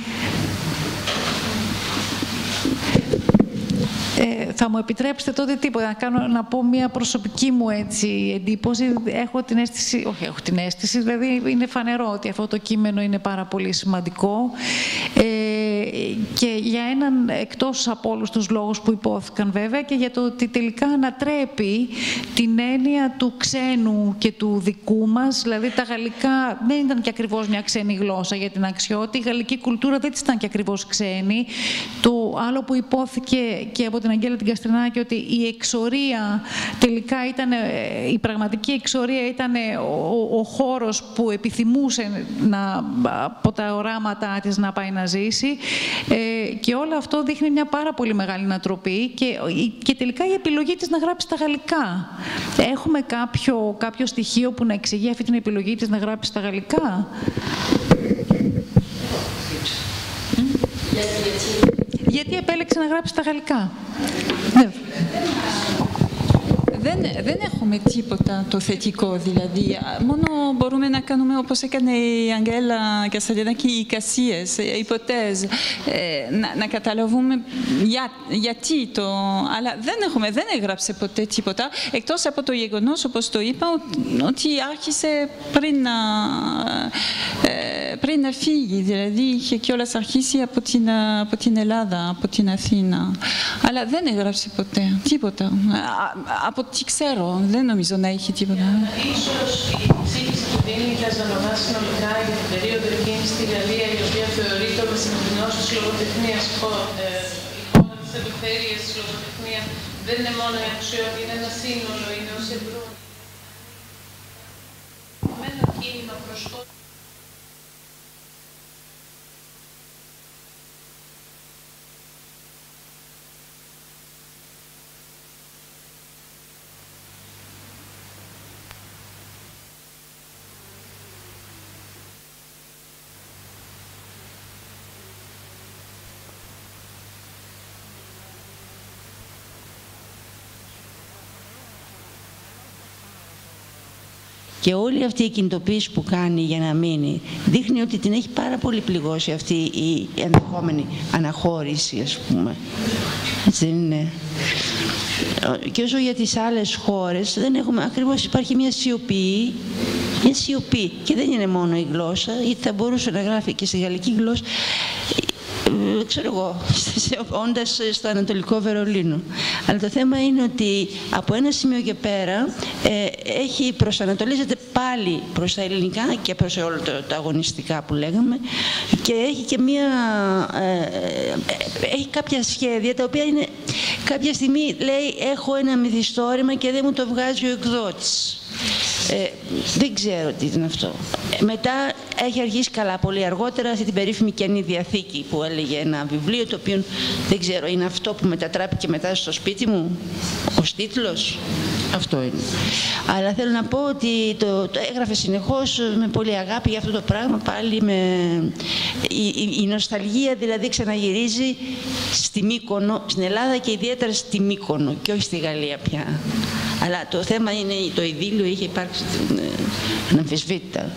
Ε, θα μου επιτρέψετε τότε τίποτα, να, κάνω, να πω μια προσωπική μου έτσι, εντύπωση. Έχω την αίσθηση, όχι έχω την αίσθηση, δηλαδή είναι φανερό ότι αυτό το κείμενο είναι πάρα πολύ σημαντικό ε, και για έναν, εκτός από όλους τους λόγους που υπόθηκαν βέβαια, και για το ότι τελικά ανατρέπει την έννοια του ξένου και του δικού μας, δηλαδή τα γαλλικά δεν ήταν και ακριβώς μια ξένη γλώσσα για την Αξιώτη, η γαλλική κουλτούρα δεν της ήταν και ακριβώς ξένη. Το άλλο που υπόθηκε και από την Αγγέλα την Καστρινάκη, ότι η εξορία τελικά ήταν, η πραγματική εξορία ήταν ο, ο χώρος που επιθυμούσε να, από τα οράματά της να πάει να ζήσει ε, και όλο αυτό δείχνει μια πάρα πολύ μεγάλη ανατροπή και, και τελικά η επιλογή της να γράψει στα γαλλικά. Έχουμε κάποιο, κάποιο στοιχείο που να εξηγεί αυτή την επιλογή της να γράψει στα γαλλικά? Γιατί επέλεξε να γράψει στα γαλλικά? Ναι. Δεν, δεν έχουμε τίποτα το θετικό, δηλαδή. Μόνο μπορούμε να κάνουμε, όπως έκανε η Αγγέλα Καστρινάκη, εικασίες, υποθέσεις, ε, να, να καταλαβούμε για, γιατί το... Αλλά δεν έχουμε, δεν έγραψε ποτέ τίποτα, εκτός από το γεγονός, όπως το είπα, ότι άρχισε πριν να, ε, πριν να φύγει, δηλαδή είχε κιόλας αρχίσει από την, από την Ελλάδα, από την Αθήνα. Αλλά δεν έγραψε ποτέ τίποτα. Από τι ξέρω, δεν νομίζω να έχει τίποτα. Ίσως η ψήφιση που δίνει η Καζανοβά συνολικά για την περίοδο εκείνη στη Γαλλία, η οποία θεωρείται ο μεσημβρινός της λογοτεχνίας, η χώρα της ελευθερίας της λογοτεχνίας, δεν είναι μόνο η Αξιώτη, είναι ένα σύνολο, είναι ως ευρώ. Με ένα κίνημα προς το... Και όλη αυτή η κινητοποίηση που κάνει για να μείνει δείχνει ότι την έχει πάρα πολύ πληγώσει αυτή η ενδεχόμενη αναχώρηση, ας πούμε. Έτσι δεν είναι? Και όσο για τις άλλες χώρες δεν έχουμε, ακριβώς υπάρχει μια σιωπή, μια σιωπή και δεν είναι μόνο η γλώσσα, γιατί θα μπορούσε να γράφει και στη γαλλική γλώσσα, ξέρω εγώ, όντας στο Ανατολικό Βερολίνο. Αλλά το θέμα είναι ότι από ένα σημείο και πέρα ε, έχει προσανατολίζεται πάλι προς τα ελληνικά και προς όλα τα αγωνιστικά που λέγαμε και έχει και μία, ε, έχει κάποια σχέδια τα οποία είναι, κάποια στιγμή λέει έχω ένα μυθιστόρημα και δεν μου το βγάζει ο εκδότης. Ε, δεν ξέρω τι είναι αυτό. Μετά έχει αρχίσει καλά πολύ αργότερα αυτή την περίφημη Καινή Διαθήκη που έλεγε ένα βιβλίο το οποίο δεν ξέρω, είναι αυτό που μετατράπηκε μετά στο σπίτι μου ως τίτλος. Αυτό είναι. Αλλά θέλω να πω ότι το, το έγραφε συνεχώς με πολύ αγάπη για αυτό το πράγμα, πάλι με... Η, η, η νοσταλγία δηλαδή ξαναγυρίζει στη Μύκονο, στην Ελλάδα και ιδιαίτερα στη Μύκονο και όχι στη Γαλλία πια. Αλλά το θέμα είναι το ειδήλιο είχε υπάρξει αναμφισβήτητα.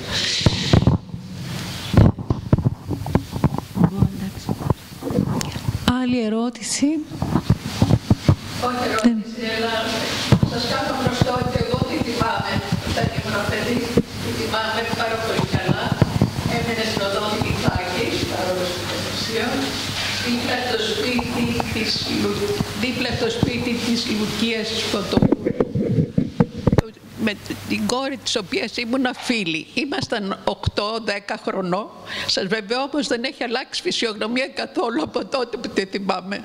Άλλη ερώτηση? Όχι ερώτηση, αλλά σας κάνω γνωστό ότι εγώ τη θυμάμαι, όταν ήμουν παιδί, τη θυμάμαι πάρα πολύ καλά. Έμενε στην οδό Λιθάκης, παρόλο στην Εκκλησία, δίπλα το σπίτι της, δίπλα το σπίτι της Λουκίας Σκοτοπούλου. με την κόρη της οποίας ήμουν φίλη. Ήμασταν οκτώ δέκα χρονών. Σας βεβαιώ όμως δεν έχει αλλάξει φυσιογνωμία καθόλου από τότε που τη θυμάμαι.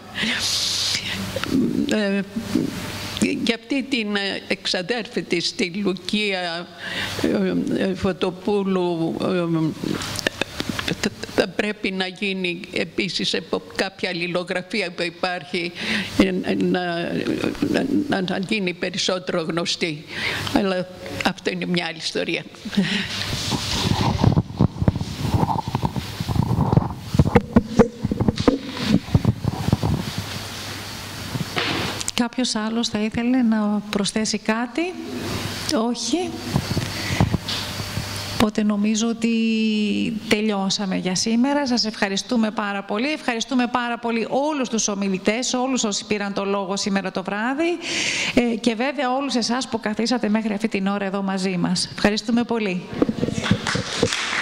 Ε, για αυτή την εξαδέρφη της, τη Λουκία ε, Φωτοπούλου, ε, θα πρέπει να γίνει επίσης από κάποια αλληλογραφία που υπάρχει να, να, να γίνει περισσότερο γνωστή. Αλλά αυτό είναι μια άλλη ιστορία. Κάποιος άλλος θα ήθελε να προσθέσει κάτι? Όχι. Οπότε νομίζω ότι τελειώσαμε για σήμερα. Σας ευχαριστούμε πάρα πολύ. Ευχαριστούμε πάρα πολύ όλους τους ομιλητές, όλους όσοι πήραν το λόγο σήμερα το βράδυ ε, και βέβαια όλους εσάς που καθίσατε μέχρι αυτή την ώρα εδώ μαζί μας. Ευχαριστούμε πολύ.